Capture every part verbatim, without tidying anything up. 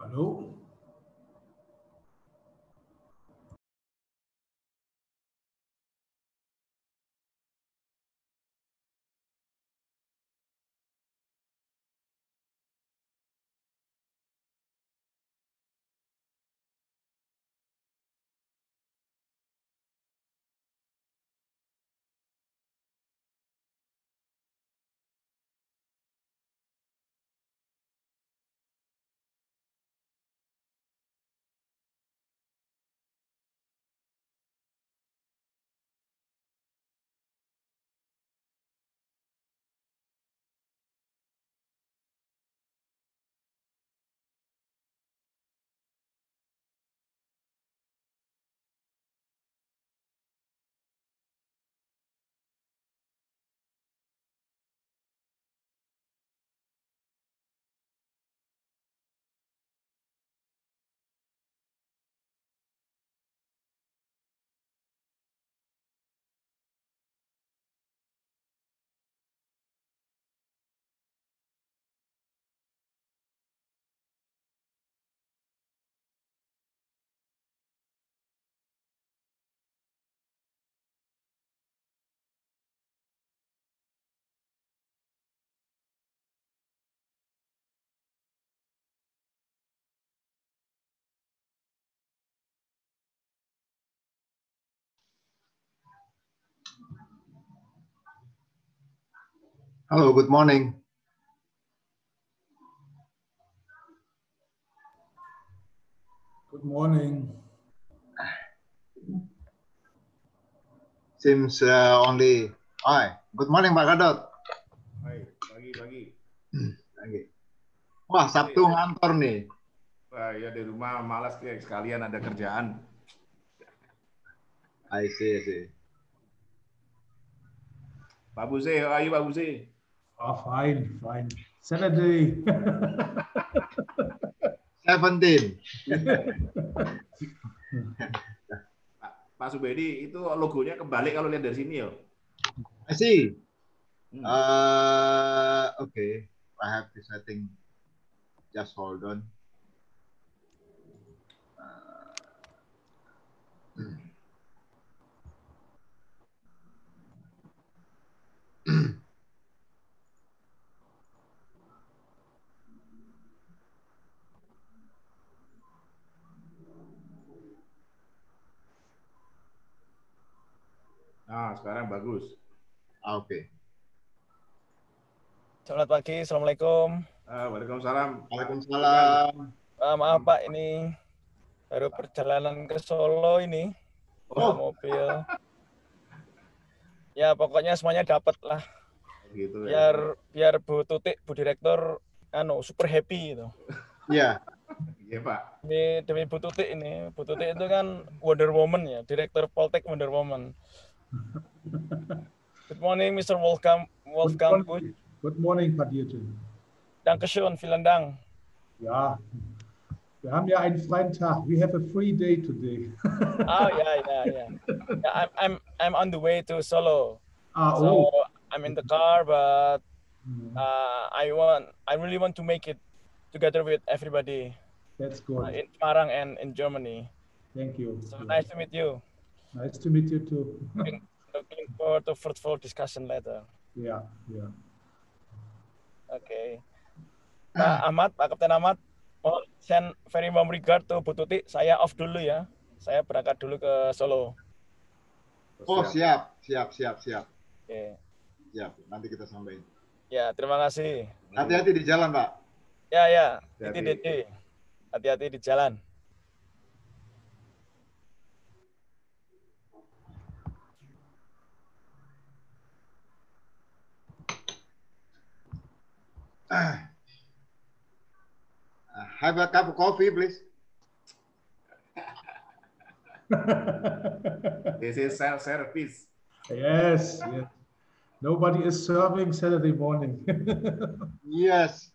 Hallo? Hello, good morning. Good morning. Seems uh, only. Hi, good morning Pak Gadot. Hai, pagi-pagi. Pagi. Wah, Sabtu ngantor nih. Wah, ya di rumah malas kayak sekalian ada kerjaan. I see, I see. Pak Buse, ayo Pak Buse. Oh, fine, fine. Saturday. seventeen. Pak, Pak Subedi, itu logonya kebalik kalau lihat dari sini ya. I see. Hmm. Uh, okay, I have this setting. Just hold on. Uh, Nah, sekarang bagus. Oke. Okay. Selamat pagi, Assalamualaikum. Ah, Waalaikumsalam. Waalaikumsalam. Ah, maaf Pak, ini baru perjalanan ke Solo ini. Bawa Oh. mobil. Ya pokoknya semuanya dapat lah. Gitu biar ya. biar Bu Tutik, Bu Direktur, anu super happy gitu. Iya. Iya Pak. Demi, demi Bu Tutik ini. Bu Tutik itu kan Wonder Woman ya, Direktur Poltek Wonder Woman. Good morning, Mister Wolfgang Wolfgang Busch. Good morning, Pak Dirjen. Dankeschön, vielen Dank. Ja, wir haben ja einen freien Tag. We have a free day today. Oh yeah, yeah, yeah. Yeah, I'm I'm I'm on the way to Solo. Ah, So oh. I'm in the car, but uh, I want I really want to make it together with everybody. That's good. Uh, in Semarang and in Germany. Thank you. So Yeah. nice to meet you. Nice to meet you too. Looking, looking forward to fruitful discussion later. Yeah, yeah. Oke. Okay. Pak Ahmad, Pak Kapten Ahmad, mohon send very warm regard to Bu Tuti. Saya off dulu ya. Saya berangkat dulu ke Solo. Oh, siap, siap, siap, siap. Oke. Okay. Siap, nanti kita sampaikan. Ya, terima kasih. Hati-hati di jalan, Pak. Ya, ya. Hati-hati. Hati-hati di jalan. Uh, have a cup of coffee, please. This is self-service. Yes, yes. Nobody is serving Saturday morning. Yes.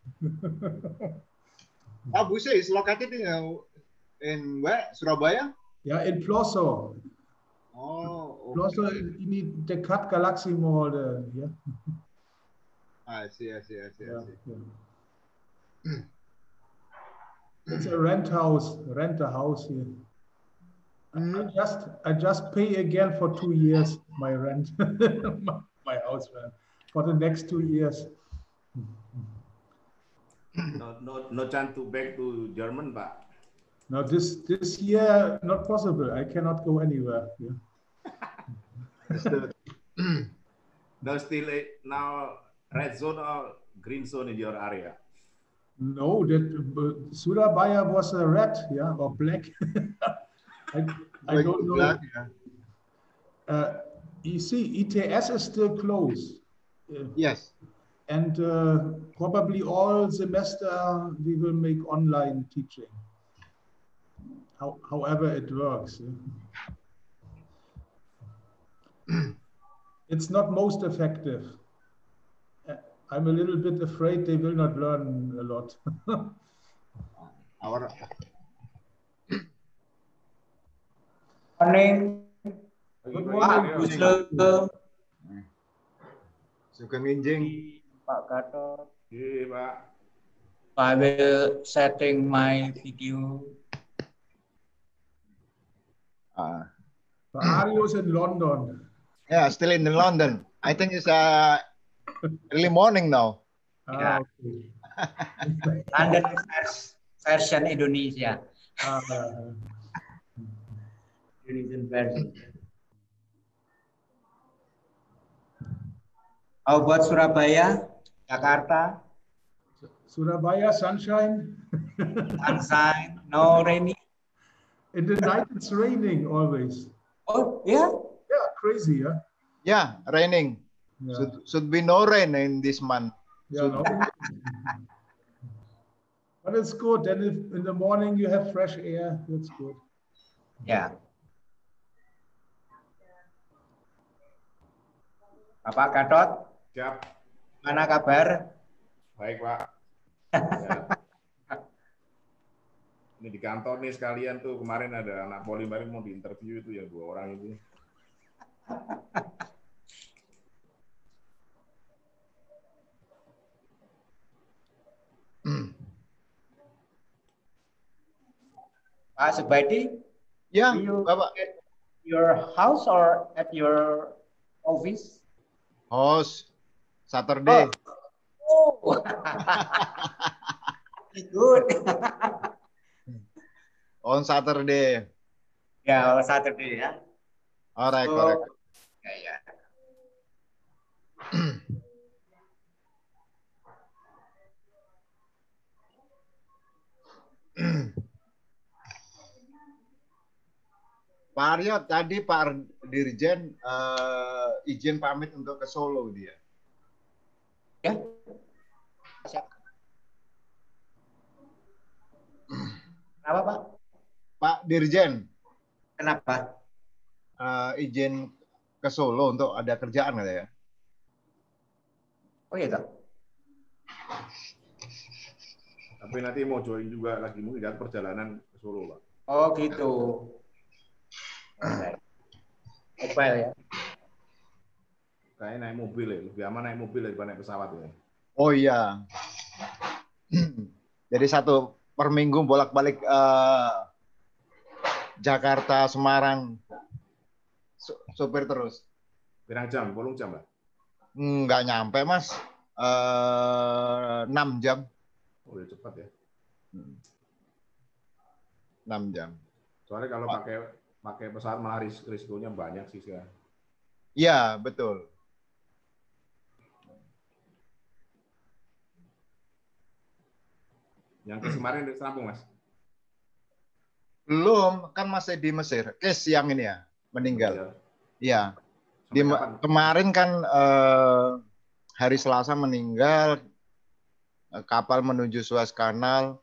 Pak Buse is located in, in where? Surabaya? Ja, in Plosso. Oh, okay. Plosso ini dekat Galaxy Mall. Ja. I see, I see, I see, Ja, I see. ja. It's a rent house, rent a house here. I just I just pay again for two years my rent, my, my house rent for the next two years. No, no, no chance to back to German, Pak. Now this this year not possible. I cannot go anywhere. Yeah. No, still eh, now red zone or green zone in your area. No, that uh, Surabaya was a red, yeah, or black. I, I Going don't to know. black, yeah. Uh, you see, E T S is still closed. Uh, Yes. And uh, probably all semester we will make online teaching. How, however it works. It's not most effective. Uh, I'm a little bit afraid they will not learn a lot. Our Morning, Good Pagi, morning. Pak. Wisnu, suka minjing. Pak Gatot. Iya, Pak. I will setting my video. Uh, But Ario's in London. yeah, still in London. I think it's uh, early morning now. Ah, okay. London vers- version Indonesia. Ah, Indonesian version. How about Surabaya, Jakarta, Surabaya, sunshine. sunshine, no rainy? In the night it's raining always. Oh, yeah? Yeah, crazy, yeah? Yeah, raining. Yeah, Should, should be no rain in this month. yeah, no. But it's good. Then if in the morning you have fresh air, that's good. Ya. Bapak Gatot, Siap. mana kabar? Baik, Pak. Ya. Ini di kantor nih sekalian tuh kemarin ada anak poli kemarin mau diinterview itu ya dua orang itu. Pak Subaidi, Ya, you Bapak. at your house or at your office? Host Saturday. Oh, good. On Saturday. Ya, Saturday ya. Alright, So, correct. ya, ya. Pak Aryo, tadi Pak Dirjen eh, izin pamit untuk ke Solo dia. Ya. Siap. Kenapa, Pak? Pak Dirjen Kenapa? eh, izin ke Solo untuk ada kerjaan katanya. Oh iya, Pak. Tapi nanti mau join juga lagi mungkin lihat perjalanan ke Solo, Pak. Oh gitu. Alright. Mobile ya. Kayaknya naik mobil ya, lebih aman naik mobil daripada naik pesawat ya. Oh iya. Jadi satu per minggu bolak-balik eh, Jakarta, Semarang, Su- supir terus. Berang jam, bolong jam, Pak. Nggak nyampe mas, eh, enam jam, Oh, ya cepat ya. enam jam. Soalnya kalau pakai pakai pesawat malah ris risikonya banyak sih sekarang. Iya betul. Yang ke kemarin dari Lampung, Mas. Belum, kan masih di Mesir. Kes yang ini ya, meninggal. Ya. Iya. Di Sampai ma- kapan? kemarin kan eh, hari Selasa meninggal, eh, kapal menuju Suez Canal.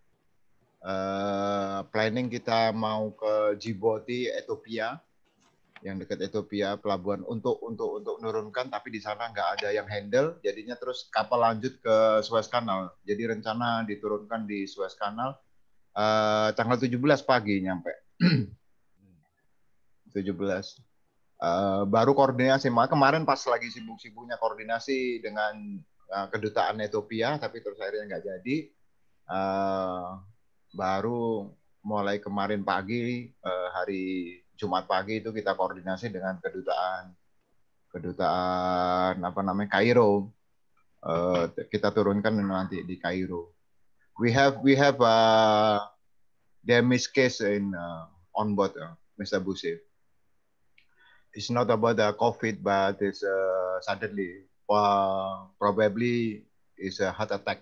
Eh, planning kita mau ke Djibouti, Ethiopia, yang dekat Ethiopia, pelabuhan untuk untuk untuk menurunkan, tapi di sana nggak ada yang handle, jadinya terus kapal lanjut ke Suez Canal. Jadi rencana diturunkan di Suez Canal eh, tanggal tujuh belas pagi nyampe. tujuh belas. Eh, baru koordinasi, makanya kemarin pas lagi sibuk-sibuknya koordinasi dengan eh, kedutaan Ethiopia, tapi terus akhirnya nggak jadi. Eh, baru mulai kemarin pagi, uh, hari Jumat pagi itu kita koordinasi dengan kedutaan kedutaan apa namanya Kairo. Uh, kita turunkan nanti di Kairo. We have we have a damage case in uh, on board, uh, Mister Busif. It's not about the COVID, but it's uh, suddenly uh, probably is a heart attack.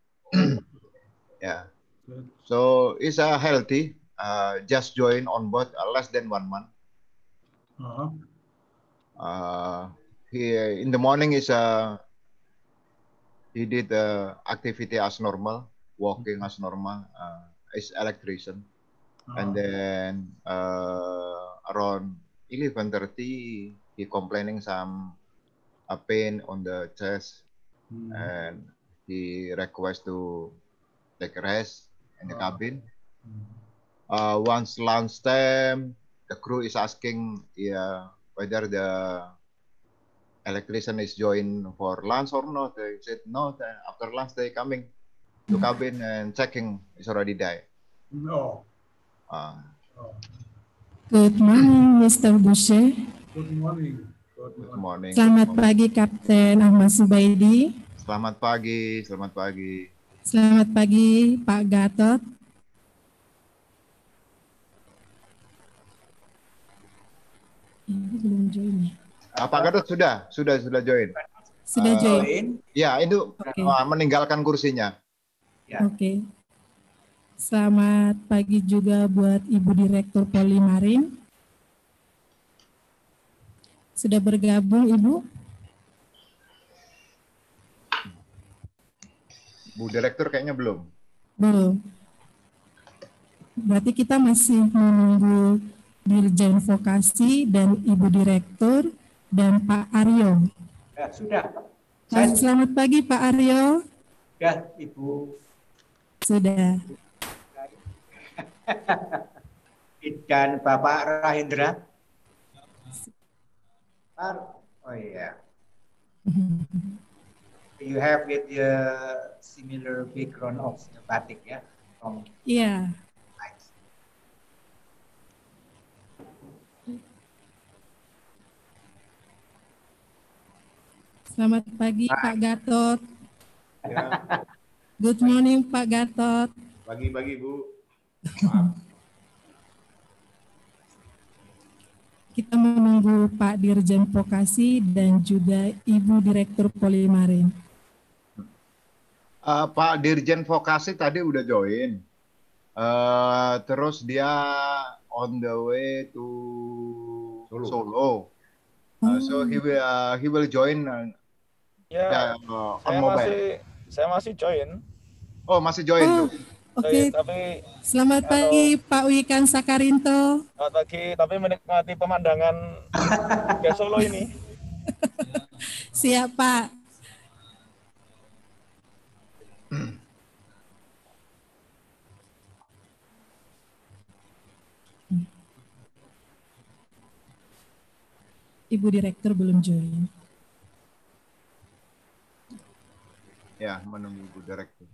Yeah. Good. So it's a uh, healthy. Uh, just join on board uh, less than one month. Uh-huh. Uh, he in the morning is a uh, he did uh, activity as normal, walking as normal. Uh, is electrician, uh-huh. And then uh, around eleven thirty he complaining some a pain on the chest, mm. And he request to take rest in the uh-huh. cabin. Mm. Uh, once lunchtime, the crew is asking yeah, whether the electrician is join for lunch or not. They said no. After lunch they coming to cabin and checking is already died. No. Uh, oh. Good morning, Mister Bushe. Good morning. Good morning. Good morning. Selamat Good morning. Pagi, Kapten Ahmad Subaidi. Selamat pagi. Selamat pagi. Selamat pagi, Pak Gatot. Ini belum join ya? Uh, Pak Gatot sudah, sudah, sudah join. Sudah uh, join? Ya, itu okay. uh, meninggalkan kursinya. Ya. Oke. Okay. Selamat pagi juga buat Ibu Direktur Polimarin. Sudah bergabung, Ibu? Bu Direktur kayaknya belum. Belum. Berarti kita masih menunggu Dirjen Vokasi dan Ibu Direktur dan Pak Aryo. Ya, sudah. Saya... Selamat pagi Pak Aryo. Ya, Ibu. Sudah. Dan Bapak Rahindra. Oh iya. You have with the similar background of the batik ya? From yeah. Selamat pagi Pak Gatot. Ya. Good morning Pak Gatot. Pagi-pagi Bu. Kita menunggu Pak Dirjen Vokasi dan juga Ibu Direktur Polimarin. Uh, Pak Dirjen Vokasi tadi udah join. Uh, terus dia on the way to Solo. Solo. Uh, so he will uh, he will join. Uh, ya, uh, saya masih saya masih join. Oh masih join oh, tuh. Oke. Okay. Tapi selamat pagi Pak Wikan Sakarinto. Selamat pagi. Tapi menikmati pemandangan ke Solo ini. Siap Pak. Ibu Direktur belum join. Ya, menunggu Ibu Direktur.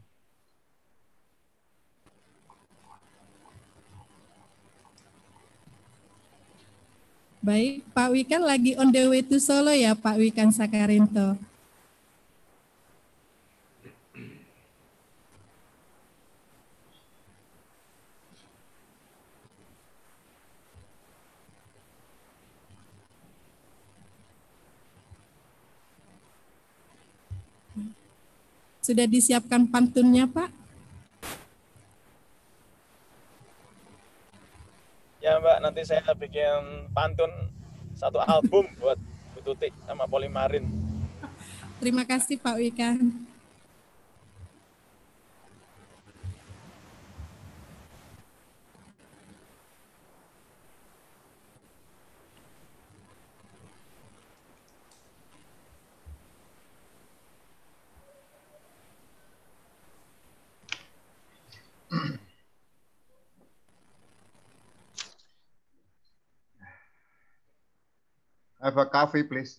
Baik, Pak Wikan lagi on the way to Solo ya, Pak Wikan Sakarinto. Sudah disiapkan pantunnya, Pak? Ya, Mbak, nanti saya bikin pantun satu album buat Bu Tuti sama Polimarin. Terima kasih, Pak Wikan. Have a coffee, please.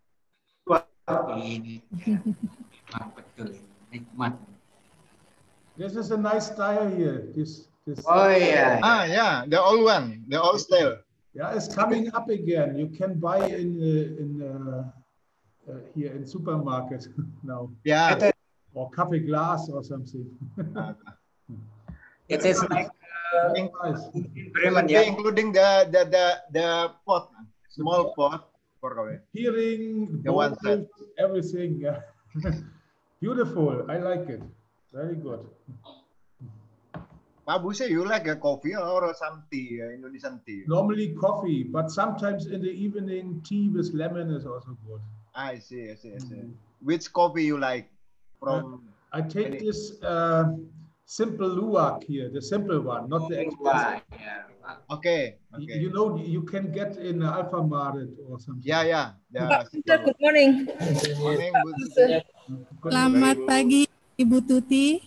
Wah, ini nikmat betul, nikmat. This is a nice style here. This, this. Oh yeah. Ah, yeah, the old one, the old style. Yeah, it's coming up again. You can buy in uh, in uh, uh, here in supermarket now. Yeah. It, Or coffee glass or something. it is like uh, Very nice. in Bremen, yeah. Including the the the the pot, small pot for coffee. Hearing, The one bowls, everything. Yeah. Beautiful. I like it. Very good. Pak Buse, you like a coffee or some tea, uh, Indonesian tea? Normally coffee, but sometimes in the evening tea with lemon is also good. I see, I see, I see. Which coffee you like? From I take any... this uh, simple luwak here, the simple one, not the expensive. Yeah. Okay, okay. You know, you can get in Alpha Market or something. Yeah, yeah. Pak Buse, good morning. Morning, Bu Buse. Selamat pagi, Ibu Tuti.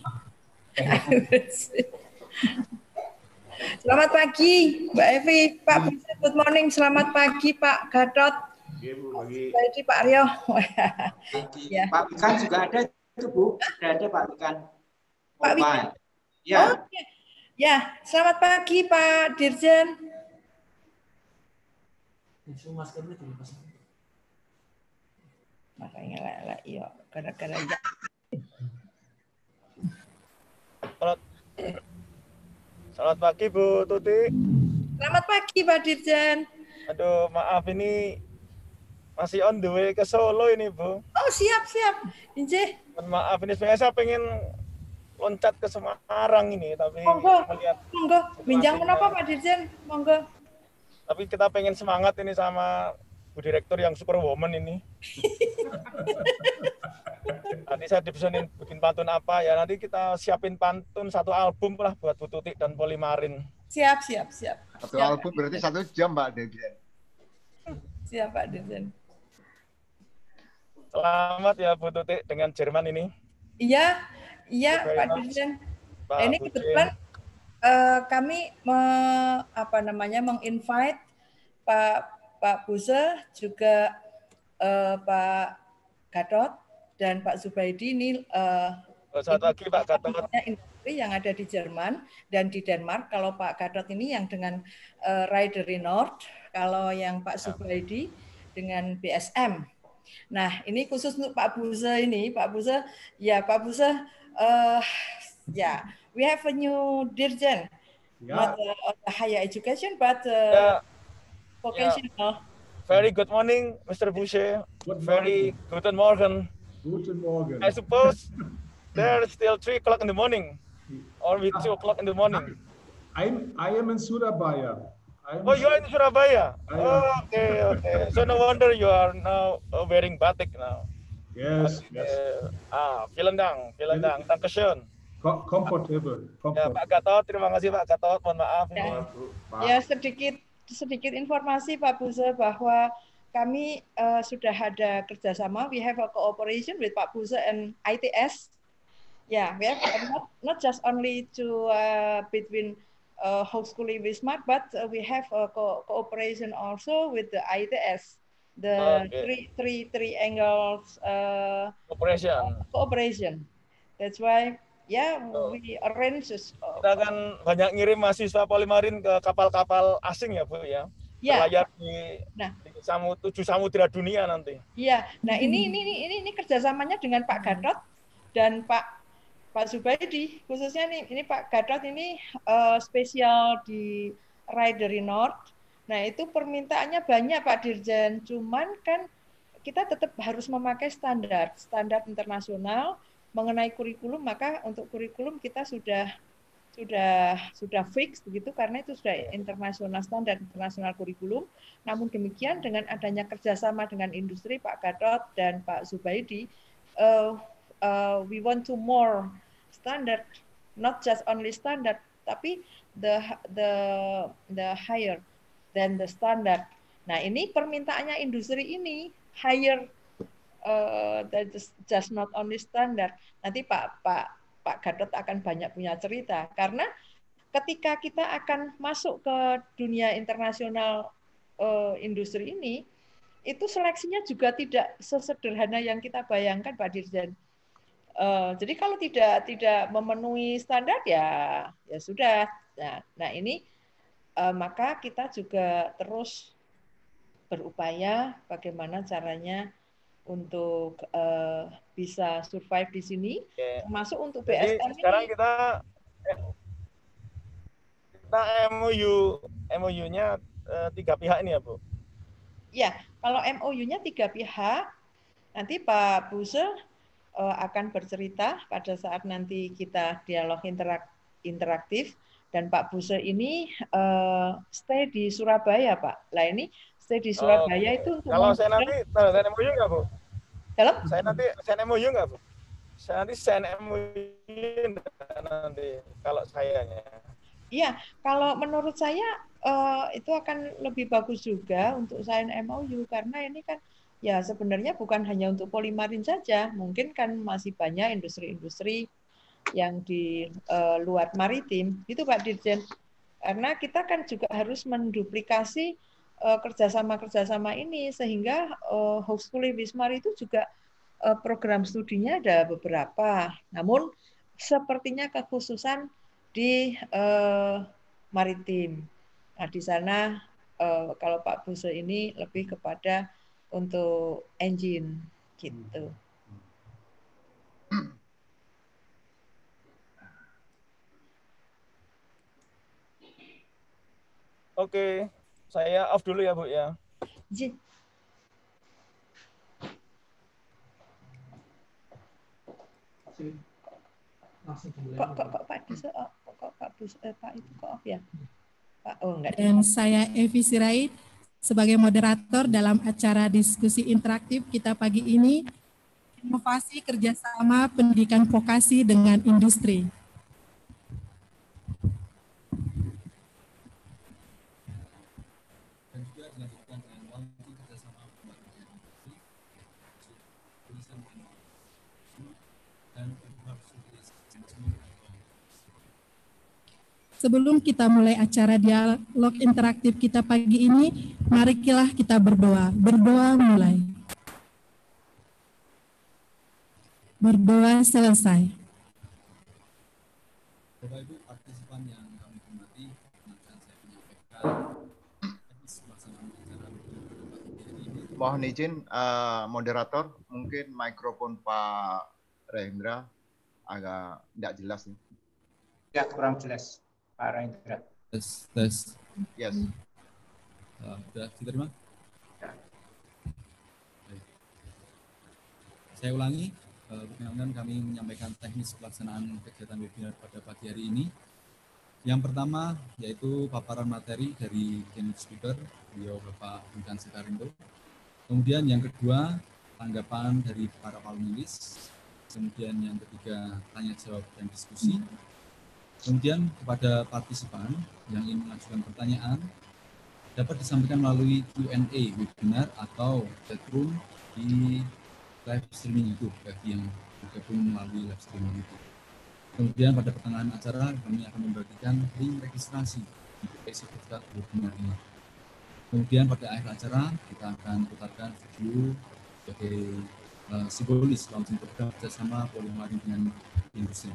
Selamat pagi, Mbak Evi. Pak Buse, good morning. Selamat pagi, Pak Gatot. Pagi, Pak Aryo. Ya. Pak Wikan juga ada itu, Bu. Sudah ada Pak Wikan. Pak Wikan. Ya. Oh, ya. Ya, selamat pagi, Pak Dirjen. Makanya lah, lah, iya, gara-gara ya. Selamat, selamat pagi Bu Tuti. Selamat pagi Pak Dirjen. Aduh, maaf ini masih on the way ke Solo ini Bu. Oh siap siap. Injih. Maaf ini sebenarnya saya pengen loncat ke Semarang ini, tapi monggo, melihat. Monggo. Minjang kenapa Pak Dirjen? Monggo. Tapi kita pengen semangat ini sama Bu Direktur yang superwoman ini. Nanti saya dipesanin bikin pantun apa ya, nanti kita siapin pantun satu album lah buat Bu Tuti dan Polimarin. Siap, siap, siap. Satu siap. album berarti satu jam, Mbak Dirjen. Siap, Pak Dirjen. Selamat ya Bu Tuti dengan Jerman ini. Iya, iya Pak Dirjen. Nah, ini Buje. kebetulan uh, kami me, apa namanya menginvite Pak Pak Buse juga uh, Pak Gatot dan Pak Zubaidi ini uh, satu lagi Pak Gatot industri yang ada di Jerman dan di Denmark. Kalau Pak Gatot ini yang dengan uh, Ridery Nord, kalau yang Pak Zubaidi dengan B S M. Nah, ini khusus untuk Pak Buse ini, Pak Buse, ya Pak Buse, uh, ya yeah, we have a new dirjen, yeah. Not uh, higher education, but uh, yeah. vocational. Yeah. Very good morning, Mister Buse. Very guten Morgen. Guten Morgen. I suppose there's still three o'clock in the morning, or with two o'clock in the morning. I'm I am in Surabaya. I'm oh, you're in Surabaya. Oh, okay, okay. So no wonder you are now uh, wearing batik now. Yes, okay. yes. Ah, vielen Dank, vielen Dank. Dankeschön. Comfortable. Ya, Pak Gatot, terima kasih Pak Gatot. Mohon maaf. Ya, ya sedikit sedikit informasi Pak Buse bahwa kami uh, sudah ada kerjasama. We have a cooperation with Pak Buse and I T S. Yeah, we have not not just only to uh, between uh, Hochschule Wismar, but uh, we have a co cooperation also with the I T S, the okay. three three three angles uh, cooperation. Cooperation. That's why, yeah, oh. we arrange. Uh, Kita akan banyak ngirim mahasiswa Polimarin ke kapal-kapal asing ya Bu ya. Ya. Berlayar di, nah, di samu, tujuh samudera dunia nanti. Iya. Nah ini ini ini ini kerjasamanya dengan Pak Gatot dan Pak Pak Zubaidi, khususnya nih ini Pak Gatot ini uh, spesial di Ridery Nord. Nah itu permintaannya banyak Pak Dirjen, cuman kan kita tetap harus memakai standar standar internasional mengenai kurikulum. Maka untuk kurikulum kita sudah sudah sudah fix begitu karena itu sudah internasional standar internasional kurikulum. Namun demikian dengan adanya kerjasama dengan industri Pak Gatot dan Pak Zubaidi, uh, uh, we want to more standard, not just only standard, tapi the the the higher than the standard. Nah ini permintaannya industri ini higher, uh, that is just not only standard. Nanti Pak Pak Pak Gatot akan banyak punya cerita karena ketika kita akan masuk ke dunia internasional uh, industri ini, itu seleksinya juga tidak sesederhana yang kita bayangkan Pak Dirjen. Uh, jadi kalau tidak tidak memenuhi standar ya ya sudah. Nah, nah ini uh, maka kita juga terus berupaya bagaimana caranya untuk uh, bisa survive di sini, Oke. termasuk untuk B Jadi S M sekarang ini. kita kita M O U M O U-nya uh, tiga pihak ini ya, Bu? Ya, kalau M O U-nya tiga pihak, nanti Pak Buse uh, akan bercerita pada saat nanti kita dialog interak interaktif, dan Pak Buse ini uh, stay di Surabaya, Pak. Lah ini stay di Surabaya Oke. itu untuk kalau saya nanti saya M O U nggak, Bu? Dalam? Saya nanti saya M O U nggak, Bu? Saya nanti saya M O U nanti kalau sayanya. Iya, kalau menurut saya uh, itu akan lebih bagus juga untuk sign M O U, karena ini kan ya sebenarnya bukan hanya untuk polimarin saja, mungkin kan masih banyak industri-industri yang di uh, luar maritim, gitu Pak Dirjen. Karena kita kan juga harus menduplikasi uh, kerjasama-kerjasama ini, sehingga uh, Hochschule Wismar itu juga uh, program studinya ada beberapa, namun sepertinya kekhususan di uh, maritim. Nah, di sana uh, kalau Pak Buse ini lebih kepada untuk engine gitu. Oke, saya off dulu ya, Bu ya. Izin. Kok, kok, kok Pak Buse, oh, kok Pak Buse, eh, Pak itu kok off ya? Pak, oh enggak. Dan saya Evi Sirait sebagai moderator dalam acara diskusi interaktif kita pagi ini, inovasi kerjasama pendidikan vokasi dengan industri. Sebelum kita mulai acara dialog interaktif kita pagi ini, marilah kita berdoa. Berdoa mulai. Berdoa selesai. Bapak Ibu partisipan yang kami hormati, akan saya menyampaikan pelaksanaan acara ini. Mohon izin uh, moderator, mungkin mikrofon Pak Rendra agak tidak jelas nih. Ya, kurang jelas. Pak Rendra. Tes, tes. Yes. Uh, sudah diterima? Ya. Baik. Saya ulangi, uh, perkenalkan kami menyampaikan teknis pelaksanaan kegiatan webinar pada pagi hari ini. Yang pertama yaitu paparan materi dari keynote speaker, beliau Bapak Bintang Sekarindo. Kemudian yang kedua, tanggapan dari para panelis. Kemudian yang ketiga, tanya jawab dan diskusi. Kemudian kepada partisipan yang ingin mengajukan pertanyaan dapat disampaikan melalui Q and A webinar atau chatroom di live streaming YouTube bagi yang bergabung melalui live streaming YouTube. Kemudian pada pertengahan acara kami akan membagikan link registrasi untuk sertifikat webinar ini. Kemudian pada akhir acara kita akan putarkan video sebagai uh, simbolis launching program kerjasama polimarin dengan industri.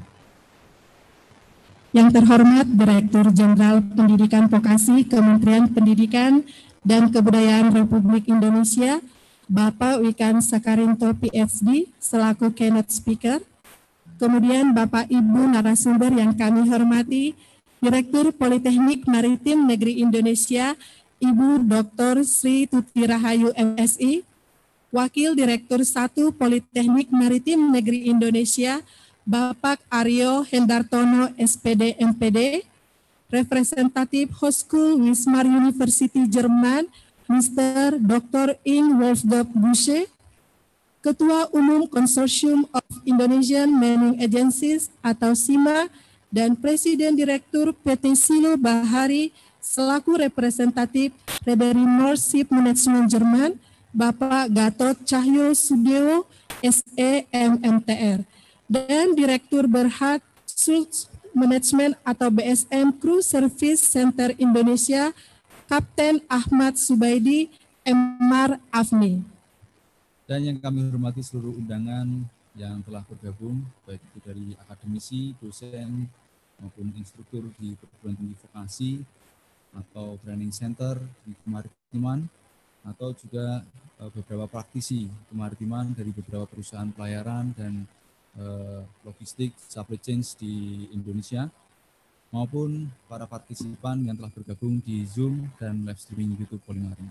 Yang terhormat Direktur Jenderal Pendidikan Vokasi Kementerian Pendidikan dan Kebudayaan Republik Indonesia, Bapak Wikan Sakarinto P H D selaku keynote speaker. Kemudian Bapak Ibu narasumber yang kami hormati, Direktur Politeknik Maritim Negeri Indonesia, Ibu Doktor Sri Tuti Rahayu M Si, Wakil Direktur satu Politeknik Maritim Negeri Indonesia, Bapak Aryo Hendartono S P D M P D, Representatif Hochschule Wismar University Jerman, Mister Doktor Ing Wolfgang Busche, Ketua Umum Consortium of Indonesian Mining Agencies atau S I M A, dan Presiden Direktur P T Silo Bahari selaku representatif dari North Ship Management Jerman, Bapak Gatot Cahyo Sudewo S E M M T R. Dan Direktur Berhad Sult Management atau B S M Crew Service Center Indonesia, Kapten Ahmad Subaidi M R Afni. Dan yang kami hormati seluruh undangan yang telah bergabung, baik itu dari akademisi, dosen, maupun instruktur di perguruan tinggi vokasi, atau training center di kemaritiman, atau juga uh, beberapa praktisi kemaritiman dari beberapa perusahaan pelayaran dan uh, logistik supply chain di Indonesia, maupun para partisipan yang telah bergabung di Zoom dan live streaming YouTube Polimarin.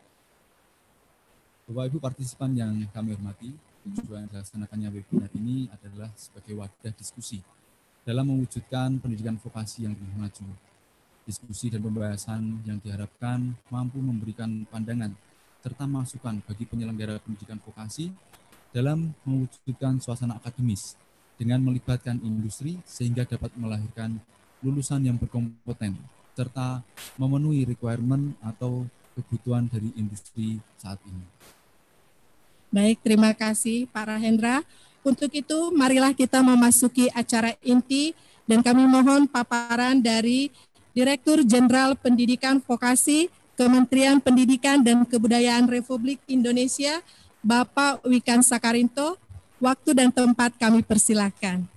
Bapak Ibu partisipan yang kami hormati, tujuan dilaksanakannya webinar ini adalah sebagai wadah diskusi dalam mewujudkan pendidikan vokasi yang lebih maju. Diskusi dan pembahasan yang diharapkan mampu memberikan pandangan serta masukan bagi penyelenggara pendidikan vokasi dalam mewujudkan suasana akademis dengan melibatkan industri sehingga dapat melahirkan lulusan yang berkompeten serta memenuhi requirement atau kebutuhan dari industri saat ini. Baik, terima kasih Pak Rahendra. Untuk itu, marilah kita memasuki acara inti dan kami mohon paparan dari Direktur Jenderal Pendidikan Vokasi Kementerian Pendidikan dan Kebudayaan Republik Indonesia, Bapak Wikan Sakarinto. Waktu dan tempat kami persilahkan.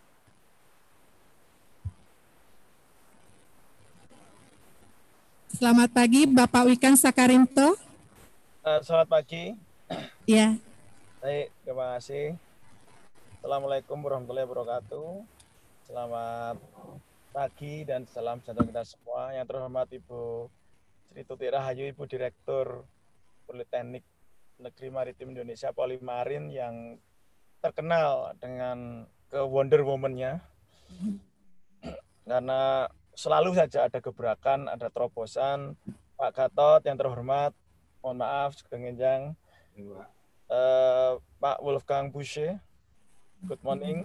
Selamat pagi, Bapak Wikan Sakarinto. Uh, selamat pagi. Ya. Baik, terima kasih. Assalamualaikum warahmatullahi wabarakatuh. Selamat pagi dan salam sejahtera kita semua. Yang terhormat Ibu Sri Tuti Rahayu, Ibu Direktur Politeknik Negeri Maritim Indonesia Polimarin yang terkenal dengan ke Wonder Woman-nya. Karena selalu saja ada gebrakan, ada terobosan. Pak Gatot yang terhormat, mohon maaf, segenjang. Uh, Pak Wolfgang Busche, good morning.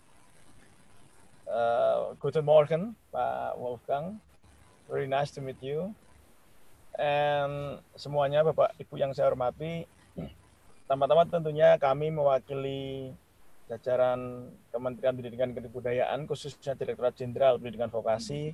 Uh, guten Morgen, Pak Wolfgang. Very nice to meet you. And semuanya Bapak Ibu yang saya hormati, pertama-tama tentunya kami mewakili jajaran Kementerian Pendidikan dan Kebudayaan, khususnya Direktorat Jenderal Pendidikan Vokasi,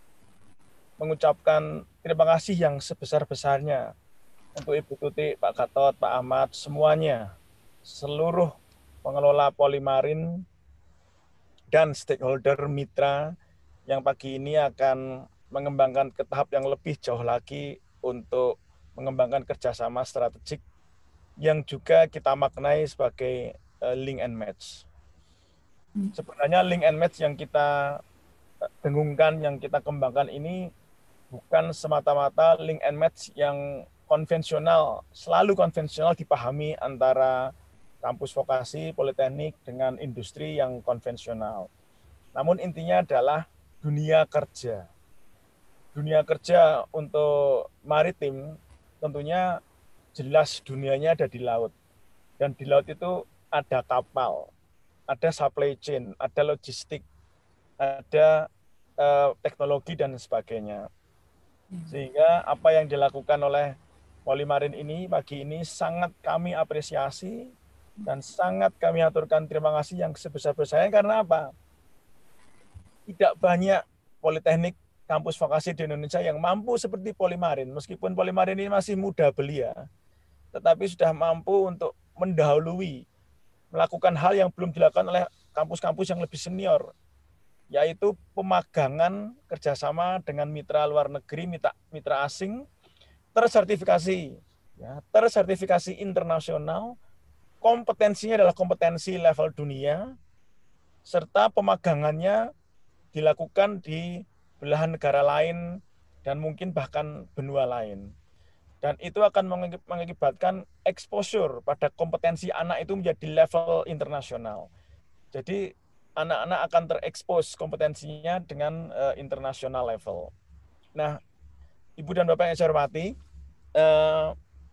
mengucapkan terima kasih yang sebesar-besarnya untuk Ibu Tuti, Pak Gatot, Pak Ahmad, semuanya, seluruh pengelola Polimarin dan stakeholder mitra yang pagi ini akan mengembangkan ke tahap yang lebih jauh lagi untuk mengembangkan kerjasama strategik yang juga kita maknai sebagai uh, link and match. Sebenarnya link and match yang kita dengungkan, yang kita kembangkan ini bukan semata-mata link and match yang konvensional, selalu konvensional dipahami antara kampus vokasi, politeknik dengan industri yang konvensional. Namun intinya adalah dunia kerja. Dunia kerja untuk maritim tentunya jelas dunianya ada di laut. Dan di laut itu ada kapal, ada supply chain, ada logistik, ada uh, teknologi dan sebagainya. Sehingga apa yang dilakukan oleh Polimarin ini pagi ini sangat kami apresiasi dan sangat kami aturkan terima kasih yang sebesar-besarnya. Karena apa? Tidak banyak politeknik kampus vokasi di Indonesia yang mampu seperti Polimarin. Meskipun Polimarin ini masih muda belia, tetapi sudah mampu untuk mendahului, melakukan hal yang belum dilakukan oleh kampus-kampus yang lebih senior, yaitu pemagangan kerjasama dengan mitra luar negeri, mitra, mitra asing, tersertifikasi, ya, tersertifikasi internasional, kompetensinya adalah kompetensi level dunia, serta pemagangannya dilakukan di belahan negara lain dan mungkin bahkan benua lain. Dan itu akan mengakibatkan exposure pada kompetensi anak itu menjadi level internasional. Jadi anak-anak akan terekspos kompetensinya dengan uh, international level. Nah, Ibu dan Bapak yang saya hormati, eh,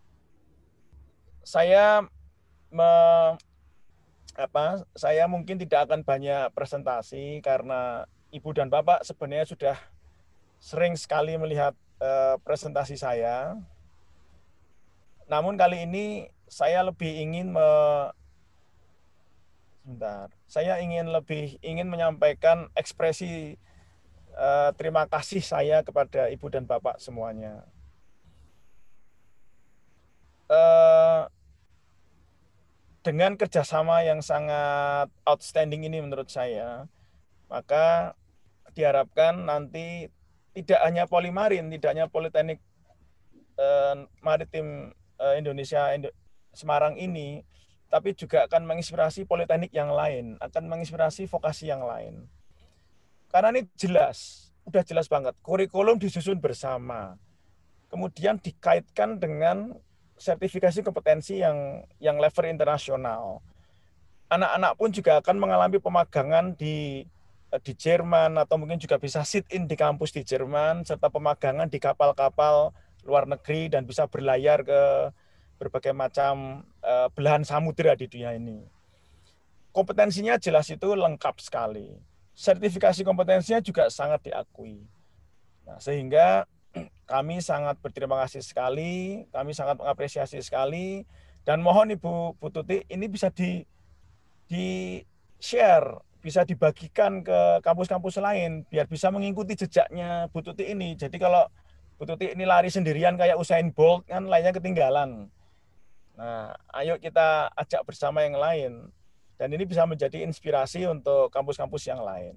saya me, apa, saya mungkin tidak akan banyak presentasi karena Ibu dan Bapak sebenarnya sudah sering sekali melihat eh, presentasi saya. Namun kali ini saya lebih ingin me, sebentar, saya ingin lebih ingin menyampaikan ekspresi Uh, terima kasih saya kepada Ibu dan Bapak semuanya. Uh, dengan kerjasama yang sangat outstanding ini menurut saya, maka diharapkan nanti tidak hanya Polimarin, tidak hanya Politeknik eh, Maritim eh, Indonesia Indo- Semarang ini, tapi juga akan menginspirasi politeknik yang lain, akan menginspirasi vokasi yang lain. Karena ini jelas, udah jelas banget, kurikulum disusun bersama, kemudian dikaitkan dengan sertifikasi kompetensi yang yang level internasional. Anak-anak pun juga akan mengalami pemagangan di di Jerman atau mungkin juga bisa sit-in di kampus di Jerman serta pemagangan di kapal-kapal luar negeri dan bisa berlayar ke berbagai macam uh, belahan samudera di dunia ini. Kompetensinya jelas itu lengkap sekali. Sertifikasi kompetensinya juga sangat diakui. Nah, sehingga kami sangat berterima kasih sekali, kami sangat mengapresiasi sekali, dan mohon Ibu Bu Tuti ini bisa di di share, bisa dibagikan ke kampus-kampus lain biar bisa mengikuti jejaknya Bu Tuti ini. Jadi kalau Bu Tuti ini lari sendirian kayak Usain Bolt kan lainnya ketinggalan. Nah, ayo kita ajak bersama yang lain dan ini bisa menjadi inspirasi untuk kampus-kampus yang lain.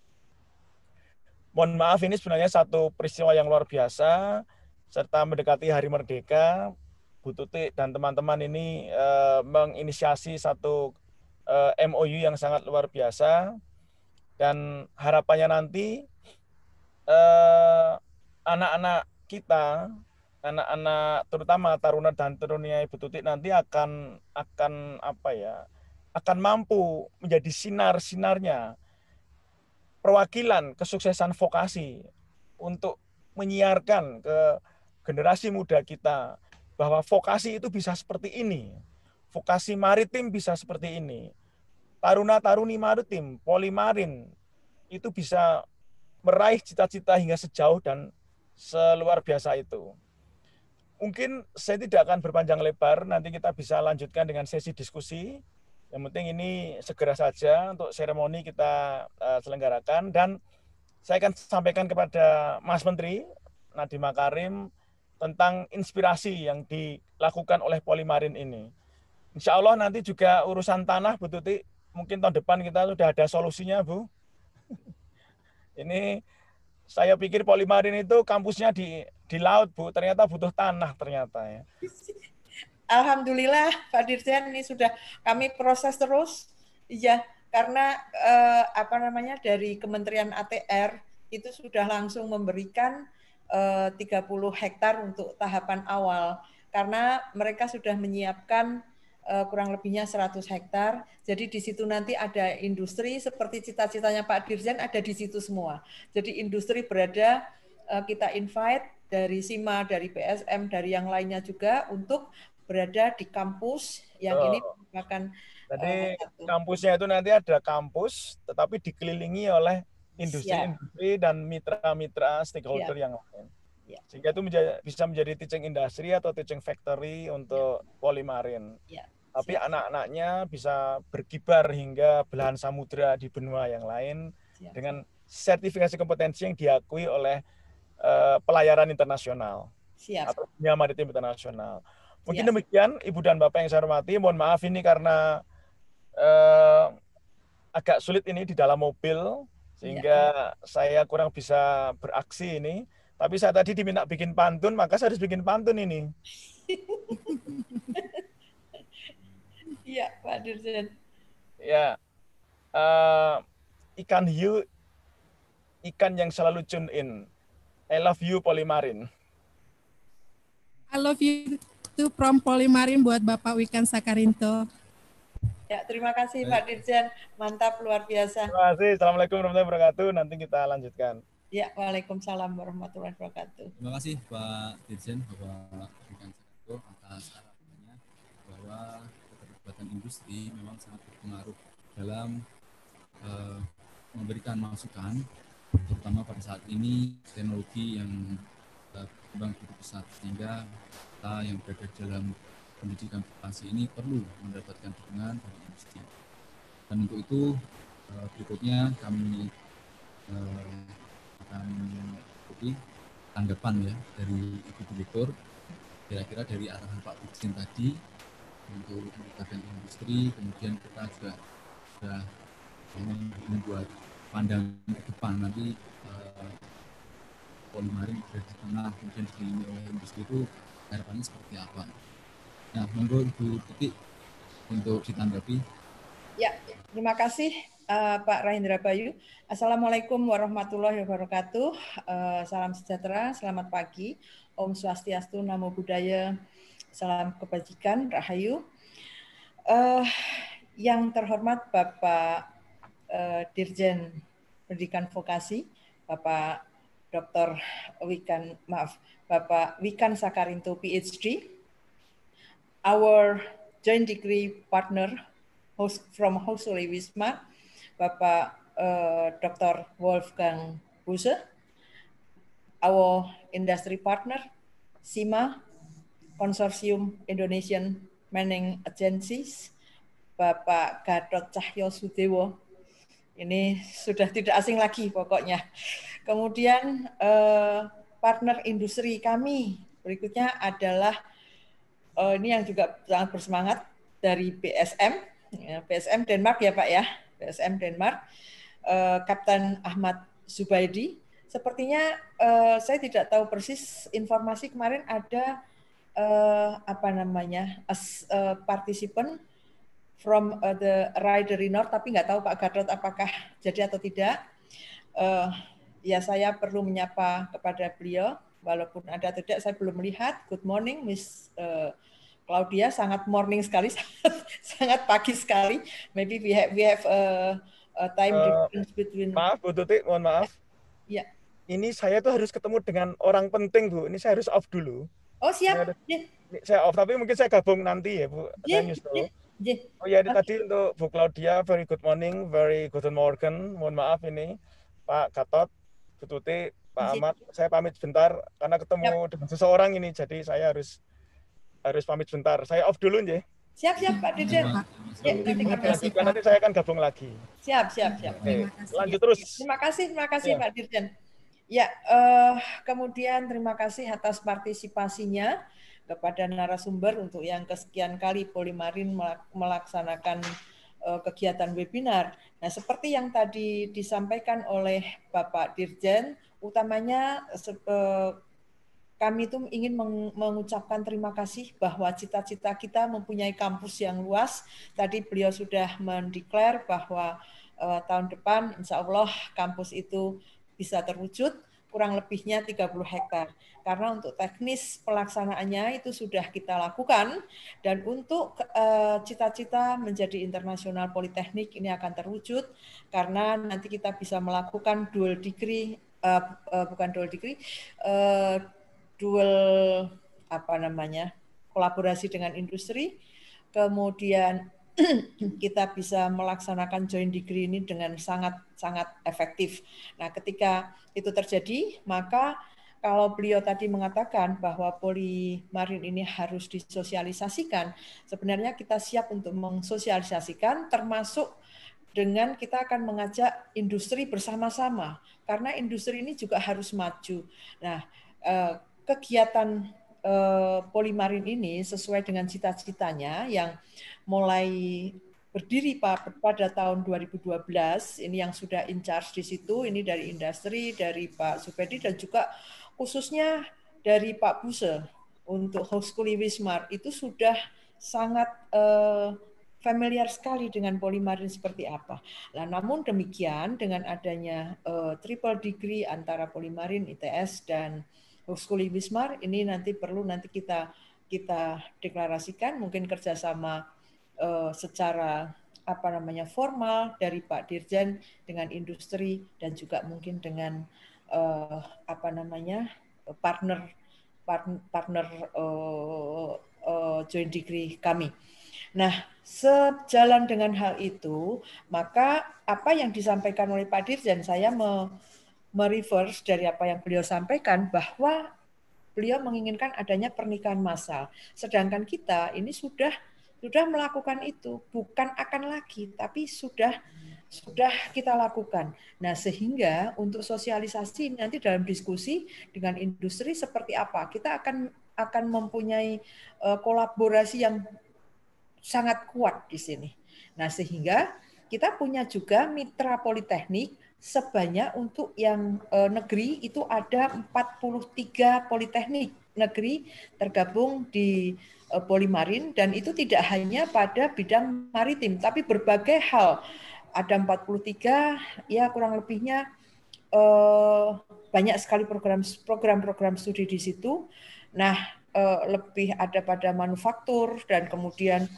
Mohon maaf, ini sebenarnya satu peristiwa yang luar biasa, serta mendekati Hari Merdeka, Bu Tuti dan teman-teman ini eh, menginisiasi satu eh, M O U yang sangat luar biasa, dan harapannya nanti eh, anak-anak kita, anak-anak terutama taruna dan tarunia Ibu Tuti nanti akan akan apa ya, akan mampu menjadi sinar-sinarnya, perwakilan kesuksesan vokasi untuk menyiarkan ke generasi muda kita bahwa vokasi itu bisa seperti ini, vokasi maritim bisa seperti ini, taruna-taruni maritim, Polimarin itu bisa meraih cita-cita hingga sejauh dan seluar biasa itu. Mungkin saya tidak akan berpanjang lebar, nanti kita bisa lanjutkan dengan sesi diskusi. Yang penting ini segera saja untuk seremoni kita uh, selenggarakan, dan saya akan sampaikan kepada Mas Menteri Nadiem Makarim tentang inspirasi yang dilakukan oleh Polimarin ini. Insya Allah nanti juga urusan tanah, Bu Tuti, mungkin tahun depan kita sudah ada solusinya, Bu. Ini saya pikir Polimarin itu kampusnya di di laut, Bu. Ternyata butuh tanah ternyata ya. Alhamdulillah Pak Dirjen, ini sudah kami proses terus, ya, karena eh, apa namanya dari Kementerian A T R itu sudah langsung memberikan eh, tiga puluh hektar untuk tahapan awal, karena mereka sudah menyiapkan eh, kurang lebihnya seratus hektar. Jadi di situ nanti ada industri seperti cita-citanya Pak Dirjen ada di situ semua. Jadi industri berada, eh, kita invite dari SIMA, dari P S M, dari yang lainnya juga untuk berada di kampus yang oh. ini merupakan. Jadi uh, kampusnya itu nanti ada kampus, tetapi dikelilingi oleh industri-industri dan mitra-mitra stakeholder Siap. yang lain. Ya. Sehingga itu menjadi, bisa menjadi teaching industry atau teaching factory untuk ya. Polimarin. Ya. Tapi Siap. anak-anaknya bisa berkibar hingga belahan samudera di benua yang lain Siap. dengan sertifikasi kompetensi yang diakui oleh uh, pelayaran internasional Siap. atau dunia maritim internasional. Mungkin ya. demikian, Ibu dan Bapak yang saya hormati. Mohon maaf ini karena eh, agak sulit ini di dalam mobil, sehingga ya. saya kurang bisa beraksi ini. Tapi saya tadi diminta bikin pantun, maka saya harus bikin pantun ini. Iya, Pak Dirjen. Ya, uh, ikan hiu, ikan yang selalu tune in. I love you, Polimarin. I love you. Itu from Polimarin buat Bapak Wikan Sakarinto. Ya, terima kasih Pak Dirjen, mantap luar biasa. Terima kasih. Assalamualaikum warahmatullahi wabarakatuh. Nanti kita lanjutkan. Ya, waalaikumsalam warahmatullahi wabarakatuh. Terima kasih Pak Dirjen, Bapak Wikan Sakarinto atas arahannya bahwa keterlibatan industri memang sangat berpengaruh dalam uh, memberikan masukan, terutama pada saat ini teknologi yang berkembang begitu pesat, sehingga kita yang berada dalam pendidikan vokasi ini perlu mendapatkan dukungan dari industri. Dan untuk itu berikutnya kami eh, akan ikuti tanggapan ya dari Ibu Direktur, kira-kira dari arahan Pak Dirjen tadi untuk meningkatkan industri, kemudian kita juga sudah membuat pandangan ke depan nanti uh, polimarin berada di tengah, kemudian dikelilingi oleh industri itu harapannya seperti apa. Nah, monggo Ibu Tuti untuk ditanggapi. Ya, terima kasih uh, Pak Rahindra Bayu. Assalamualaikum warahmatullahi wabarakatuh. Uh, salam sejahtera, selamat pagi. Om Swastiastu, Namo Buddhaya, salam kebajikan, Rahayu. Uh, yang terhormat Bapak uh, Dirjen Pendidikan Vokasi, Bapak Doktor Wikan, maaf, Bapak Wikan Sakarinto, P H D, our joint degree partner host from Hochschule Wismar, Bapak uh, Doktor Wolfgang Buse, our industry partner, SIMA, Konsorsium Indonesian Manning Agencies, Bapak Gatot Cahyo Sudewo, ini sudah tidak asing lagi pokoknya. Kemudian uh, partner industri kami berikutnya adalah uh, ini yang juga sangat bersemangat dari B S M, ya, B S M Denmark ya Pak ya, B S M Denmark, uh, Kapten Ahmad Zubaidi. Sepertinya uh, saya tidak tahu persis informasi kemarin ada uh, apa namanya as uh, participant from uh, the rider North, tapi nggak tahu Pak Gatot apakah jadi atau tidak. Uh, ya saya perlu menyapa kepada beliau, walaupun ada atau tidak saya belum melihat. Good morning, Miss uh, Claudia, sangat morning sekali, sangat, sangat pagi sekali. Maybe we have we have a, a time difference uh, between. Maaf Bu Tuti, mohon maaf. Ya. Ini saya tuh harus ketemu dengan orang penting Bu. Ini saya harus off dulu. Oh siap. Harus, yeah. Saya off, tapi mungkin saya gabung nanti ya Bu. Yeah. Saya nyusul. Yeah. Yeah. Oh ya, ini okay. Tadi untuk Bu Claudia, very good morning, very good morning. Mohon maaf ini Pak Gatot, Bu Tuti, Pak Ahmad. Saya pamit sebentar karena ketemu yep. dengan seseorang ini, jadi saya harus harus pamit sebentar. Saya off dulu ya. Siap siap Pak Dirjen. Ya, terima kasih. Nanti saya akan gabung lagi. Siap siap siap. Oke, lanjut terus. Terima kasih terima kasih ya. Pak Dirjen. Ya, uh, kemudian terima kasih atas partisipasinya kepada narasumber untuk yang kesekian kali Polimarin melaksanakan uh, kegiatan webinar. Nah, seperti yang tadi disampaikan oleh Bapak Dirjen, utamanya uh, kami itu ingin mengucapkan terima kasih bahwa cita-cita kita mempunyai kampus yang luas. Tadi beliau sudah mendeklar bahwa uh, tahun depan insya Allah kampus itu bisa terwujud, kurang lebihnya tiga puluh hektar. Karena untuk teknis pelaksanaannya itu sudah kita lakukan, dan untuk cita-cita uh, menjadi internasional politeknik ini akan terwujud karena nanti kita bisa melakukan dual degree, uh, uh, bukan dual degree, uh, dual apa namanya kolaborasi dengan industri, kemudian kita bisa melaksanakan joint degree ini dengan sangat-sangat efektif. Nah, ketika itu terjadi, maka kalau beliau tadi mengatakan bahwa Polimarin ini harus disosialisasikan, sebenarnya kita siap untuk mensosialisasikan, termasuk dengan kita akan mengajak industri bersama-sama, karena industri ini juga harus maju. Nah, kegiatan Polimarin ini sesuai dengan cita-citanya yang mulai berdiri pada tahun dua ribu dua belas, ini yang sudah in charge di situ, ini dari industri, dari Pak Supedi, dan juga khususnya dari Pak Buse untuk Hochschule Wismar, itu sudah sangat uh, familiar sekali dengan Polimarin seperti apa. Nah, namun demikian dengan adanya uh, triple degree antara Polimarin, I T S, dan Hochschule Wismar, ini nanti perlu nanti kita kita deklarasikan, mungkin kerjasama uh, secara apa namanya formal dari Pak Dirjen dengan industri dan juga mungkin dengan uh, apa namanya partner partner, partner uh, uh, joint degree kami. Nah, sejalan dengan hal itu, maka apa yang disampaikan oleh Pak Dirjen, saya me mereverse dari apa yang beliau sampaikan, bahwa beliau menginginkan adanya pernikahan massal. Sedangkan kita ini sudah sudah melakukan itu, bukan akan lagi, tapi sudah sudah kita lakukan. Nah, sehingga untuk sosialisasi nanti dalam diskusi dengan industri seperti apa, kita akan akan mempunyai uh, kolaborasi yang sangat kuat di sini. Nah, sehingga kita punya juga mitra politeknik sebanyak untuk yang eh, negeri itu ada empat puluh tiga politeknik negeri tergabung di eh, Polimarin, dan itu tidak hanya pada bidang maritim tapi berbagai hal. Ada empat puluh tiga, ya kurang lebihnya eh, banyak sekali program program-program studi di situ. Nah, eh, lebih ada pada manufaktur dan kemudian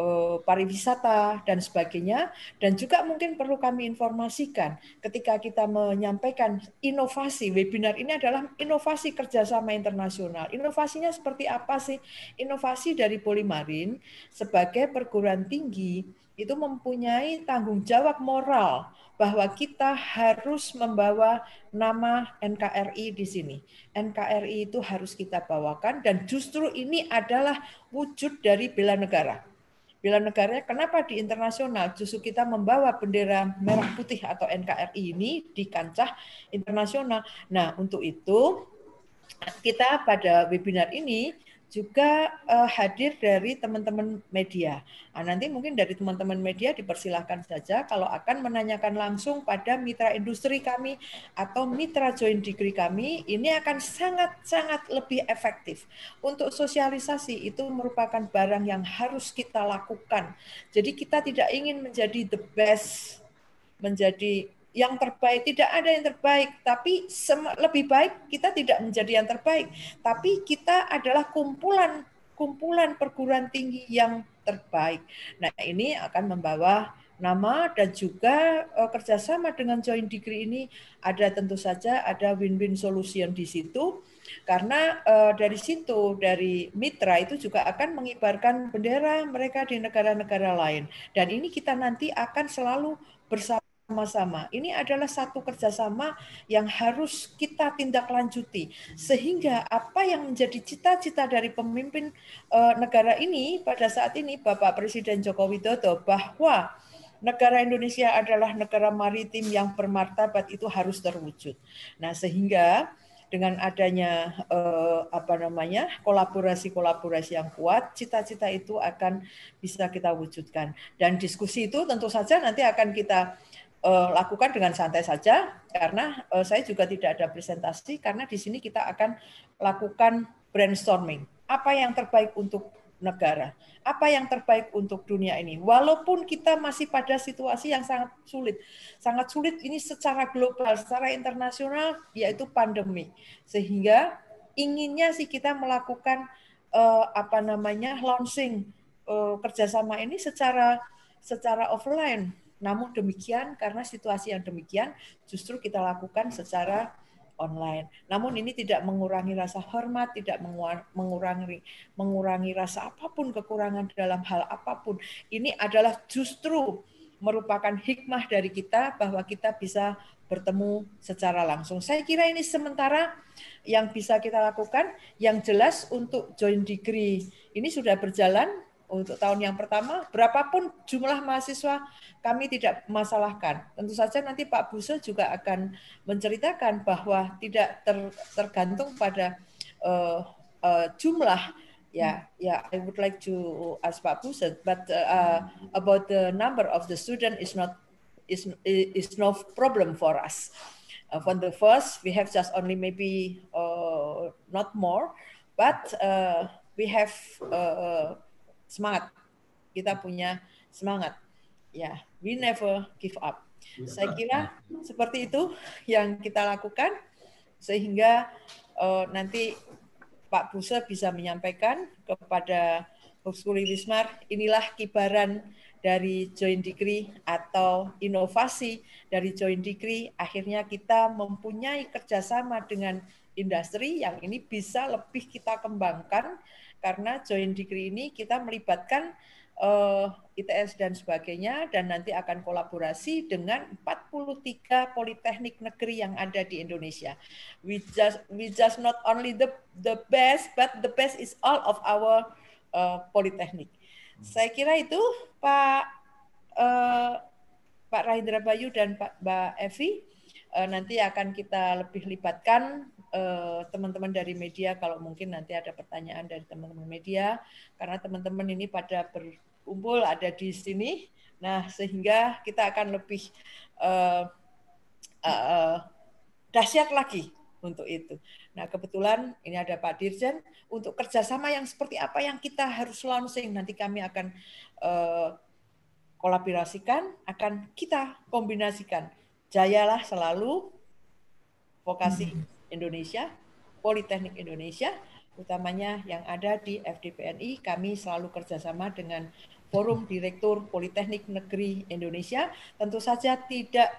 pariwisata dan sebagainya. Dan juga mungkin perlu kami informasikan ketika kita menyampaikan inovasi, webinar ini adalah inovasi kerjasama internasional. Inovasinya seperti apa sih? Inovasi dari Polimarin sebagai perguruan tinggi itu mempunyai tanggung jawab moral bahwa kita harus membawa nama N K R I di sini. N K R I itu harus kita bawakan, dan justru ini adalah wujud dari bela negara. Bela negara, kenapa di internasional justru kita membawa bendera merah putih atau N K R I ini di kancah internasional. Nah, untuk itu kita pada webinar ini juga uh, hadir dari teman-teman media. Nah, nanti mungkin dari teman-teman media dipersilahkan saja kalau akan menanyakan langsung pada mitra industri kami atau mitra joint degree kami, ini akan sangat-sangat lebih efektif. Untuk sosialisasi itu merupakan barang yang harus kita lakukan. Jadi kita tidak ingin menjadi the best, menjadi yang terbaik, tidak ada yang terbaik, tapi lebih baik kita tidak menjadi yang terbaik, tapi kita adalah kumpulan kumpulan perguruan tinggi yang terbaik. Nah, ini akan membawa nama dan juga uh, kerjasama dengan joint degree ini ada tentu saja ada win-win solution di situ, karena uh, dari situ dari mitra itu juga akan mengibarkan bendera mereka di negara-negara lain, dan ini kita nanti akan selalu bersama sama-sama. Ini adalah satu kerjasama yang harus kita tindak lanjuti, sehingga apa yang menjadi cita-cita dari pemimpin uh, negara ini pada saat ini, Bapak Presiden Joko Widodo, bahwa negara Indonesia adalah negara maritim yang bermartabat, itu harus terwujud. Nah, sehingga dengan adanya eh, apa namanya kolaborasi-kolaborasi yang kuat, cita-cita itu akan bisa kita wujudkan. Dan diskusi itu tentu saja nanti akan kita Uh, lakukan dengan santai saja, karena uh, saya juga tidak ada presentasi, karena di sini kita akan lakukan brainstorming. Apa yang terbaik untuk negara? Apa yang terbaik untuk dunia ini? Walaupun kita masih pada situasi yang sangat sulit. Sangat sulit ini secara global, secara internasional, yaitu pandemi. Sehingga inginnya sih kita melakukan uh, apa namanya launching uh, kerjasama ini secara secara offline. Namun demikian, karena situasi yang demikian, justru kita lakukan secara online. Namun ini tidak mengurangi rasa hormat, tidak mengurangi mengurangi rasa apapun, kekurangan dalam hal apapun. Ini adalah justru merupakan hikmah dari kita bahwa kita bisa bertemu secara langsung. Saya kira ini sementara yang bisa kita lakukan. Yang jelas untuk joint degree ini sudah berjalan. Untuk tahun yang pertama, berapapun jumlah mahasiswa kami tidak masalahkan. Tentu saja nanti Pak Buse juga akan menceritakan bahwa tidak ter, tergantung pada uh, uh, jumlah. Ya, ya, I would like to ask Pak Buse, but uh, about the number of the student is not is is no problem for us. Uh, for the first, we have just only maybe uh, not more, but uh, we have uh, semangat, kita punya semangat, ya, we never give up. Saya kira seperti itu yang kita lakukan, sehingga uh, nanti Pak Buse bisa menyampaikan kepada Hochschule Wismar, inilah kibaran dari joint degree atau inovasi dari joint degree. Akhirnya kita mempunyai kerjasama dengan industri yang ini bisa lebih kita kembangkan, karena joint degree ini kita melibatkan uh, I T S dan sebagainya, dan nanti akan kolaborasi dengan empat puluh tiga politeknik negeri yang ada di Indonesia. We just we just not only the the best, but the best is all of our uh, politeknik. Saya kira itu Pak uh, Pak Rahindra Bayu dan Pak Mbak Evi, uh, nanti akan kita lebih libatkan teman-teman dari media kalau mungkin nanti ada pertanyaan dari teman-teman media, karena teman-teman ini pada ber, berkumpul ada di sini. Nah, sehingga kita akan lebih uh, uh, dahsyat lagi untuk itu. Nah, kebetulan ini ada Pak Dirjen untuk kerjasama yang seperti apa yang kita harus launching. Nanti kami akan uh, kolaborasikan, akan kita kombinasikan. Jayalah selalu vokasi Indonesia, Politeknik Indonesia, utamanya yang ada di F D P N I. Kami selalu kerjasama dengan Forum Direktur Politeknik Negeri Indonesia, tentu saja tidak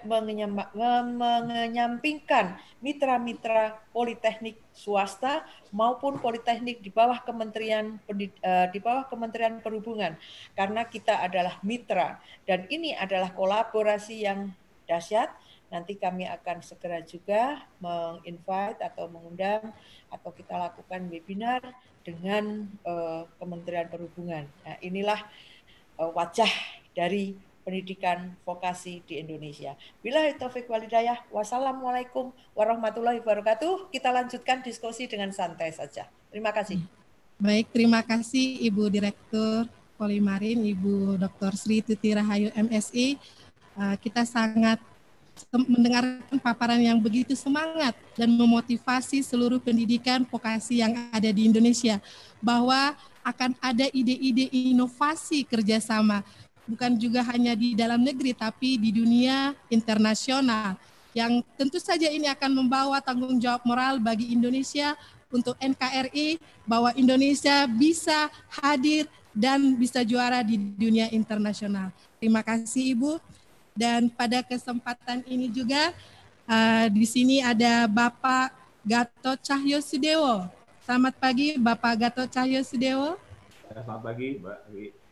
menyampingkan mitra-mitra politeknik swasta maupun politeknik di bawah Kementerian di bawah Kementerian Perhubungan, karena kita adalah mitra dan ini adalah kolaborasi yang dahsyat. Nanti kami akan segera juga menginvite atau mengundang atau kita lakukan webinar dengan uh, Kementerian Perhubungan. Nah, inilah uh, wajah dari pendidikan vokasi di Indonesia. Billahi taufiq wal hidayah. Wassalamualaikum warahmatullahi wabarakatuh. Kita lanjutkan diskusi dengan santai saja. Terima kasih. Baik, terima kasih Ibu Direktur Polimarin, Ibu Doktor Sri Tuti Rahayu M Si. Uh, kita sangat mendengarkan paparan yang begitu semangat dan memotivasi seluruh pendidikan vokasi yang ada di Indonesia bahwa akan ada ide-ide inovasi kerjasama bukan juga hanya di dalam negeri tapi di dunia internasional yang tentu saja ini akan membawa tanggung jawab moral bagi Indonesia untuk N K R I bahwa Indonesia bisa hadir dan bisa juara di dunia internasional. Terima kasih Ibu. Dan pada kesempatan ini juga uh, di sini ada Bapak Gatot Cahyo Sudewo. Selamat pagi Bapak Gatot Cahyo Sudewo. Selamat pagi Mbak.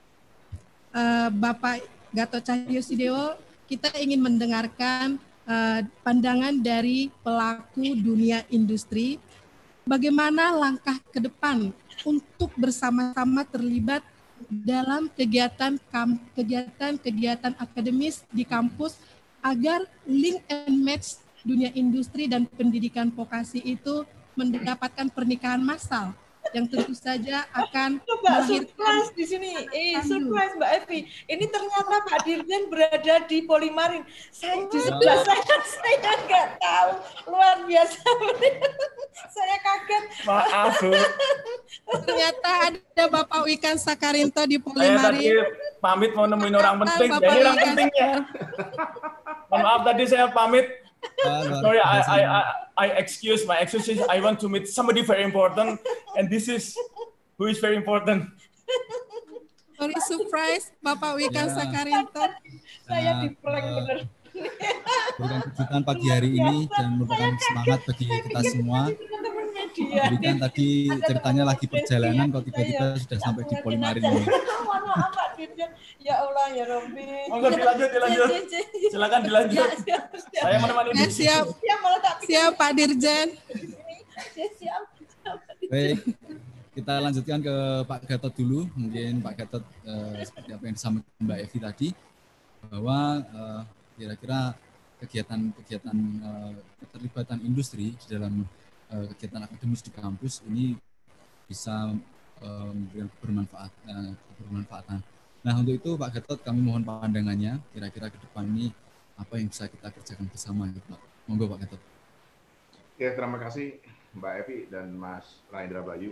Uh, Bapak Gatot Cahyo Sudewo, kita ingin mendengarkan uh, pandangan dari pelaku dunia industri. Bagaimana langkah ke depan untuk bersama-sama terlibat dalam kegiatan kegiatan-kegiatan akademis di kampus agar link and match dunia industri dan pendidikan vokasi itu mendapatkan pernikahan massal yang tentu saja akan Coba surprise di sini. Eh, surprise Mbak Evi. Ini ternyata Pak Dirjen berada di Polimarin. Saya di sebelah saya, saya nggak tahu. Luar biasa. Saya kaget. Maaf, Bu. Ternyata ada Bapak Wikan Sakarinto di Saya Polimarin. tadi pamit mau nemuin orang penting. Bapak Jadi orang Wikan. pentingnya. Mohon maaf tadi saya pamit. Sorry, I, I, I, I excuse my excuses. I want to meet somebody very important, and this is who is very important. Sorry, surprise, Bapak Wikan Ya. Sakarinto. Saya di prank uh, bener. Berikan kejutan pagi hari ini dan merupakan semangat bagi kita semua. Berikan tadi ceritanya lagi perjalanan, kok tiba-tiba sudah sampai di Polimarin ini. Mohon maaf Pak Dirjen. Ya Allah ya Rabbi. Monggo dilanjut, dilanjut. Silakan dilanjut. Ya, siap, siap. Saya menemani Ya, di siap, Siap, malah tak pikir. siap Pak Dirjen. Siap, siap. Baik, kita lanjutkan ke Pak Gatot dulu. Mungkin Pak Gatot eh, seperti apa yang disampaikan Mbak Evi tadi, bahwa eh, kira-kira kegiatan-kegiatan eh, keterlibatan industri di dalam eh, kegiatan akademis di kampus ini bisa eh, memberikan bermanfaat, eh, bermanfaatan. Nah, untuk itu Pak Gatot kami mohon pandangannya kira-kira ke depan ini apa yang bisa kita kerjakan bersama gitu, Pak. Monggo Pak Gatot. Ya, terima kasih Mbak Evi dan Mas Raindra Bayu.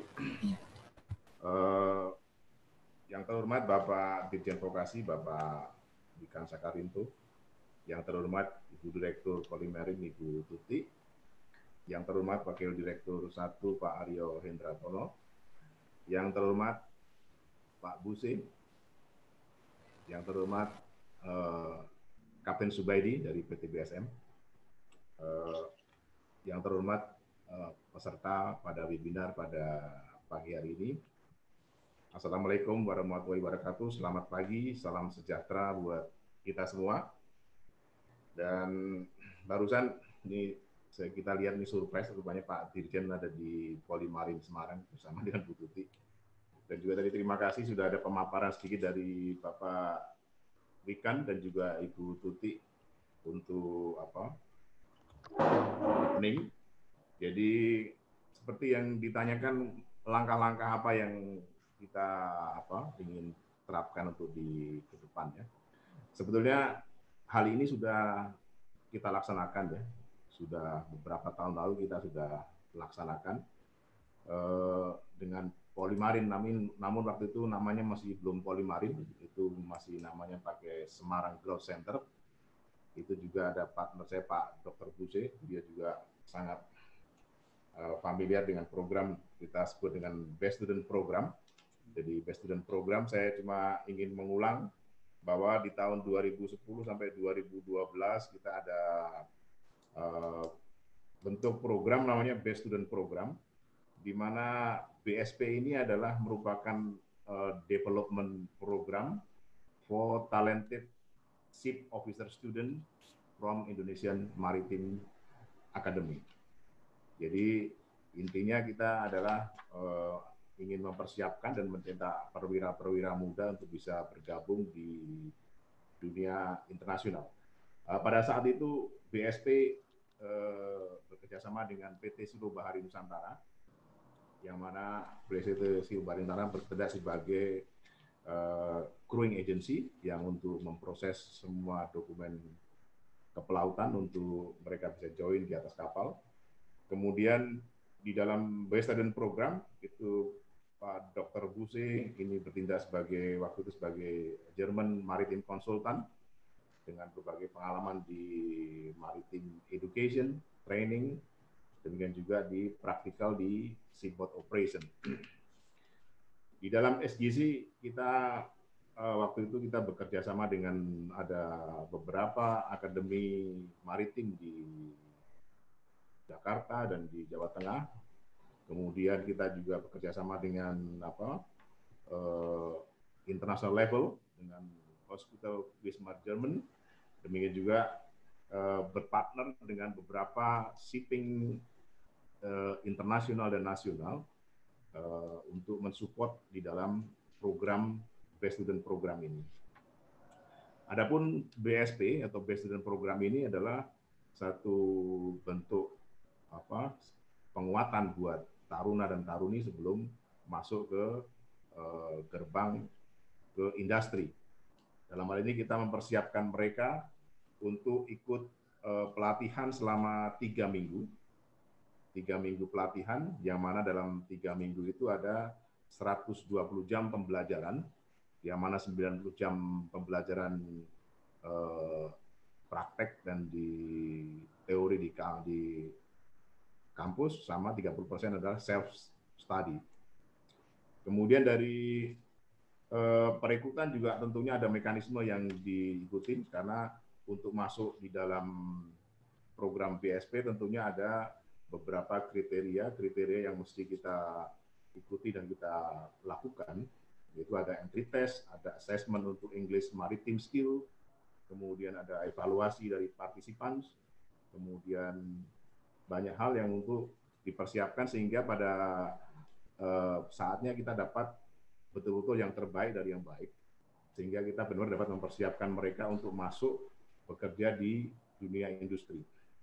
Uh, yang terhormat Bapak Dirjen Vokasi, Bapak Wikan Sakarinto, yang terhormat Ibu Direktur Polimarin, Ibu Tuti, yang terhormat Wakil Direktur satu Pak Aryo Hendratono, yang terhormat Pak Buse, yang terhormat uh, Kapten Subaidi dari P T B S M, uh, yang terhormat uh, peserta pada webinar pada pagi hari ini. Assalamualaikum warahmatullahi wabarakatuh. Selamat pagi, salam sejahtera buat kita semua. Dan barusan ini kita lihat nih surprise, rupanya Pak Dirjen ada di Polimarin Semarang bersama dengan Bu Tuti. Dan juga tadi terima kasih sudah ada pemaparan sedikit dari Bapak Wikan dan juga Ibu Tuti untuk apa opening. Jadi seperti yang ditanyakan langkah-langkah apa yang kita apa ingin terapkan untuk di ke depannya. Sebetulnya hal ini sudah kita laksanakan ya, sudah beberapa tahun lalu kita sudah laksanakan eh, dengan Polimarin, namun, namun waktu itu namanya masih belum Polimarin, itu masih namanya pakai Semarang Growth Center. Itu juga ada partner saya Pak Dokter Buse, dia juga sangat uh, familiar dengan program kita sebut dengan Best Student Program. Jadi Best Student Program saya cuma ingin mengulang bahwa di tahun dua ribu sepuluh sampai dua ribu dua belas kita ada uh, bentuk program namanya Best Student Program, di mana B S P ini adalah merupakan uh, development program for talented ship officer student from Indonesian Maritime Academy. Jadi intinya kita adalah uh, ingin mempersiapkan dan mencetak perwira-perwira muda untuk bisa bergabung di dunia internasional. Uh, pada saat itu B S P uh, bekerjasama dengan P T Silo Bahari Nusantara, yang mana P T Silo Bahari Nusantara bertindak sebagai uh, crewing agency yang untuk memproses semua dokumen kepelautan untuk mereka bisa join di atas kapal. Kemudian di dalam Best Student Program itu Pak Dokter Buse ini bertindak sebagai waktu itu sebagai German Maritime Consultant dengan berbagai pengalaman di maritime education, training, demikian juga di praktikal di seaboat operation. Di dalam S G C kita uh, waktu itu kita bekerja sama dengan ada beberapa akademi maritim di Jakarta dan di Jawa Tengah. Kemudian kita juga bekerja sama dengan apa uh, international level dengan Hospital Wismar Jerman. Demikian juga uh, berpartner dengan beberapa shipping uh, internasional dan nasional uh, untuk mensupport di dalam program Best Student Program ini. Adapun B S P atau Best Student Program ini adalah satu bentuk apa penguatan buat taruna dan taruni sebelum masuk ke uh, gerbang ke industri. Dalam hal ini kita mempersiapkan mereka untuk ikut uh, pelatihan selama tiga minggu. Tiga minggu pelatihan, yang mana dalam tiga minggu itu ada seratus dua puluh jam pembelajaran, yang mana sembilan puluh jam pembelajaran uh, praktek dan di teori di, di kampus, sama tiga puluh persen adalah self-study. Kemudian dari eh, perekrutan juga tentunya ada mekanisme yang diikuti, karena untuk masuk di dalam program B S P tentunya ada beberapa kriteria, kriteria yang mesti kita ikuti dan kita lakukan, yaitu ada entry test, ada assessment untuk English Maritime Skill, kemudian ada evaluasi dari partisipan, kemudian banyak hal yang untuk dipersiapkan sehingga pada uh, saatnya kita dapat betul-betul yang terbaik dari yang baik, sehingga kita benar-benar dapat mempersiapkan mereka untuk masuk bekerja di dunia industri.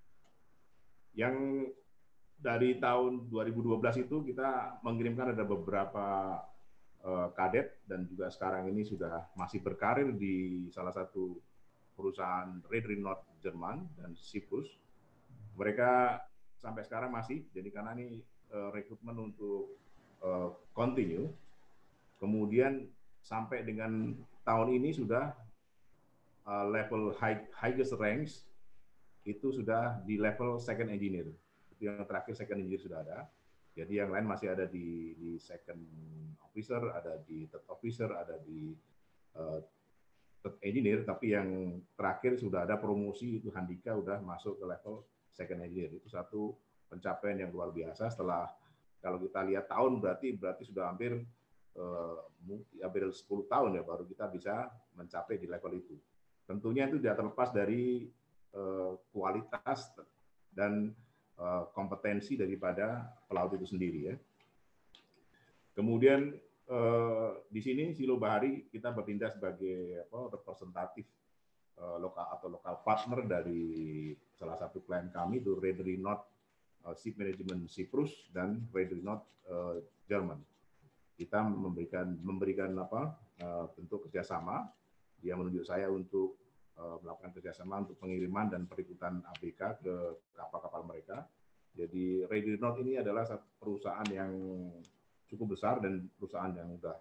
Yang dari tahun dua ribu dua belas itu kita mengirimkan ada beberapa uh, kadet dan juga sekarang ini sudah masih berkarir di salah satu perusahaan Reederei Nord Jerman dan Cyprus. Mereka sampai sekarang masih, jadi karena ini uh, rekrutmen untuk uh, continue. Kemudian sampai dengan tahun ini sudah uh, level high, highest ranks itu sudah di level second engineer. Itu yang terakhir second engineer sudah ada. Jadi yang lain masih ada di, di second officer, ada di third officer, ada di uh, third engineer. Tapi yang terakhir sudah ada promosi, itu Handika sudah masuk ke level second engineer. Itu satu pencapaian yang luar biasa. Setelah kalau kita lihat tahun berarti berarti sudah hampir eh, hampir sepuluh tahun ya baru kita bisa mencapai di level itu. Tentunya itu tidak terlepas dari eh, kualitas dan eh, kompetensi daripada pelaut itu sendiri ya. Kemudian eh, di sini Silo Bahari kita bertindak sebagai apa, representatif eh, lokal atau lokal partner dari salah satu klien kami itu Reederei Nord uh, Ship Management Cyprus dan Reederei Nord uh, Jerman. Kita memberikan memberikan apa uh, bentuk kerjasama. Dia menunjuk saya untuk uh, melakukan kerjasama untuk pengiriman dan perekrutan A B K ke kapal-kapal mereka. Jadi Ready North ini adalah satu perusahaan yang cukup besar dan perusahaan yang sudah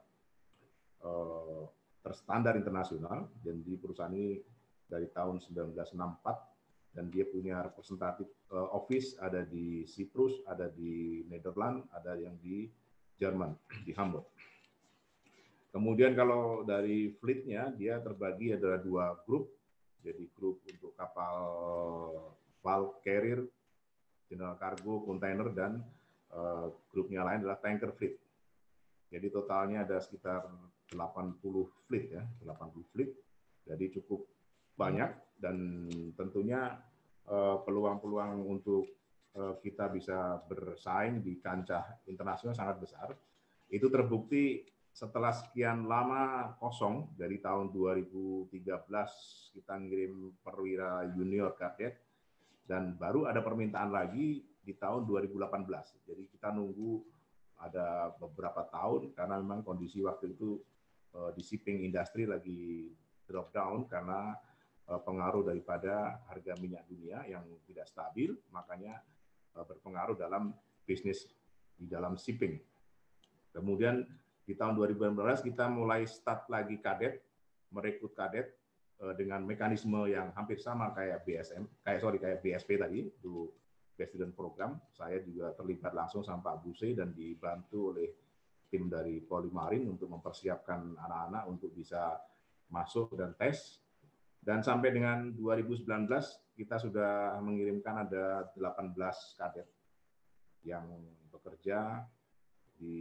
uh, terstandar internasional. Dan di perusahaan ini dari tahun seribu sembilan ratus enam puluh empat dan dia punya representatif uh, office ada di Siprus, ada di Nederland, ada yang di Jerman, di Hamburg. Kemudian kalau dari fleet-nya dia terbagi adalah dua grup. Jadi grup untuk kapal bulk carrier, general cargo, kontainer, dan uh, grupnya lain adalah tanker fleet. Jadi totalnya ada sekitar delapan puluh fleet ya, delapan puluh fleet. Jadi cukup banyak dan tentunya peluang-peluang uh, untuk uh, kita bisa bersaing di kancah internasional sangat besar. Itu terbukti setelah sekian lama kosong dari tahun dua ribu tiga belas kita ngirim perwira junior kadet dan baru ada permintaan lagi di tahun dua ribu delapan belas. Jadi kita nunggu ada beberapa tahun karena memang kondisi waktu itu uh, di shipping industry lagi drop down karena pengaruh daripada harga minyak dunia yang tidak stabil, makanya berpengaruh dalam bisnis di dalam shipping. Kemudian di tahun dua ribu enam belas kita mulai start lagi kadet, merekrut kadet dengan mekanisme yang hampir sama kayak B S M, kayak sorry kayak B S P tadi, itu Best Student Program. Saya juga terlibat langsung sama Pak Buse dan dibantu oleh tim dari Polimarin untuk mempersiapkan anak-anak untuk bisa masuk dan tes. Dan sampai dengan dua ribu sembilan belas kita sudah mengirimkan ada delapan belas kadet yang bekerja di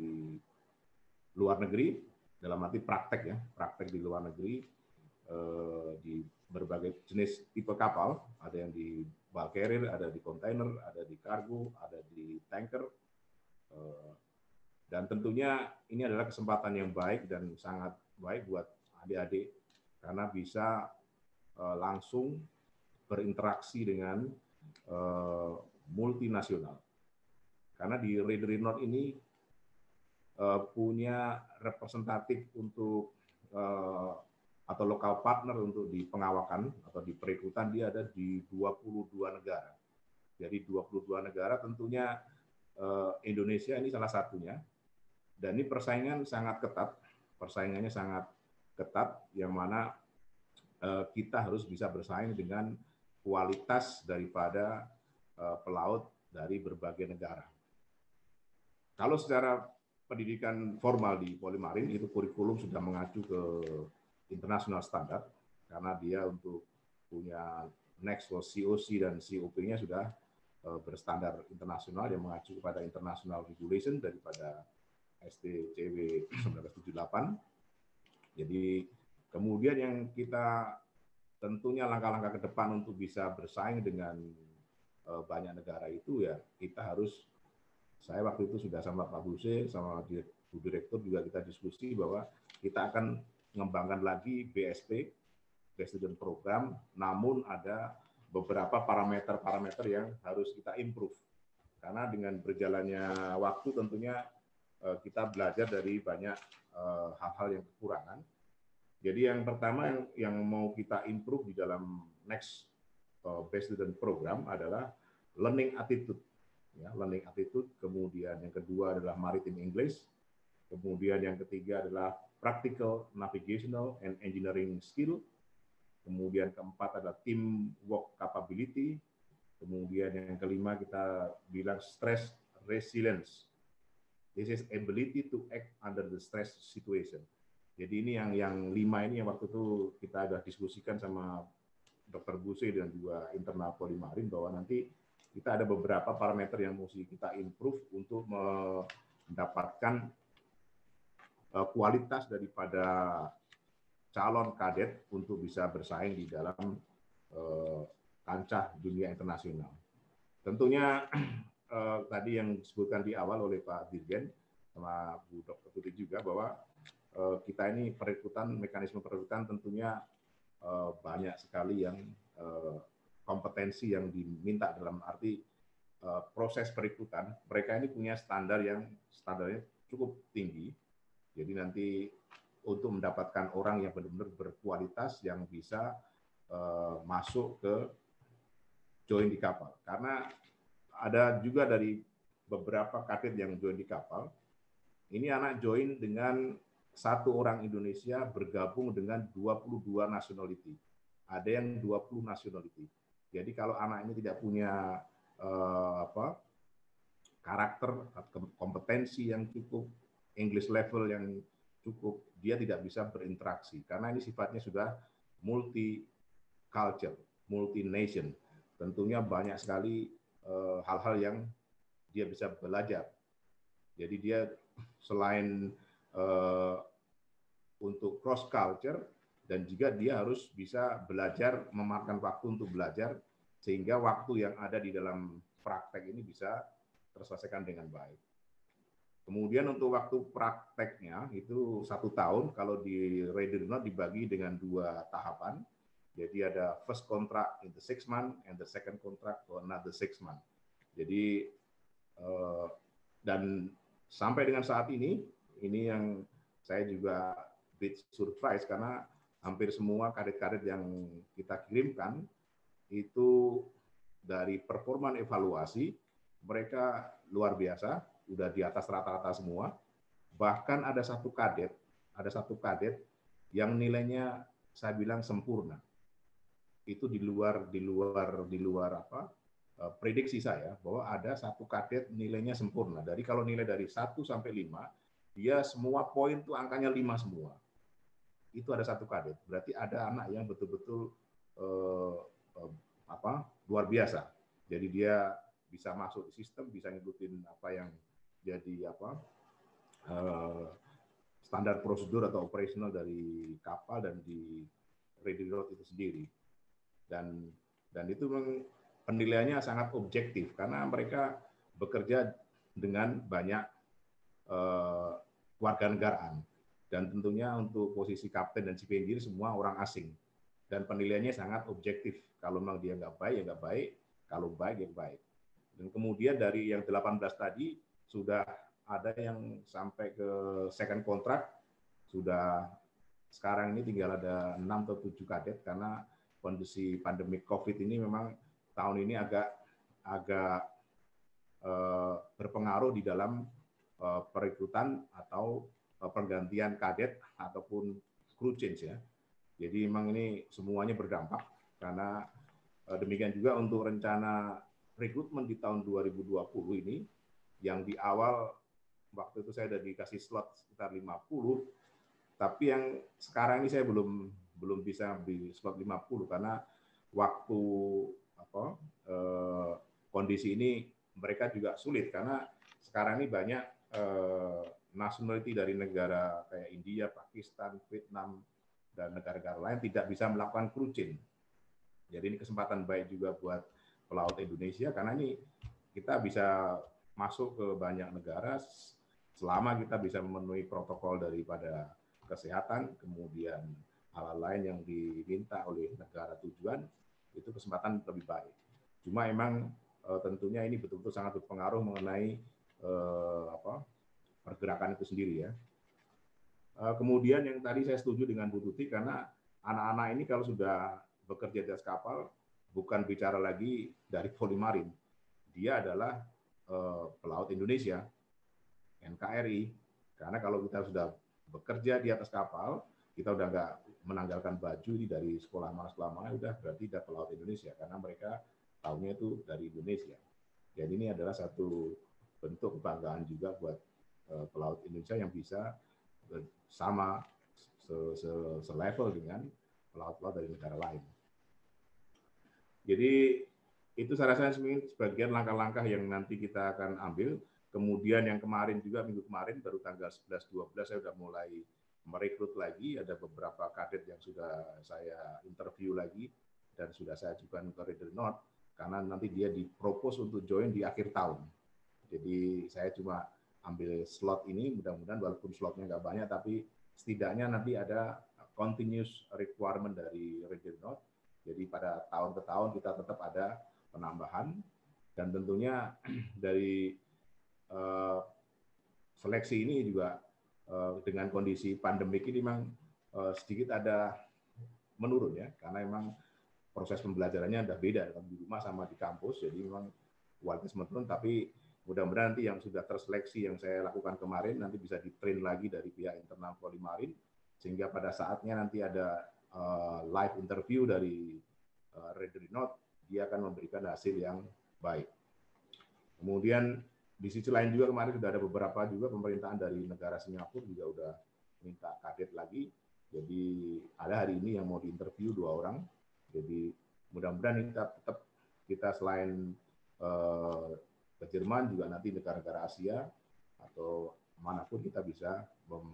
luar negeri, dalam arti praktek ya, praktek di luar negeri eh, di berbagai jenis tipe kapal, ada yang di bulk carrier, ada di kontainer, ada di kargo, ada di tanker. Eh, dan tentunya ini adalah kesempatan yang baik dan sangat baik buat adik-adik karena bisa uh, langsung berinteraksi dengan uh, multinasional. Karena di Ready North ini uh, punya representatif untuk uh, atau lokal partner untuk di pengawakan atau di perekrutan dia ada di dua puluh dua negara. Jadi dua puluh dua negara tentunya uh, Indonesia ini salah satunya. Dan ini persaingan sangat ketat, persaingannya sangat ketat yang mana uh, kita harus bisa bersaing dengan kualitas daripada uh, pelaut dari berbagai negara. Kalau secara pendidikan formal di Polimarin itu kurikulum sudah mengacu ke international standard karena dia untuk punya next C O C dan C O P-nya sudah uh, berstandar internasional yang mengacu kepada international regulation daripada S T C W seribu sembilan ratus tujuh puluh delapan. Jadi kemudian yang kita tentunya langkah-langkah ke depan untuk bisa bersaing dengan uh, banyak negara itu ya kita harus, saya waktu itu sudah sama Pak Buse, sama Bu Direktur juga kita diskusi bahwa kita akan mengembangkan lagi B S P, Best Student Program, namun ada beberapa parameter-parameter yang harus kita improve. Karena dengan berjalannya waktu tentunya uh, kita belajar dari banyak hal-hal uh, yang kekurangan. Jadi yang pertama yang, yang mau kita improve di dalam next uh, Best Student Program adalah learning attitude. Ya, learning attitude, kemudian yang kedua adalah maritime English, kemudian yang ketiga adalah practical navigational and engineering skill, kemudian keempat adalah teamwork capability, kemudian yang kelima kita bilang stress resilience. This is ability to act under the stress situation. Jadi ini yang yang lima ini yang waktu itu kita sudah diskusikan sama Dokter Buse dan juga internal Polimarin bahwa nanti kita ada beberapa parameter yang mesti kita improve untuk mendapatkan kualitas daripada calon kadet untuk bisa bersaing di dalam kancah dunia internasional. Tentunya tadi yang disebutkan di awal oleh Pak Dirjen sama Bu Dokter Tuti juga bahwa kita ini perekrutan, mekanisme perekrutan tentunya banyak sekali yang kompetensi yang diminta dalam arti uh, proses perekrutan. Mereka ini punya standar yang standarnya cukup tinggi. Jadi nanti untuk mendapatkan orang yang benar-benar berkualitas yang bisa uh, masuk ke join di kapal. Karena ada juga dari beberapa kadet yang join di kapal, ini anak join dengan satu orang Indonesia bergabung dengan dua puluh dua nationality. Ada yang dua puluh nationality. Jadi kalau anak ini tidak punya uh, apa karakter, kompetensi yang cukup, English level yang cukup, dia tidak bisa berinteraksi. Karena ini sifatnya sudah multi culture, multi nation. Tentunya banyak sekali hal-hal uh, yang dia bisa belajar. Jadi dia selain uh, untuk cross culture, dan juga dia harus bisa belajar, memakan waktu untuk belajar, sehingga waktu yang ada di dalam praktek ini bisa terselesaikan dengan baik. Kemudian untuk waktu prakteknya itu satu tahun, kalau di Ready or Not dibagi dengan dua tahapan. Jadi ada first contract in the six month and the second contract for another six month. Jadi uh, dan sampai dengan saat ini, ini yang saya juga bit surprise karena hampir semua kadet-kadet yang kita kirimkan itu dari performa evaluasi mereka luar biasa, udah di atas rata-rata semua. Bahkan ada satu kadet, ada satu kadet yang nilainya saya bilang sempurna. Itu di luar di luar di luar apa prediksi saya bahwa ada satu kadet nilainya sempurna. Dari kalau nilai dari satu sampai lima, dia semua poin tuh angkanya lima semua. Itu ada satu kadet. Berarti ada anak yang betul-betul eh, eh, apa luar biasa. Jadi dia bisa masuk di sistem, bisa ngikutin apa yang jadi apa eh, standar prosedur atau operasional dari kapal dan di Ready Road itu sendiri. Dan dan itu memang penilaiannya sangat objektif karena mereka bekerja dengan banyak uh, warganegaraan dan tentunya untuk posisi kapten dan chief engineer semua orang asing dan penilaiannya sangat objektif. Kalau memang dia nggak baik ya nggak baik, kalau baik ya baik. Dan kemudian dari yang delapan belas tadi sudah ada yang sampai ke second contract, sudah sekarang ini tinggal ada enam atau tujuh kadet karena kondisi pandemi COVID ini memang tahun ini agak agak uh, berpengaruh di dalam uh, perekrutan atau uh, pergantian kadet ataupun crew change ya. Jadi memang ini semuanya berdampak karena uh, demikian juga untuk rencana rekrutmen di tahun dua ribu dua puluh ini yang di awal waktu itu saya sudah dikasih slot sekitar lima puluh, tapi yang sekarang ini saya belum belum bisa di slot lima puluh karena waktu apa eh, kondisi ini mereka juga sulit karena sekarang ini banyak eh, nationality dari negara kayak India, Pakistan, Vietnam dan negara-negara lain tidak bisa melakukan crew change. Jadi ini kesempatan baik juga buat pelaut Indonesia karena ini kita bisa masuk ke banyak negara selama kita bisa memenuhi protokol daripada kesehatan, kemudian hal lain yang diminta oleh negara tujuan, itu kesempatan lebih baik. Cuma emang e, tentunya ini betul-betul sangat berpengaruh mengenai e, apa, pergerakan itu sendiri ya. E, kemudian yang tadi saya setuju dengan Bu Tuti karena anak-anak ini kalau sudah bekerja di atas kapal bukan bicara lagi dari Polimarin, dia adalah e, pelaut Indonesia, N K R I. Karena kalau kita sudah bekerja di atas kapal, kita udah nggak menanggalkan baju ini dari sekolah mana sekolah mana, udah berarti udah pelaut Indonesia karena mereka tahunya itu dari Indonesia. Jadi ini adalah satu bentuk kebanggaan juga buat uh, pelaut Indonesia yang bisa uh, sama selevel dengan pelaut-pelaut dari negara lain. Jadi itu saya rasa sebagian langkah-langkah yang nanti kita akan ambil. Kemudian yang kemarin juga minggu kemarin baru tanggal sebelas dua belas saya sudah mulai merekrut lagi, ada beberapa kadet yang sudah saya interview lagi dan sudah saya ajukan ke Ready or Not karena nanti dia dipropose untuk join di akhir tahun. Jadi saya cuma ambil slot ini, mudah-mudahan walaupun slotnya nggak banyak, tapi setidaknya nanti ada continuous requirement dari Ready or Not. Jadi pada tahun ke tahun kita tetap ada penambahan dan tentunya dari uh, seleksi ini juga uh, dengan kondisi pandemik ini memang uh, sedikit ada menurun ya, karena memang proses pembelajarannya udah beda di rumah sama di kampus, jadi memang kualitas menurun, tapi mudah-mudahan nanti yang sudah terseleksi yang saya lakukan kemarin nanti bisa di-train lagi dari pihak internal Polymarine, sehingga pada saatnya nanti ada uh, live interview dari uh, Reader Note, dia akan memberikan hasil yang baik. Kemudian di sisi lain juga kemarin sudah ada beberapa juga pemerintahan dari negara Singapura juga udah minta kadet lagi. Jadi ada hari ini yang mau diinterview dua orang. Jadi mudah-mudahan kita tetap kita selain eh, ke Jerman juga nanti negara-negara Asia atau manapun kita bisa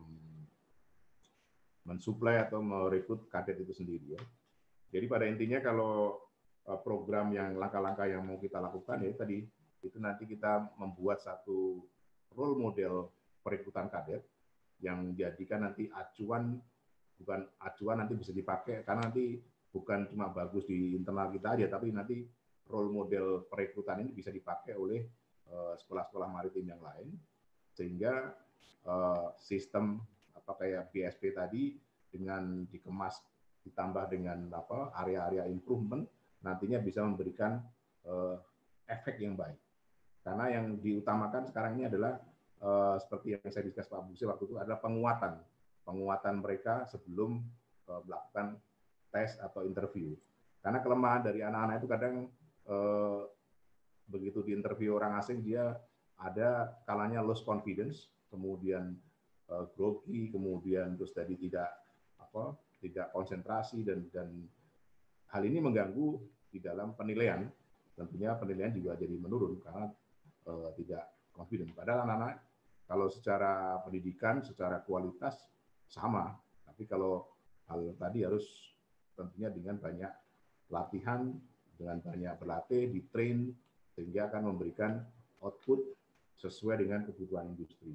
mensuplai atau merekrut kadet itu sendiri ya. Jadi pada intinya kalau program yang langkah-langkah yang mau kita lakukan ya tadi itu nanti kita membuat satu role model perekrutan kadet yang jadikan nanti acuan, bukan acuan nanti bisa dipakai karena nanti bukan cuma bagus di internal kita aja, tapi nanti role model perekrutan ini bisa dipakai oleh sekolah-sekolah maritim yang lain, sehingga uh, sistem apa kayak B S P tadi dengan dikemas ditambah dengan apa area-area improvement nantinya bisa memberikan uh, efek yang baik. Karena yang diutamakan sekarang ini adalah uh, seperti yang saya diskus Pak Busi waktu itu adalah penguatan, penguatan mereka sebelum uh, melakukan tes atau interview. Karena kelemahan dari anak-anak itu kadang uh, begitu di interview orang asing dia ada kalanya lost confidence, kemudian uh, grogi, kemudian terus tadi tidak apa tidak konsentrasi dan dan hal ini mengganggu di dalam penilaian. Tentunya penilaian juga jadi menurun karena uh, tidak confident. Padahal anak-anak kalau secara pendidikan, secara kualitas sama, tapi kalau hal tadi harus tentunya dengan banyak latihan, dengan banyak berlatih, di-train, sehingga akan memberikan output sesuai dengan kebutuhan industri.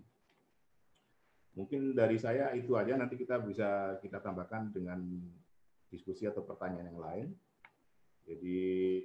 Mungkin dari saya itu aja, nanti kita bisa kita tambahkan dengan diskusi atau pertanyaan yang lain. Jadi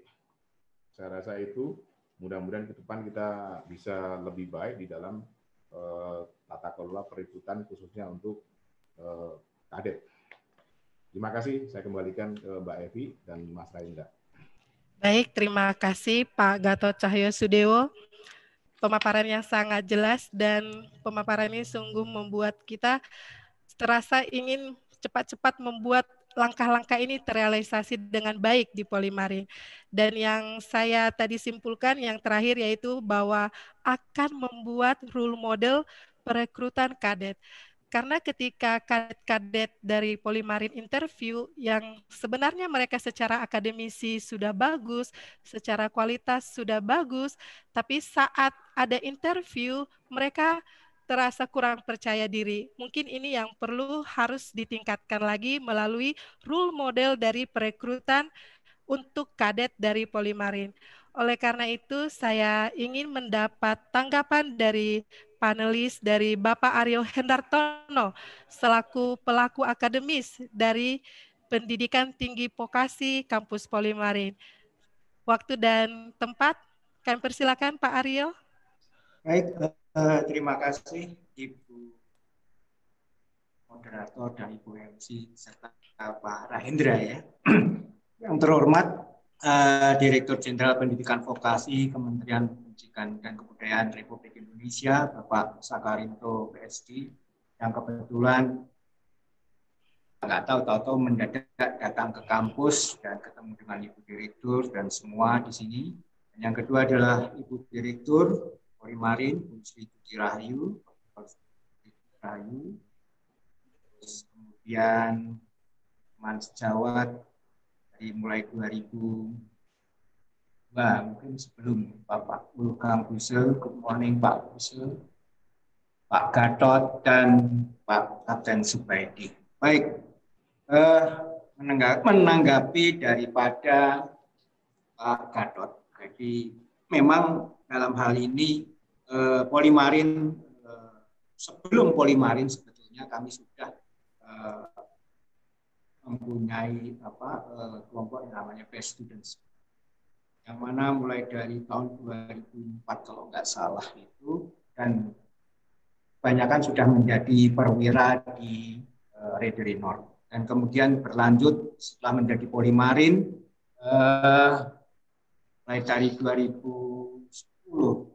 saya rasa itu mudah-mudahan ke depan kita bisa lebih baik di dalam uh, tata kelola perekrutan khususnya untuk uh, kadet. Terima kasih, saya kembalikan ke Mbak Evi dan Mas Raindra. Baik, terima kasih Pak Gatot Cahyo Sudewo. Pemaparan yang sangat jelas dan pemaparan ini sungguh membuat kita terasa ingin cepat-cepat membuat langkah-langkah ini terrealisasi dengan baik di Polymarine. Dan yang saya tadi simpulkan yang terakhir yaitu bahwa akan membuat role model perekrutan kadet. Karena ketika kadet-kadet dari Polymarine interview yang sebenarnya mereka secara akademisi sudah bagus, secara kualitas sudah bagus, tapi saat ada interview mereka terasa kurang percaya diri. Mungkin ini yang perlu harus ditingkatkan lagi melalui role model dari perekrutan untuk kadet dari Polymarine. Oleh karena itu, saya ingin mendapat tanggapan dari panelis dari Bapak Aryo Hendartono selaku pelaku akademis dari Pendidikan Tinggi Vokasi Kampus Polymarine. Waktu dan tempat, kami persilakan Pak Aryo. Baik, uh, terima kasih Ibu moderator dan Ibu M C serta Pak Rahendra ya. Yang terhormat uh, Direktur Jenderal Pendidikan Vokasi Kementerian Pendidikan dan Kebudayaan Republik Indonesia, Bapak Sakarinto P S D, yang kebetulan nggak tahu tahu-tahu mendadak datang ke kampus dan ketemu dengan Ibu Direktur dan semua di sini. Dan yang kedua adalah Ibu Direktur Polymarine, Bu Sri Tuti Rahayu, Rahayu, terus kemudian teman sejawat dari mulai dua ribu dua, mungkin sebelum Bapak Ulkam Busel, good morning Pak Busel, Pak Gatot, dan Pak Kapten Subaidi. Baik, eh, menanggapi daripada Pak Gatot, jadi memang dalam hal ini eh, Polymarine, eh, sebelum Polymarine sebetulnya kami sudah eh, mempunyai apa eh, kelompok yang namanya Best Students, yang mana mulai dari tahun dua ribu empat kalau nggak salah itu, dan kebanyakan sudah menjadi perwira di uh, Reedery North. Dan kemudian berlanjut setelah menjadi Polymarine, uh, mulai dari dua ribu sepuluh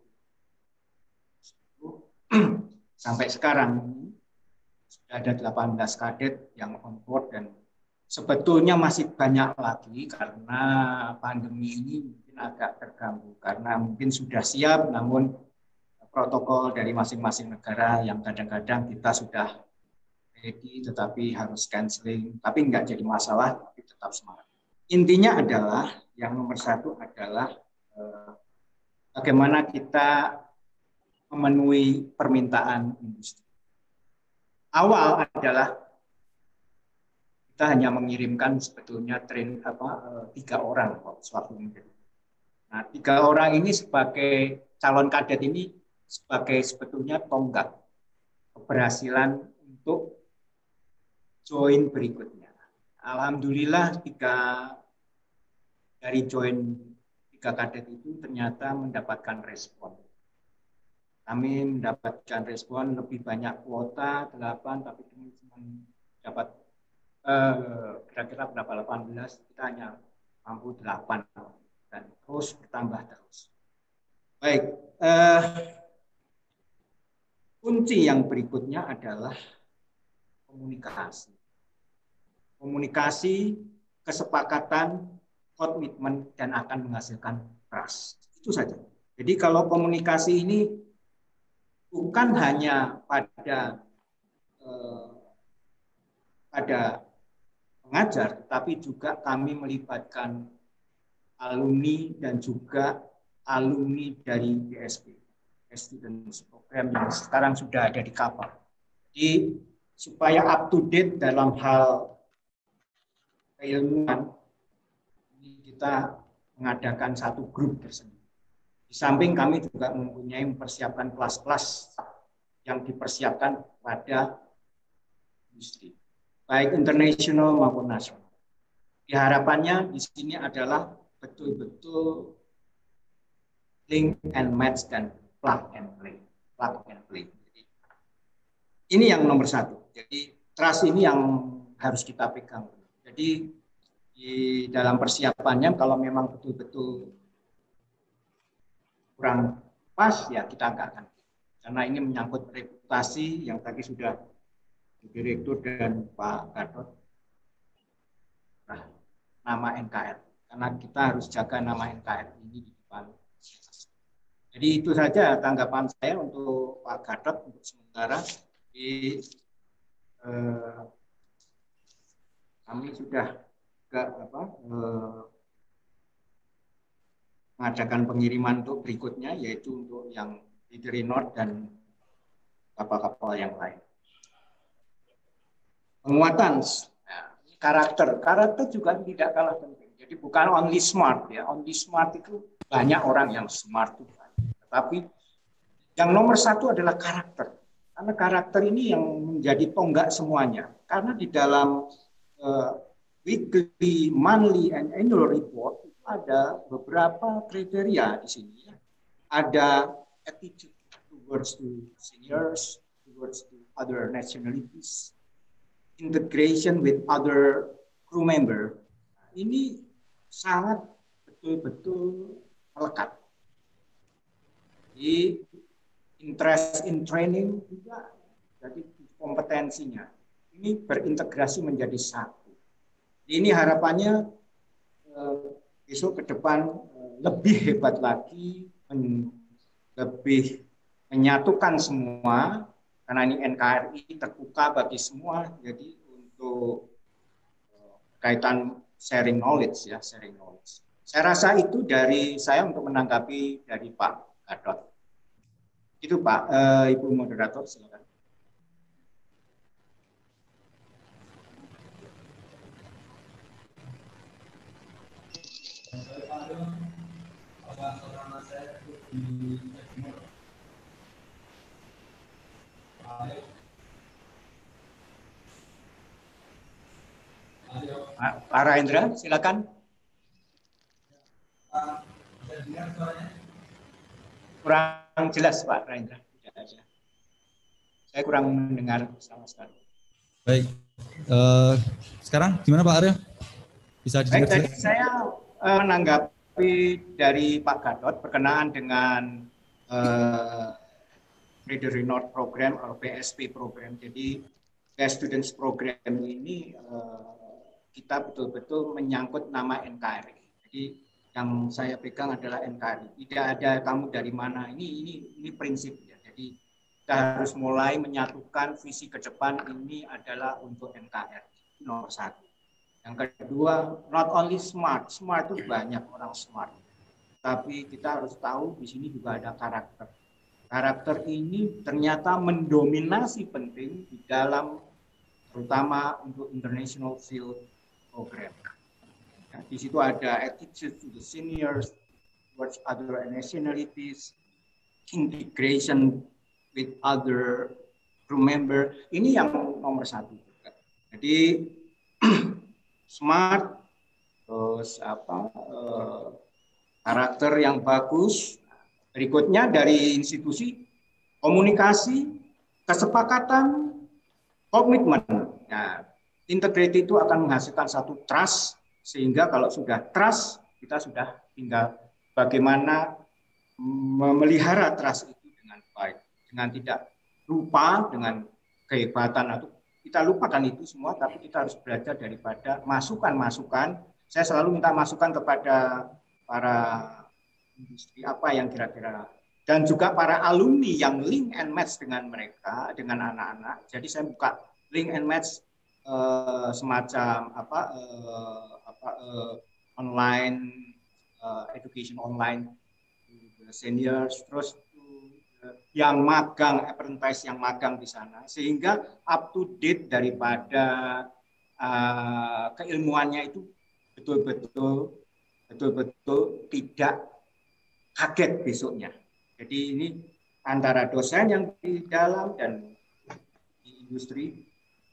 sampai sekarang sudah ada delapan belas kadet yang on board, dan sebetulnya masih banyak lagi karena pandemi ini mungkin agak terganggu karena mungkin sudah siap namun protokol dari masing-masing negara yang kadang-kadang kita sudah ready tetapi harus canceling, tapi nggak jadi masalah, tapi tetap semangat. Intinya adalah yang nomor satu adalah eh, bagaimana kita memenuhi permintaan industri. Awal adalah kita hanya mengirimkan sebetulnya train apa eh, tiga orang kok suatu menjadi. Nah, tiga orang ini sebagai calon kadet ini sebagai sebetulnya tonggak keberhasilan untuk join berikutnya. Alhamdulillah tiga dari join tiga kadet itu ternyata mendapatkan respon. Kami mendapatkan respon lebih banyak kuota delapan, tapi kami cuma dapat eh, kira-kira berapa delapan belas, kita hanya mampu delapan dan terus bertambah terus. Baik, eh, kunci yang berikutnya adalah komunikasi. Komunikasi, kesepakatan, komitmen, dan akan menghasilkan trust. Itu saja. Jadi kalau komunikasi ini bukan hanya pada eh, pada pengajar, tapi juga kami melibatkan alumni dan juga alumni dari B S P, Students Program yang sekarang sudah ada di kapal. Jadi supaya up to date dalam hal keilmuan, kita mengadakan satu grup tersendiri. Di samping kami juga mempunyai mempersiapkan kelas-kelas yang dipersiapkan pada industri, baik internasional maupun nasional. Harapannya di sini adalah betul-betul link and match dan plug and play, plug and play. Jadi, ini yang nomor satu. Jadi trust ini yang harus kita pegang. Jadi di dalam persiapannya kalau memang betul-betul kurang pas ya kita nggak akan. Karena ini menyangkut reputasi yang tadi sudah Direktur dan Pak Gatot. Nah, nama N K R. Karena kita harus jaga nama N K R ini di depan. Jadi itu saja tanggapan saya untuk Pak Gatot untuk sementara. Di, eh, kami sudah ke, apa, eh, mengadakan pengiriman untuk berikutnya, yaitu untuk yang Reedery North dan kapal-kapal yang lain. Penguatan nah, karakter, karakter juga tidak kalah penting. Jadi bukan only smart ya, only smart itu banyak orang yang smart itu. Tetapi yang nomor satu adalah karakter. Karena karakter ini yang menjadi tonggak semuanya. Karena di dalam uh, weekly, monthly, and annual report itu ada beberapa kriteria di sini. Ada attitude towards to seniors, towards to other nationalities, integration with other crew member. Ini sangat betul-betul melekat. Jadi interest in training juga, jadi kompetensinya ini berintegrasi menjadi satu. Ini harapannya eh, besok ke depan eh, lebih hebat lagi, men, lebih menyatukan semua, karena ini N K R I terbuka bagi semua, jadi untuk eh, kaitan sharing knowledge ya, sharing knowledge. Saya rasa itu dari saya untuk menanggapi dari Pak Gatot. Itu Pak, uh, Ibu Moderator, silakan. Pak Rahendra, silakan. Kurang jelas Pak Rahendra. Saya kurang mendengar sama sekali. Baik, uh, sekarang gimana Pak Aryo? Bisa Baik, didengar? tadi saya uh, menanggapi dari Pak Gatot berkenaan dengan uh, Reader North Program atau P S P program. Jadi Best Students Program ini uh, kita betul-betul menyangkut nama N K R I. Jadi yang saya pegang adalah N K R I. Tidak ada kamu dari mana. Ini ini ini prinsipnya. Jadi kita harus mulai menyatukan visi ke depan ini adalah untuk N K R I nomor satu. Yang kedua, not only smart, smart itu banyak orang smart, tapi kita harus tahu di sini juga ada karakter. Karakter ini ternyata mendominasi penting di dalam, terutama untuk International Field Program. Nah, di situ ada attitude to the seniors, towards other nationalities, integration with other crew member. Ini yang nomor satu. Jadi smart, terus apa eh, karakter yang bagus. Berikutnya dari institusi, komunikasi, kesepakatan, komitmen. Nah, integrity itu akan menghasilkan satu trust, sehingga kalau sudah trust, kita sudah tinggal bagaimana memelihara trust itu dengan baik, dengan tidak lupa dengan kehebatan atau kita lupakan itu semua, tapi kita harus belajar daripada masukan-masukan. Saya selalu minta masukan kepada para industri apa yang kira-kira, dan juga para alumni yang link and match dengan mereka, dengan anak-anak. Jadi saya buka link and match eh, semacam apa, eh, apa eh, online eh, education online seniors, terus yang magang, apprentice yang magang di sana, sehingga up to date daripada uh, keilmuannya itu betul-betul betul-betul tidak kaget besoknya. Jadi ini antara dosen yang di dalam dan di industri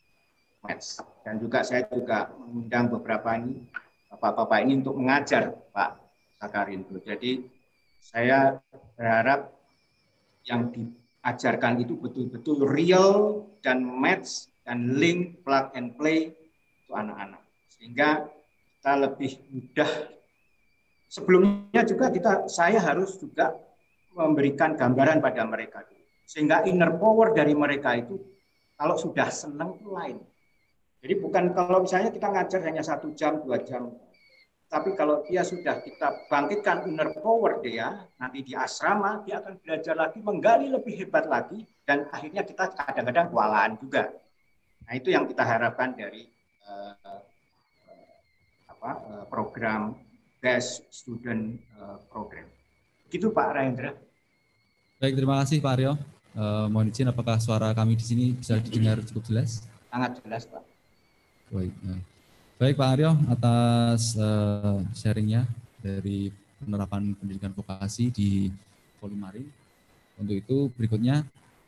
match. Dan juga saya juga mengundang beberapa ini bapak-bapak ini untuk mengajar Pak Sakarinto. Jadi saya berharap yang diajarkan itu betul-betul real dan match dan link, plug and play untuk anak-anak. Sehingga kita lebih mudah. Sebelumnya juga kita saya harus juga memberikan gambaran pada mereka. Sehingga inner power dari mereka itu kalau sudah senang itu lain. Jadi bukan kalau misalnya kita ngajar hanya satu jam, dua jam. Tapi kalau dia sudah kita bangkitkan inner power dia, nanti di asrama dia akan belajar lagi, menggali lebih hebat lagi, dan akhirnya kita kadang-kadang kewalahan juga. Nah itu yang kita harapkan dari uh, uh, apa, uh, program Best Student uh, Program. Gitu Pak Rahendra. Baik, terima kasih Pak Aryo. Uh, mohon izin, apakah suara kami di sini bisa didengar cukup jelas? Sangat jelas Pak. Baik. Uh. Baik Pak Aryo, atas uh, sharingnya dari penerapan pendidikan vokasi di Polimarin. Untuk itu berikutnya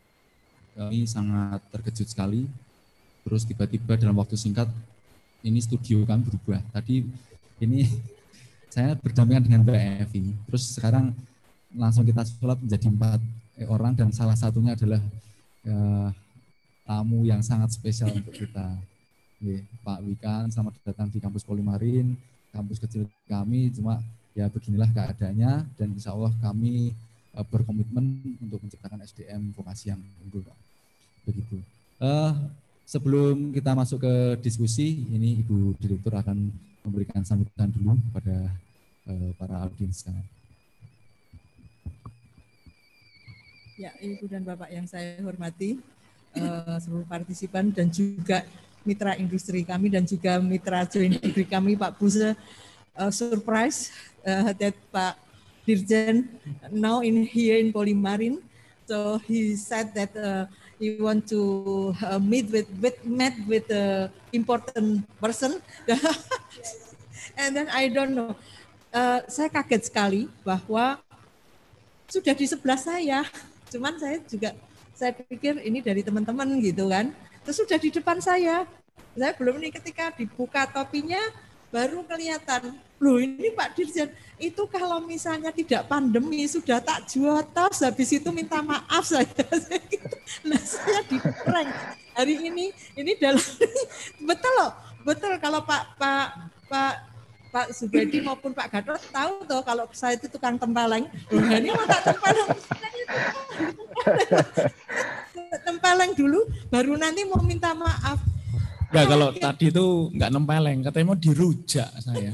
kami sangat terkejut sekali. Terus tiba-tiba dalam waktu singkat ini studio kami berubah. Tadi ini saya berdampingan dengan B F I. Terus sekarang langsung kita sulap menjadi empat orang dan salah satunya adalah uh, tamu yang sangat spesial untuk kita. Oke, Pak Wikan, selamat datang di kampus Polimarin, kampus kecil kami. Cuma ya beginilah keadaannya, dan insya Allah kami uh, berkomitmen untuk menciptakan S D M vokasi yang unggul, Pak. Begitu. Uh, sebelum kita masuk ke diskusi, ini Ibu Direktur akan memberikan sambutan dulu kepada uh, para audiens sekarang. Ya, Ibu dan Bapak yang saya hormati, uh, seluruh partisipan dan juga mitra industri kami dan juga mitra joint degree kami, Pak Buse, uh, surprise uh, that Pak Dirjen now in here in Polimarin. So he said that uh, he want to uh, meet with with met with the uh, important person, and then I don't know. Uh, saya kaget sekali bahwa sudah di sebelah saya, cuman saya juga saya pikir ini dari teman-teman gitu kan. Terus sudah di depan saya, saya belum ini ketika dibuka topinya, baru kelihatan, loh ini Pak Dirjen, itu kalau misalnya tidak pandemi sudah tak jotos, habis itu minta maaf saya. Nah saya di-prank. Hari ini, ini dalam, betul loh, betul kalau Pak Pak Pak Pak Subedi maupun Pak Gatot tahu tuh kalau saya itu tukang tempeleng. Nah, ini mau tak tempeleng. Tempeleng dulu, baru nanti mau minta maaf. Enggak, kalau tadi itu enggak nempeleng, katanya mau dirujak saya.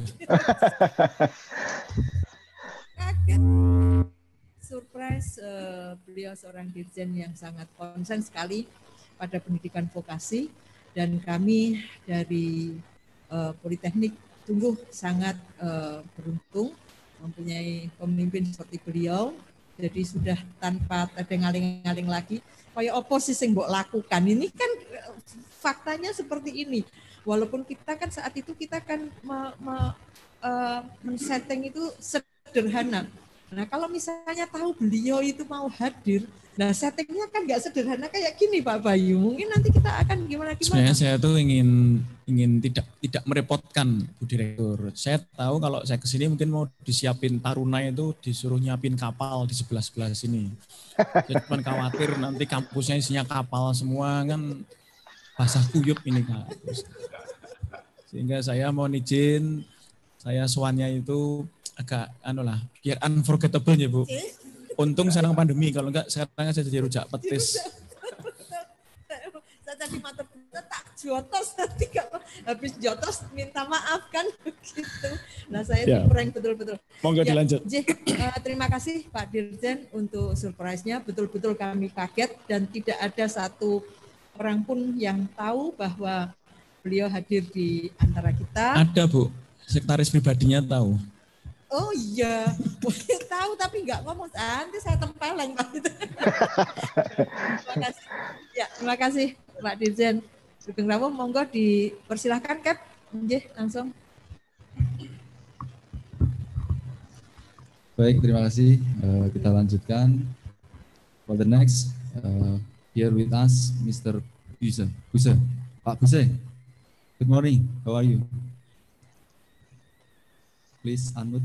Kaget. Surprise, uh, beliau seorang dirjen yang sangat konsen sekali pada pendidikan vokasi, dan kami dari uh, Politeknik Tungguh sangat uh, beruntung mempunyai pemimpin seperti beliau. Jadi sudah tanpa ada ngaling-ngaling lagi. Kayak oposisi yang mbok lakukan. Ini kan faktanya seperti ini. Walaupun kita kan saat itu kita kan me, me, uh, men-setting itu sederhana. Nah kalau misalnya tahu beliau itu mau hadir, nah settingnya kan nggak sederhana kayak gini Pak Bayu. Mungkin nanti kita akan gimana-gimana. Sebenarnya saya tuh ingin ingin tidak tidak merepotkan Bu Direktur. Saya tahu kalau saya kesini mungkin mau disiapin Taruna itu disuruh nyiapin kapal di sebelah-sebelah sini. Saya cuma khawatir nanti kampusnya isinya kapal semua kan basah kuyup ini Kak. Sehingga saya mau izin, saya soannya itu agak anu lah, biar unforgettable ya Bu. Untung sekarang pandemi, kalau enggak sekarang saya jadi rujak petis. Saya tadi mata tak jotos nanti kalau habis jotos minta maaf kan begitu. Nah saya ya. Prank betul-betul. Monggo ya, dilanjut. J, uh, terima kasih Pak Dirjen untuk surprise-nya. Betul-betul kami kaget dan tidak ada satu orang pun yang tahu bahwa beliau hadir di antara kita. Ada Bu, sekretaris pribadinya tahu. Oh iya, tahu tapi nggak ngomong. Ah, nanti saya tempeleng Pak. Terima kasih. Ya, terima kasih Pak Dirjen. Sugeng Rawuh, monggo dipersilahkan Cap. Nggih, langsung. Baik, terima kasih. Uh, kita lanjutkan. For the next, uh, here with us, Mister Buse. Buse, Pak Buse. Good morning. How are you? Please unmute.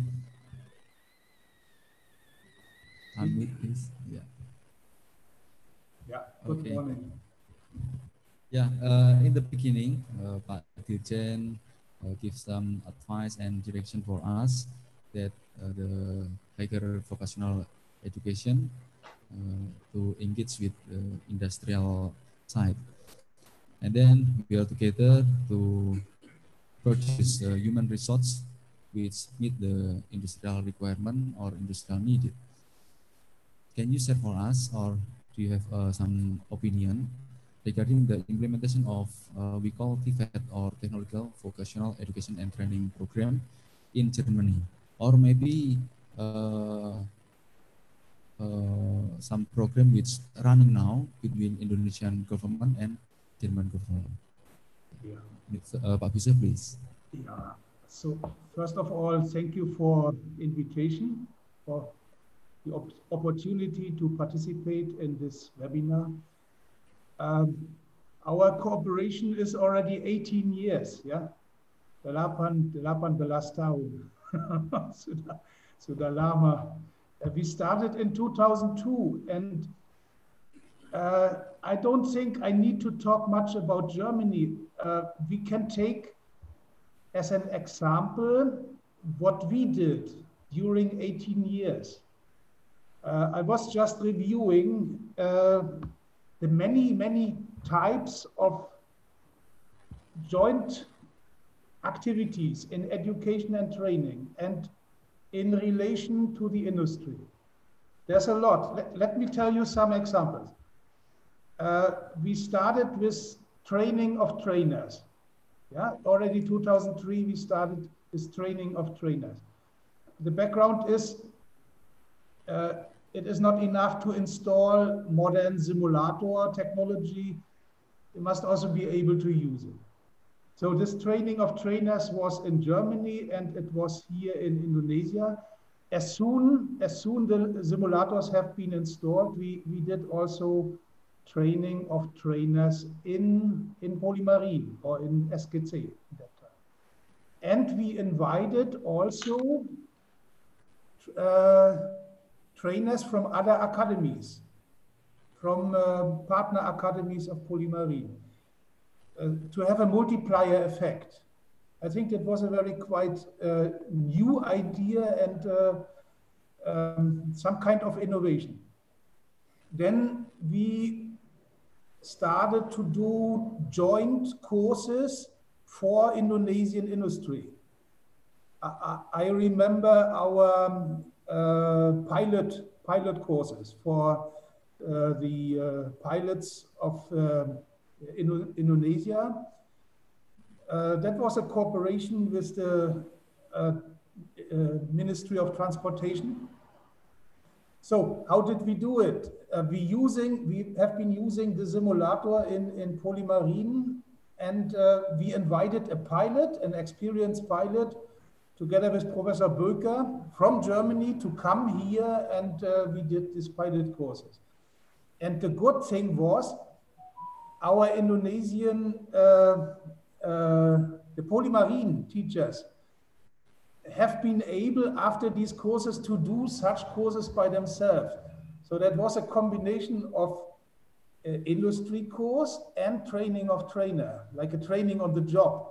Unmute, please. Yeah. Yeah. Good okay. morning. Yeah. Uh, in the beginning, uh, Pak Dirjen uh, give some advice and direction for us that uh, the higher vocational education uh, to engage with the industrial side, and then we are together to purchase uh, human resource which meet the industrial requirement or industrial needed. Can you share for us, or do you have uh, some opinion regarding the implementation of uh, we call T V E T or Technological Vocational Education and Training Program in Germany, or maybe uh, uh, some program which running now between Indonesian government and German government? Yeah. Uh, Pak Buse, please. Yeah. So first of all, thank you for invitation, for the op opportunity to participate in this webinar. Um, our cooperation is already eighteen years, yeah. Delapan, delapan belas tahun. sudah, sudah lama. Uh, we started in two thousand two, and uh, I don't think I need to talk much about Germany. Uh, we can take as an example what we did during eighteen years. Uh, I was just reviewing uh, the many, many types of joint activities in education and training and in relation to the industry. There's a lot. Let, let me tell you some examples. Uh, we started with training of trainers. Yeah, already two thousand three we started this training of trainers. The background is uh, it is not enough to install modern simulator technology. You must also be able to use it. So this training of trainers was in Germany and it was here in Indonesia. As soon as soon the simulators have been installed, we, we did also training of trainers in, in Polymarine or in S K C at that time. And we invited also uh, trainers from other academies, from uh, partner academies of Polymarine, uh, to have a multiplier effect. I think that was a very quite uh, new idea and uh, um, some kind of innovation. Then we started to do joint courses for Indonesian industry. I, I remember our um, uh, pilot pilot courses for uh, the uh, pilots of uh, Indo Indonesia. Uh, that was a cooperation with the uh, uh, Ministry of Transportation. So how did we do it? Uh, we using we have been using the simulator in in Polymarine, and uh, we invited a pilot, an experienced pilot, together with Professor Böker from Germany to come here, and uh, we did these pilot courses. And the good thing was, our Indonesian, uh, uh, the Polymarine teachers have been able, after these courses, to do such courses by themselves. So that was a combination of uh, industry course and training of trainer, like a training on the job.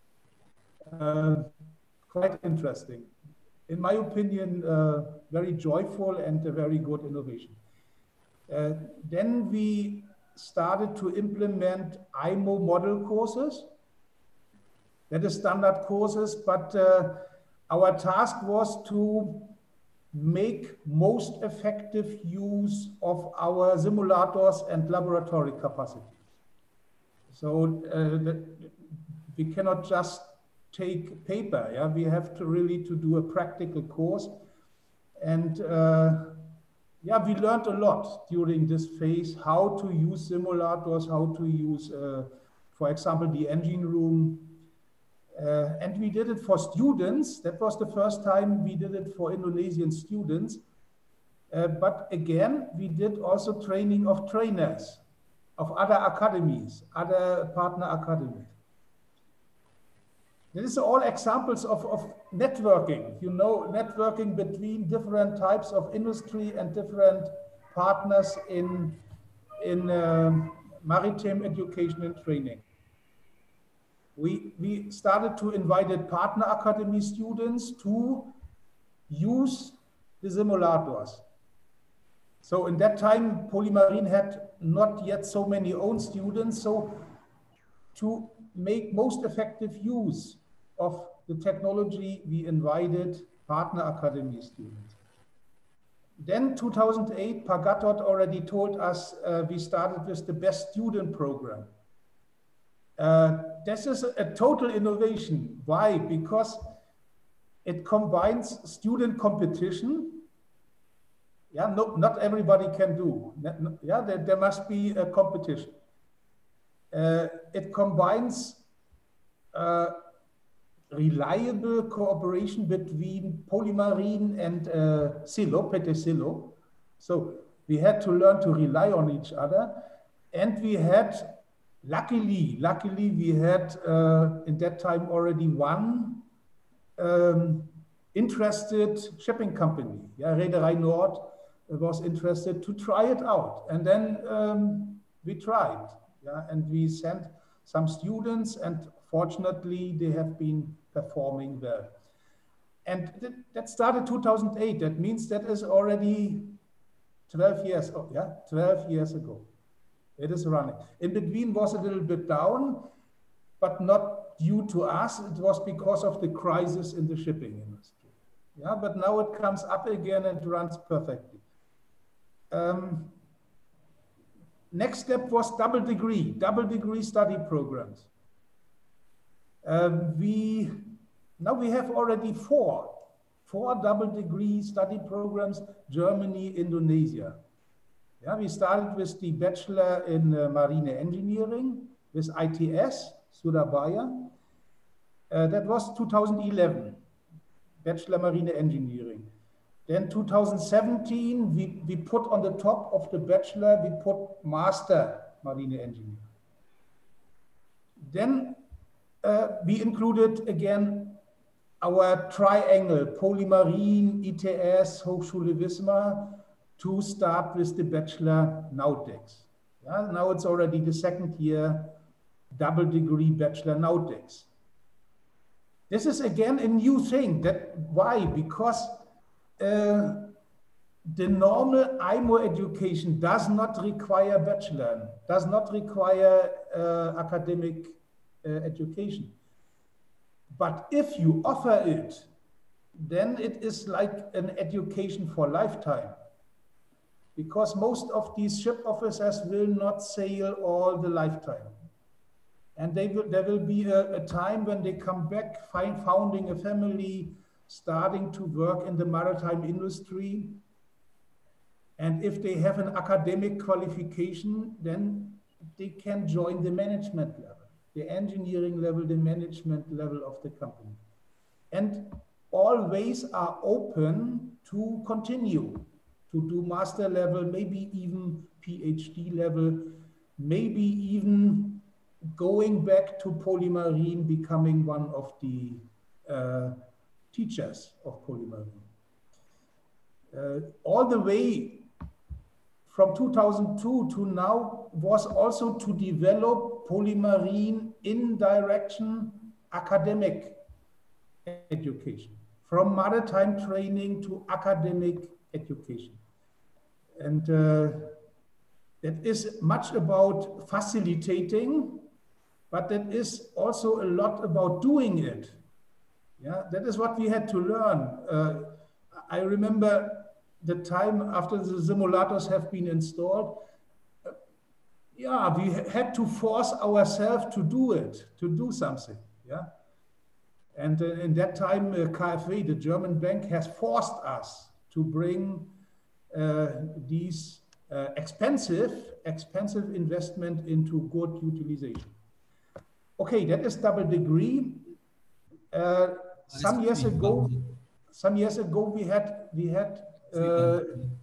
Uh, quite interesting. In my opinion, uh, very joyful and a very good innovation. Uh, then we started to implement I M O model courses. That is standard courses, but uh, our task was to make most effective use of our simulators and laboratory capacity. So uh, that we cannot just take paper, yeah? We have to really to do a practical course. And uh, yeah, we learned a lot during this phase, how to use simulators, how to use, uh, for example, the engine room. Uh, and we did it for students. That was the first time we did it for Indonesian students. Uh, but again, we did also training of trainers, of other academies, other partner academies. This is all examples of, of networking, you know, networking between different types of industry and different partners in, in um, maritime education and training. We, we started to invite partner academy students to use the simulators. So in that time, Polymarine had not yet so many own students. So to make most effective use of the technology, we invited partner academy students. Then two thousand eight, Pagatot already told us uh, we started with the best student program. Uh, this is a, a total innovation. Why? Because it combines student competition. Yeah, no, not everybody can do. Yeah, there, there must be a competition. Uh, it combines uh, reliable cooperation between Polymarine and uh, Silo, P T Silo. So we had to learn to rely on each other, and we had, luckily, luckily we had uh, in that time already one um, interested shipping company. Yeah, Reederei Nord was interested to try it out, and then um, we tried. Yeah, and we sent some students, and fortunately they have been performing well. And th that started two thousand eight. That means that is already twelve years, oh, yeah, twelve years ago. It is running. In between was a little bit down, but not due to us. It was because of the crisis in the shipping industry. Yeah, but now it comes up again and runs perfectly. Um, next step was double degree, double degree study programs. Uh, we, now we have already four, four double degree study programs, Germany, Indonesia. Yeah, we started with the Bachelor in uh, Marine Engineering with I T S, Surabaya. Uh, that was two thousand eleven, Bachelor Marine Engineering. Then two thousand seventeen, we, we put on the top of the Bachelor, we put Master Marine Engineering. Then Uh, we included again our triangle, Polymarine, I T S, Hochschule Wismar, to start with the bachelor Nautex. Yeah, now it's already the second year, double degree bachelor Nautex. This is again a new thing. That why? Because uh, the normal I M O education does not require bachelor, does not require uh, academic uh, education. But if you offer it, then it is like an education for lifetime. Because most of these ship officers will not sail all the lifetime. And they will, there will be a, a time when they come back, find, founding a family, starting to work in the maritime industry. And if they have an academic qualification, then they can join the management level, the engineering level, the management level of the company. And all ways are open to continue, to do master level, maybe even PhD level, maybe even going back to Polymarine, becoming one of the uh, teachers of Polymarine. Uh, all the way from two thousand two to now was also to develop Polymarine in direction academic education, from maritime training to academic education. And uh, that is much about facilitating, but that is also a lot about doing it. Yeah, that is what we had to learn. Uh, I remember the time after the simulators have been installed, uh, yeah, we had to force ourselves to do it, to do something, yeah. And uh, in that time, uh, K f W, the German bank, has forced us to bring uh, these uh, expensive, expensive investment into good utilization. Okay, that is double degree. Uh, some years ago, some years ago we had we had. Uh,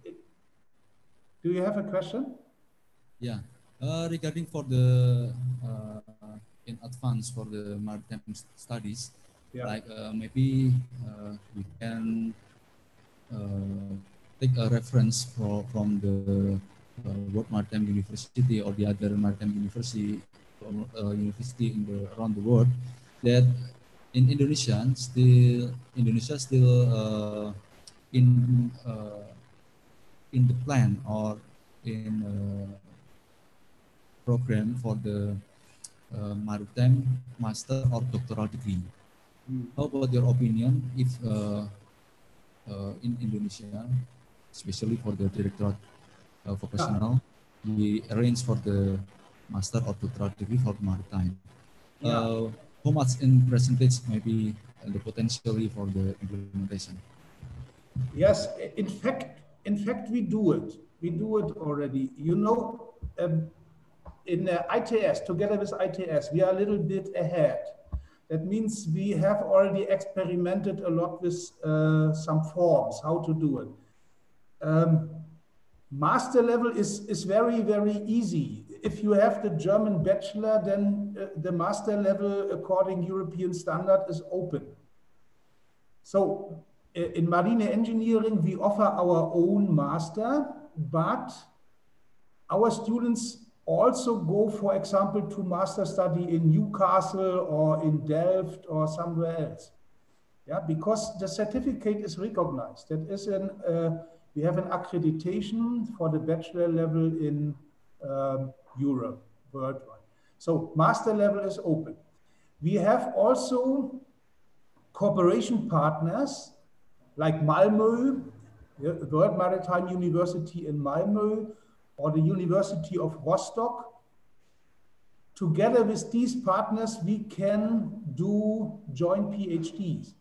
do you have a question? Yeah, uh, regarding for the uh, in advance for the maritime studies, yeah. like uh, maybe uh, we can uh, take a reference for, from the uh, World Maritime University or the other maritime university uh, university in the around the world, that in Indonesia still Indonesia still uh, in uh, in the plan or in uh, program for the uh, maritime master or doctoral degree. Mm. How about your opinion if uh, uh, in Indonesia, especially for the directorate uh, vocational, yeah. we arrange for the master or doctoral degree for maritime? Yeah. Uh, how much in percentage maybe uh, the potentially for the implementation? Yes, in fact, in fact, we do it. We do it already. You know, um, in uh, I T S, together with I T S, we are a little bit ahead. That means we have already experimented a lot with uh, some forms, how to do it. Um, master level is, is very, very easy. If you have the German bachelor, then uh, the master level, according European standard, is open. So, in marine engineering, we offer our own master, but our students also go, for example, to master study in Newcastle or in Delft or somewhere else. Yeah, because the certificate is recognized. That is an, uh, we have an accreditation for the bachelor level in um, Europe, worldwide. So master level is open. We have also cooperation partners like Malmö, the World Maritime University in Malmö, or the University of Rostock. Together with these partners, we can do joint PhDs.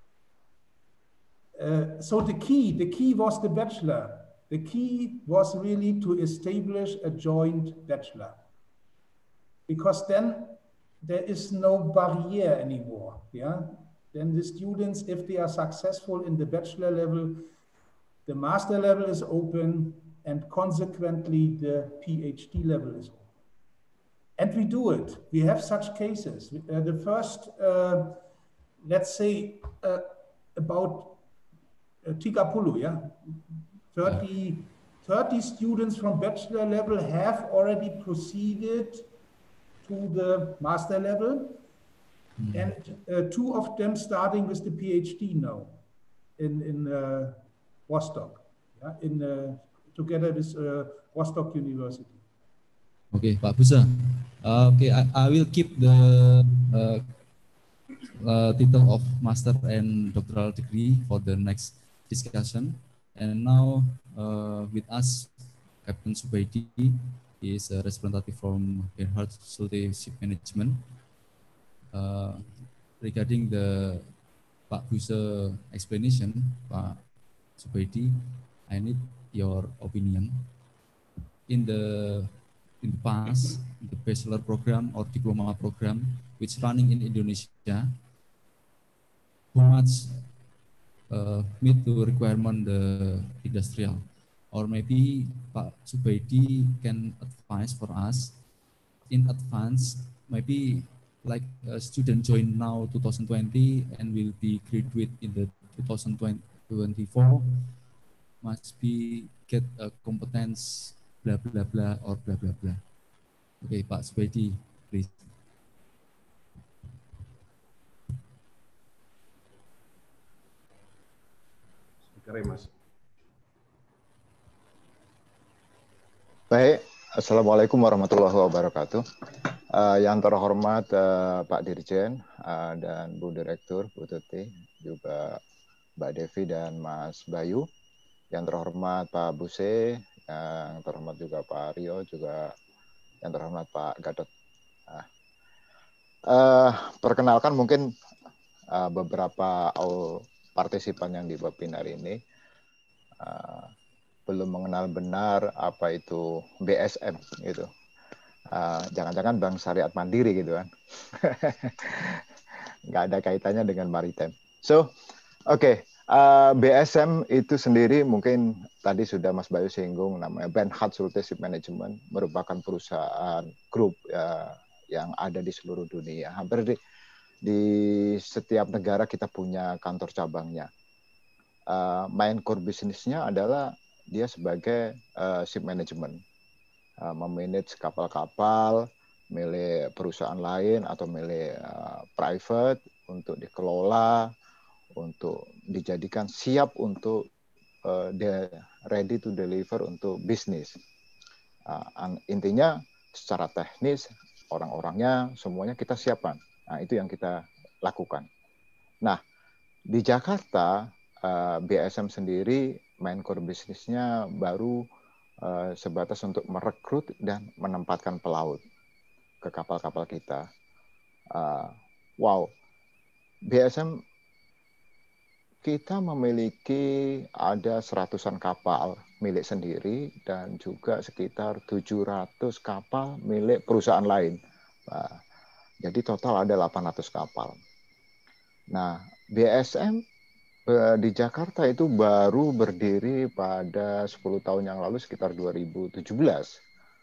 Uh, so the key, the key was the bachelor. The key was really to establish a joint bachelor. Because then there is no barrier anymore, yeah? Then the students, if they are successful in the bachelor level, the master level is open, and consequently the PhD level is open. And we do it. We have such cases. Uh, the first uh, let's say uh, about uh, tiga puluh, yeah, thirty, thirty students from bachelor level have already proceeded to the master level, mm. and uh, two of them starting with the PhD now in in uh, Rostock, yeah, in uh, together with uh, Rostock University. Okay, Pak Busa. Uh, okay, I, I will keep the uh, uh, title of master and doctoral degree for the next discussion. And now uh, with us, Captain Subaidi is a representative from Bernhard Schulte Ship Management. Uh, regarding the Pak Busa explanation, Pak Subaidi, I need your opinion. In the in the past, the bachelor program or diploma program which running in Indonesia, how much uh, meet the requirement the industrial, or maybe Pak Subaidi can advise for us in advance, maybe like a student join now two thousand twenty and will be graduate in the two thousand twenty-four, must be get a competence blah blah blah or blah blah blah. Okay, Pak Subaidi, please. Speaker, Mas. Baik, Assalamualaikum warahmatullahi wabarakatuh. Uh, yang terhormat uh, Pak Dirjen uh, dan Bu Direktur, Bu Tuti, juga Mbak Devi dan Mas Bayu. Yang terhormat Pak Buse, yang terhormat juga Pak Rio, juga yang terhormat Pak Gatot. Nah, uh, perkenalkan mungkin uh, beberapa partisipan yang di webinar ini uh, belum mengenal benar apa itu B S M gitu. Jangan-jangan uh, Bank Syariah Mandiri gitu kan. Nggak ada kaitannya dengan maritime. So, oke. Okay. Uh, B S M itu sendiri mungkin tadi sudah Mas Bayu singgung, namanya Bernhard Schulte Ship Management, merupakan perusahaan grup uh, yang ada di seluruh dunia. Hampir di, di setiap negara kita punya kantor cabangnya. Uh, main core bisnisnya adalah dia sebagai uh, ship management, uh, memanage kapal-kapal milik perusahaan lain atau milik uh, private untuk dikelola, untuk dijadikan siap untuk uh, ready to deliver untuk bisnis. Uh, intinya secara teknis, orang-orangnya semuanya kita siapkan. Nah, itu yang kita lakukan. Nah, di Jakarta, uh, B S M sendiri main core bisnisnya baru uh, sebatas untuk merekrut dan menempatkan pelaut ke kapal-kapal kita. Uh, wow, B S M kita memiliki ada seratusan kapal milik sendiri dan juga sekitar tujuh ratus kapal milik perusahaan lain. Nah, jadi total ada delapan ratus kapal. Nah, B S M di Jakarta itu baru berdiri pada sepuluh tahun yang lalu, sekitar dua ribu tujuh belas.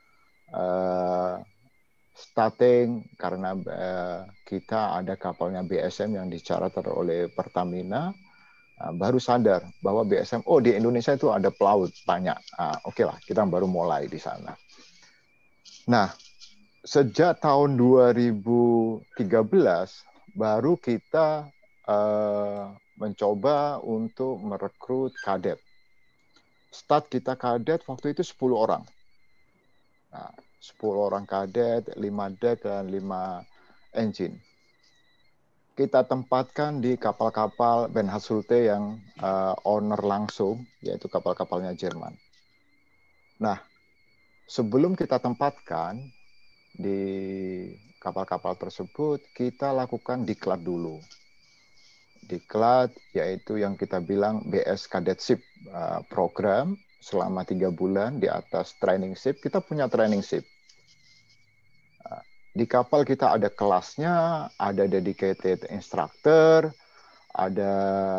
Uh, starting karena uh, kita ada kapalnya B S M yang dicharter oleh Pertamina. Uh, baru sadar bahwa B S M, oh di Indonesia itu ada pelaut banyak. Uh, Oke okay lah, kita baru mulai di sana. Nah, sejak tahun dua ribu tiga belas baru kita uh, mencoba untuk merekrut kadet. Start kita kadet waktu itu sepuluh orang. Nah, sepuluh orang kadet, lima deck dan lima engine. Kita tempatkan di kapal-kapal Bernhard Schulte yang uh, owner langsung, yaitu kapal-kapalnya Jerman. Nah, sebelum kita tempatkan di kapal-kapal tersebut, kita lakukan diklat dulu. Diklat yaitu yang kita bilang B S Cadetship uh, program selama tiga bulan di atas training ship. Kita punya training ship. Uh, Di kapal kita ada kelasnya, ada dedicated instructor, ada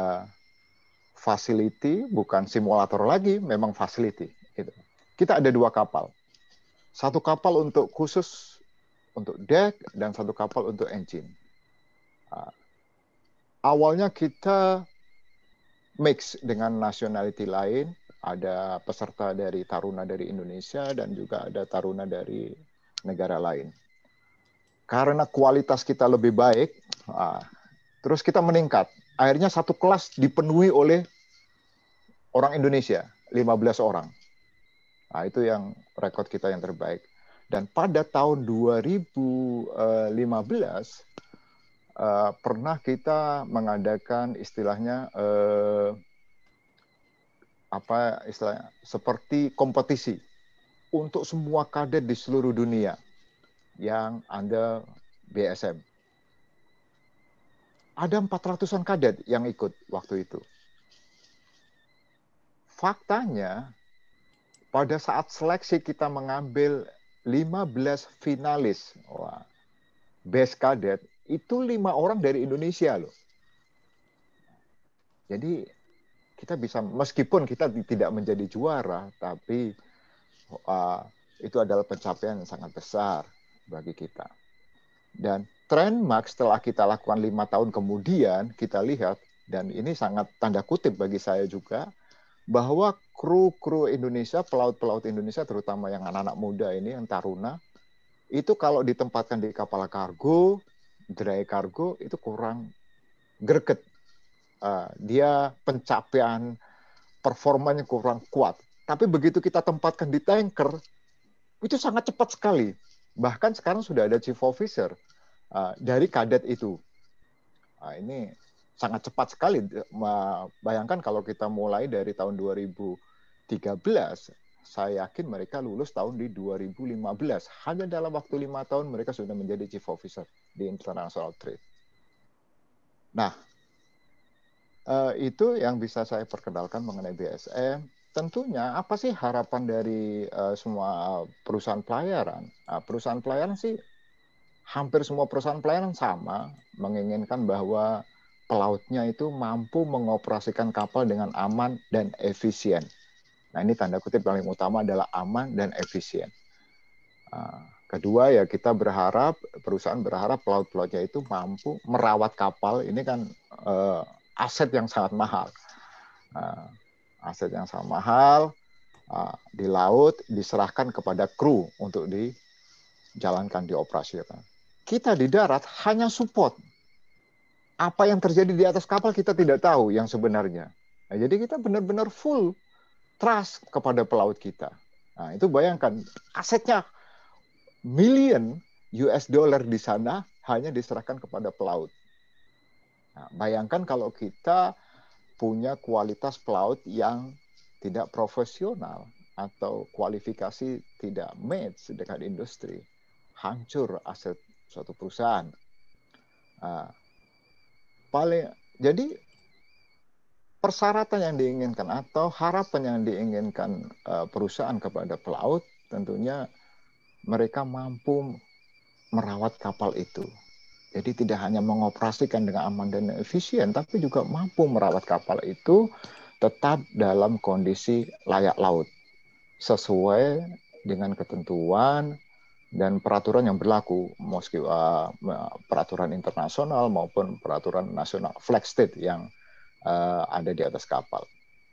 facility, bukan simulator lagi, memang facility. Gitu. Kita ada dua kapal. Satu kapal untuk khusus untuk deck dan satu kapal untuk engine. awalnya kita mix dengan nationality lain, ada peserta dari taruna dari Indonesia dan juga ada taruna dari negara lain. Karena kualitas kita lebih baik, ah, terus kita meningkat. Akhirnya satu kelas dipenuhi oleh orang Indonesia, lima belas orang. Nah, itu yang rekor kita yang terbaik. Dan pada tahun dua ribu lima belas, uh, pernah kita mengadakan istilahnya, uh, apa istilahnya, seperti kompetisi untuk semua kadet di seluruh dunia yang under B S M. Ada empat ratusan kadet yang ikut waktu itu. Faktanya, pada saat seleksi kita mengambil lima belas finalis, wah, best kadet, itu lima orang dari Indonesia loh. Jadi kita bisa, meskipun kita tidak menjadi juara, tapi uh, itu adalah pencapaian yang sangat besar bagi kita. Dan Trendmark setelah kita lakukan lima tahun kemudian, kita lihat, dan ini sangat tanda kutip bagi saya juga, bahwa kru-kru Indonesia, pelaut-pelaut Indonesia, terutama yang anak-anak muda ini, yang taruna, itu kalau ditempatkan di kapal kargo, dry kargo, itu kurang greget. Uh, dia pencapaian performanya kurang kuat. Tapi begitu kita tempatkan di tanker, itu sangat cepat sekali. Bahkan sekarang sudah ada chief officer uh, dari kadet itu. Uh, ini sangat cepat sekali. Bayangkan kalau kita mulai dari tahun dua ribu tiga belas, saya yakin mereka lulus tahun di dua ribu lima belas. Hanya dalam waktu lima tahun mereka sudah menjadi chief officer di international trade. Nah, itu yang bisa saya perkenalkan mengenai B S M. Tentunya apa sih harapan dari semua perusahaan pelayaran? Perusahaan pelayaran sih, hampir semua perusahaan pelayaran sama, menginginkan bahwa pelautnya itu mampu mengoperasikan kapal dengan aman dan efisien. Nah, ini tanda kutip paling utama adalah aman dan efisien. Kedua, ya kita berharap, perusahaan berharap pelaut-pelautnya itu mampu merawat kapal. Ini kan uh, aset yang sangat mahal. Uh, aset yang sangat mahal, uh, di laut diserahkan kepada kru untuk dijalankan, dioperasikan. Kita di darat hanya support. Apa yang terjadi di atas kapal kita tidak tahu yang sebenarnya. Nah, jadi kita benar-benar full trust kepada pelaut kita. Nah, itu bayangkan asetnya million U S dollar di sana hanya diserahkan kepada pelaut. Nah, bayangkan kalau kita punya kualitas pelaut yang tidak profesional atau kualifikasi tidak match dengan industri, hancur aset suatu perusahaan. Nah, paling jadi persyaratan yang diinginkan atau harapan yang diinginkan uh, perusahaan kepada pelaut tentunya mereka mampu merawat kapal itu. Jadi tidak hanya mengoperasikan dengan aman dan efisien, tapi juga mampu merawat kapal itu tetap dalam kondisi layak laut, sesuai dengan ketentuan dan peraturan yang berlaku, meski uh, peraturan internasional maupun peraturan nasional, flag state yang uh, ada di atas kapal.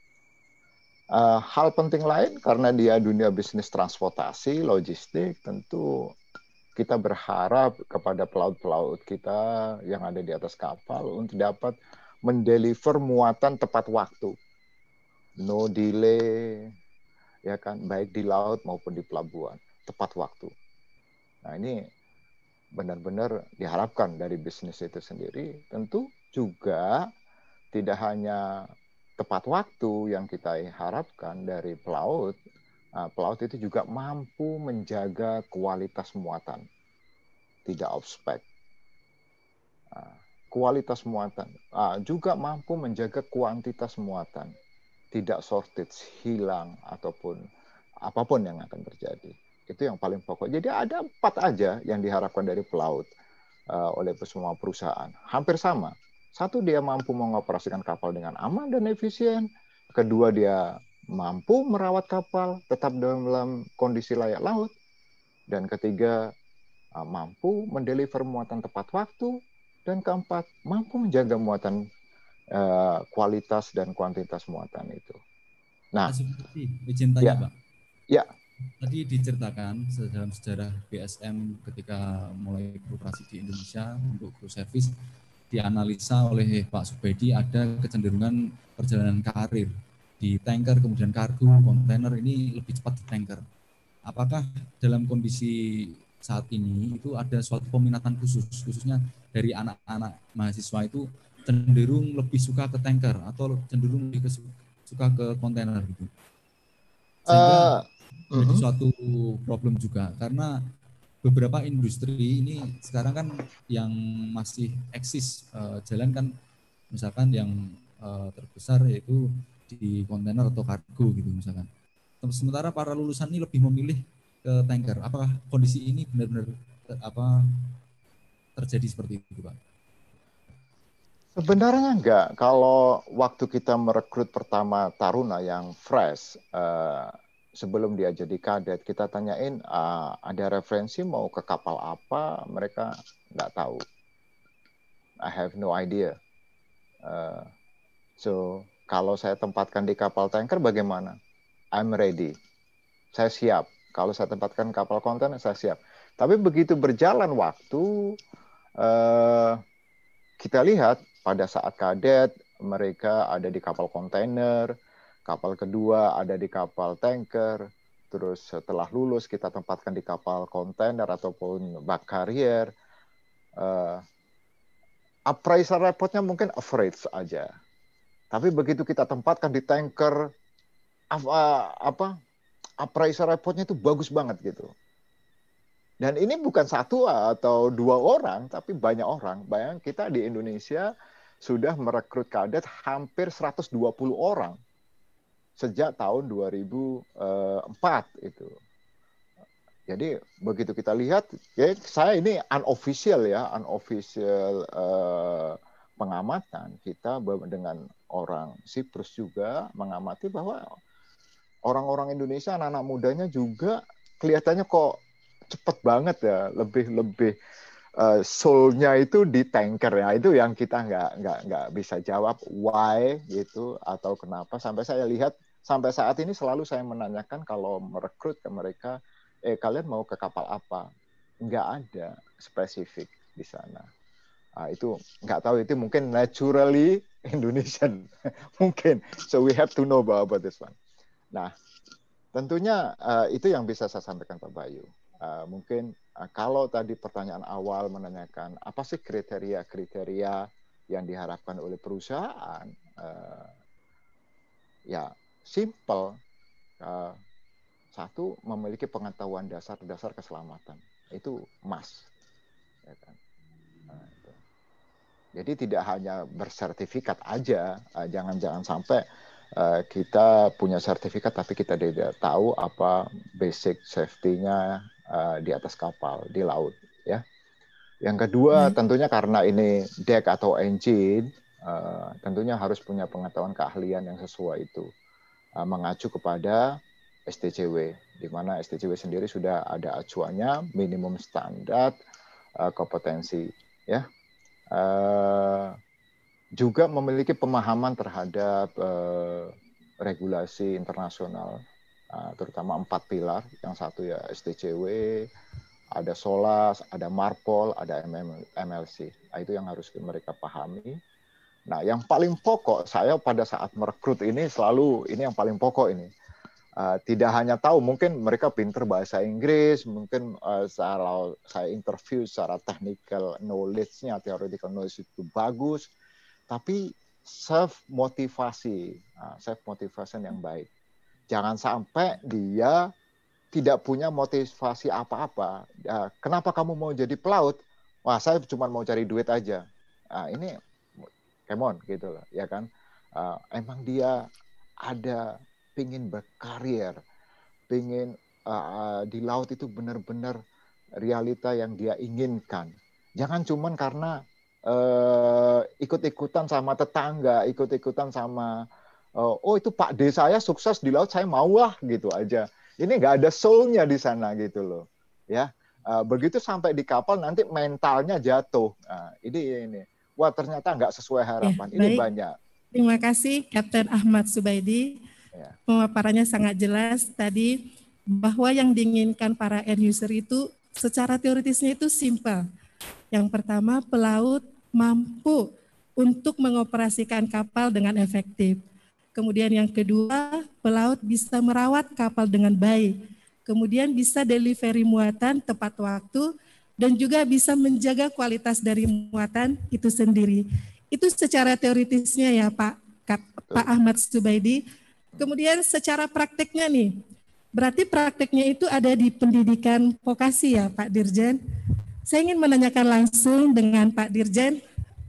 Uh, hal penting lain, karena dia dunia bisnis transportasi, logistik, tentu kita berharap kepada pelaut-pelaut kita yang ada di atas kapal untuk dapat mendeliver muatan tepat waktu. No delay, ya kan, baik di laut maupun di pelabuhan, tepat waktu. Nah, ini benar-benar diharapkan dari bisnis itu sendiri. Tentu juga tidak hanya tepat waktu yang kita harapkan dari pelaut, nah, pelaut itu juga mampu menjaga kualitas muatan, tidak off spec. Nah, kualitas muatan nah, juga mampu menjaga kuantitas muatan, tidak shortage, hilang ataupun apapun yang akan terjadi. Itu yang paling pokok. Jadi ada empat aja yang diharapkan dari pelaut uh, oleh semua perusahaan. Hampir sama. Satu, dia mampu mengoperasikan kapal dengan aman dan efisien. Kedua, dia mampu merawat kapal tetap dalam kondisi layak laut. Dan ketiga, uh, mampu mendeliver muatan tepat waktu. Dan keempat, mampu menjaga muatan uh, kualitas dan kuantitas muatan itu. Nah, izin tanya, ya, Pak. Ya. Tadi diceritakan dalam sejarah B S M ketika mulai beroperasi di Indonesia untuk cruise service, dianalisa oleh Pak Subedi ada kecenderungan perjalanan karir di tanker, kemudian kargo, kontainer ini lebih cepat di tanker. Apakah dalam kondisi saat ini itu ada suatu peminatan khusus, khususnya dari anak-anak mahasiswa itu cenderung lebih suka ke tanker atau cenderung lebih ke, suka ke kontainer gitu? Sehingga uh... jadi uh-huh. suatu problem juga karena beberapa industri ini sekarang kan yang masih eksis uh, jalan kan misalkan yang uh, terbesar yaitu di kontainer atau kargo gitu misalkan. Sementara para lulusan ini lebih memilih ke tanker. Apakah kondisi ini benar-benar apa terjadi seperti itu, Pak? Sebenarnya enggak. Kalau waktu kita merekrut pertama taruna yang fresh, uh, sebelum dia jadi kadet, kita tanyain uh, ada referensi mau ke kapal apa, mereka nggak tahu. I have no idea. Uh, so kalau saya tempatkan di kapal tanker bagaimana? I'm ready. Saya siap. Kalau saya tempatkan kapal kontainer saya siap. Tapi begitu berjalan waktu, uh, kita lihat pada saat kadet mereka ada di kapal kontainer. Kapal kedua ada di kapal tanker, terus setelah lulus kita tempatkan di kapal kontainer ataupun bak carrier. Uh, appraisal reportnya mungkin average aja. Tapi begitu kita tempatkan di tanker, uh, apa appraisal reportnya itu bagus banget gitu. Dan ini bukan satu atau dua orang, tapi banyak orang. Bayang kita di Indonesia sudah merekrut kadet hampir seratus dua puluh orang. Sejak tahun dua ribu empat itu. Jadi begitu kita lihat, ya saya ini unofficial ya, unofficial uh, pengamatan kita dengan orang Siprus juga mengamati bahwa orang-orang Indonesia, anak-anak mudanya juga kelihatannya kok cepet banget ya, lebih-lebih uh, soul-nya itu di tanker ya. Itu yang kita nggak nggak nggak bisa jawab why gitu atau kenapa. Sampai saya lihat sampai saat ini selalu saya menanyakan kalau merekrut ke mereka, eh kalian mau ke kapal apa? Nggak ada spesifik di sana. Nah, itu nggak tahu, itu mungkin naturally Indonesian mungkin. So we have to know about this one. Nah, tentunya uh, itu yang bisa saya sampaikan Pak Bayu. Uh, mungkin uh, kalau tadi pertanyaan awal menanyakan apa sih kriteria-kriteria yang diharapkan oleh perusahaan, uh, ya simple. Uh, satu, memiliki pengetahuan dasar-dasar keselamatan. Itu must. Ya kan? Nah, itu. Jadi tidak hanya bersertifikat aja. Uh, jangan-jangan sampai uh, kita punya sertifikat tapi kita tidak tahu apa basic safety-nya uh, di atas kapal, di laut. Ya. Yang kedua, hmm. tentunya karena ini deck atau engine, uh, tentunya harus punya pengetahuan keahlian yang sesuai itu. Mengacu kepada S T C W, di mana S T C W sendiri sudah ada acuannya, minimum standar uh, kompetensi, ya. Uh, juga memiliki pemahaman terhadap uh, regulasi internasional, uh, terutama empat pilar. Yang satu ya S T C W, ada SOLAS, ada MARPOL, ada M L C. Nah, itu yang harus mereka pahami. Nah, yang paling pokok saya pada saat merekrut ini selalu ini yang paling pokok ini. Uh, tidak hanya tahu, mungkin mereka pinter bahasa Inggris, mungkin uh, secara saya interview secara technical knowledge-nya, theoretical knowledge itu bagus, tapi self motivasi, uh, self motivation yang baik. Jangan sampai dia tidak punya motivasi apa-apa. Uh, kenapa kamu mau jadi pelaut? Wah, saya cuma mau cari duit aja. Nah, ini come on, gitu loh, ya kan? Uh, emang dia ada pingin berkarir, pingin uh, di laut itu benar-benar realita yang dia inginkan. Jangan cuman karena uh, ikut-ikutan sama tetangga, ikut-ikutan sama, uh, oh itu Pak D saya sukses di laut, saya mau lah gitu aja. Ini nggak ada soul-nya di sana gitu loh, ya. Uh, begitu sampai di kapal nanti mentalnya jatuh. Nah, ini ini. Wah, ternyata nggak sesuai harapan. Ya, ini baik. banyak. Terima kasih Kapten Ahmad Subaidi. Ya. Pemaparannya sangat jelas tadi bahwa yang diinginkan para end user itu secara teoritisnya itu simpel. Yang pertama, pelaut mampu untuk mengoperasikan kapal dengan efektif. Kemudian yang kedua, pelaut bisa merawat kapal dengan baik. Kemudian bisa delivery muatan tepat waktu dan juga bisa menjaga kualitas dari muatan itu sendiri. Itu secara teoritisnya ya Pak Kap, Pak Ahmad Subaidi. Kemudian secara prakteknya nih, berarti prakteknya itu ada di pendidikan vokasi ya Pak Dirjen. Saya ingin menanyakan langsung dengan Pak Dirjen.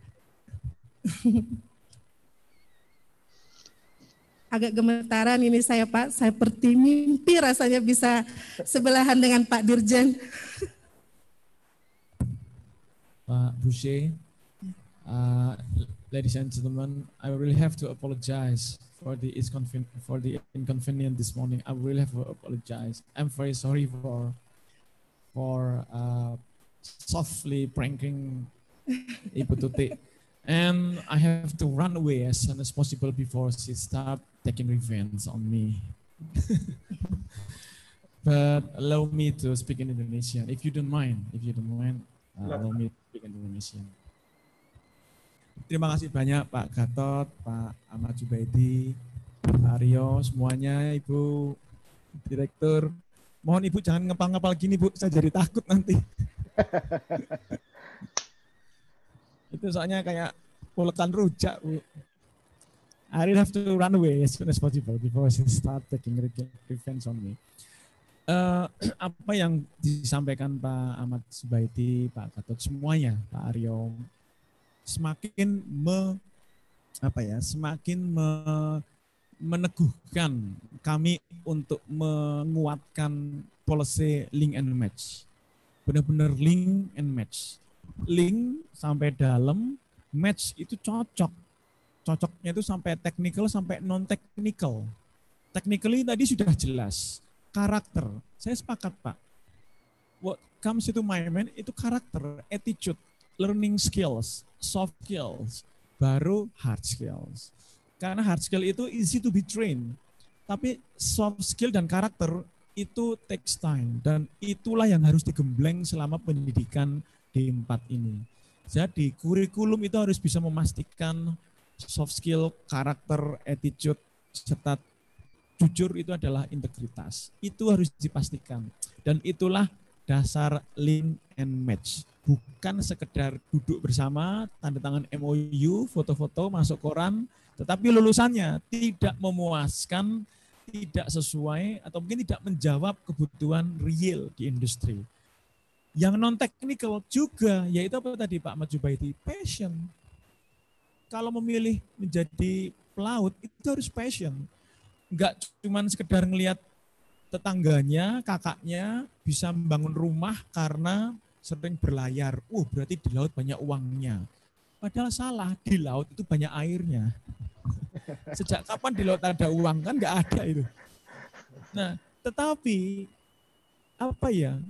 Agak gemetaran ini saya Pak, saya seperti mimpi rasanya bisa sebelahan dengan Pak Dirjen. Pak Boucher, uh, ladies and gentlemen, I really have to apologize for the for the inconvenience this morning. I really have to apologize. I'm very sorry for for uh, softly pranking Ibu Tuti, and I have to run away as soon as possible before she start taking revenge on me. But allow me to speak in Indonesian, if you don't mind. If you don't mind, uh, allow me to speak in Indonesian. Terima kasih banyak Pak Gatot, Pak Ahmad Subaidi, Pak Aryo, semuanya, Ibu Direktur. Mohon Ibu jangan ngepal-ngepal gini Bu, saya jadi takut nanti. Itu soalnya kayak ulekan rujak Bu. I really have to run away as soon as possible before she start taking revenge on me. Uh, apa yang disampaikan Pak Ahmad Subaidi, Pak Gatot, semuanya, Pak Aryo, semakin me, apa ya, semakin me, meneguhkan kami untuk menguatkan policy link and match. Benar-benar link and match. Link sampai dalam, match itu cocok. Cocoknya itu sampai technical sampai non-technical. Technically tadi sudah jelas. Karakter, saya sepakat Pak. What comes into my mind itu karakter, attitude, learning skills, soft skills, baru hard skills. Karena hard skill itu easy to be trained, tapi soft skill dan karakter itu takes time, dan itulah yang harus digembleng selama pendidikan D empat ini. Jadi kurikulum itu harus bisa memastikan soft skill, karakter, attitude, serta jujur itu adalah integritas. Itu harus dipastikan. Dan itulah dasar link and match. Bukan sekedar duduk bersama, tanda tangan M O U, foto-foto, masuk koran, tetapi lulusannya tidak memuaskan, tidak sesuai, atau mungkin tidak menjawab kebutuhan real di industri. Yang non-technical juga, yaitu apa tadi Pak Ahmad Subaidi? Passion. Kalau memilih menjadi pelaut, itu harus passion. Enggak cuma sekedar ngelihat tetangganya, kakaknya bisa membangun rumah karena sering berlayar. Uh, berarti di laut banyak uangnya. Padahal salah, di laut itu banyak airnya. Sejak kapan di laut ada uang? Kan enggak ada itu. Nah, tetapi apa ya?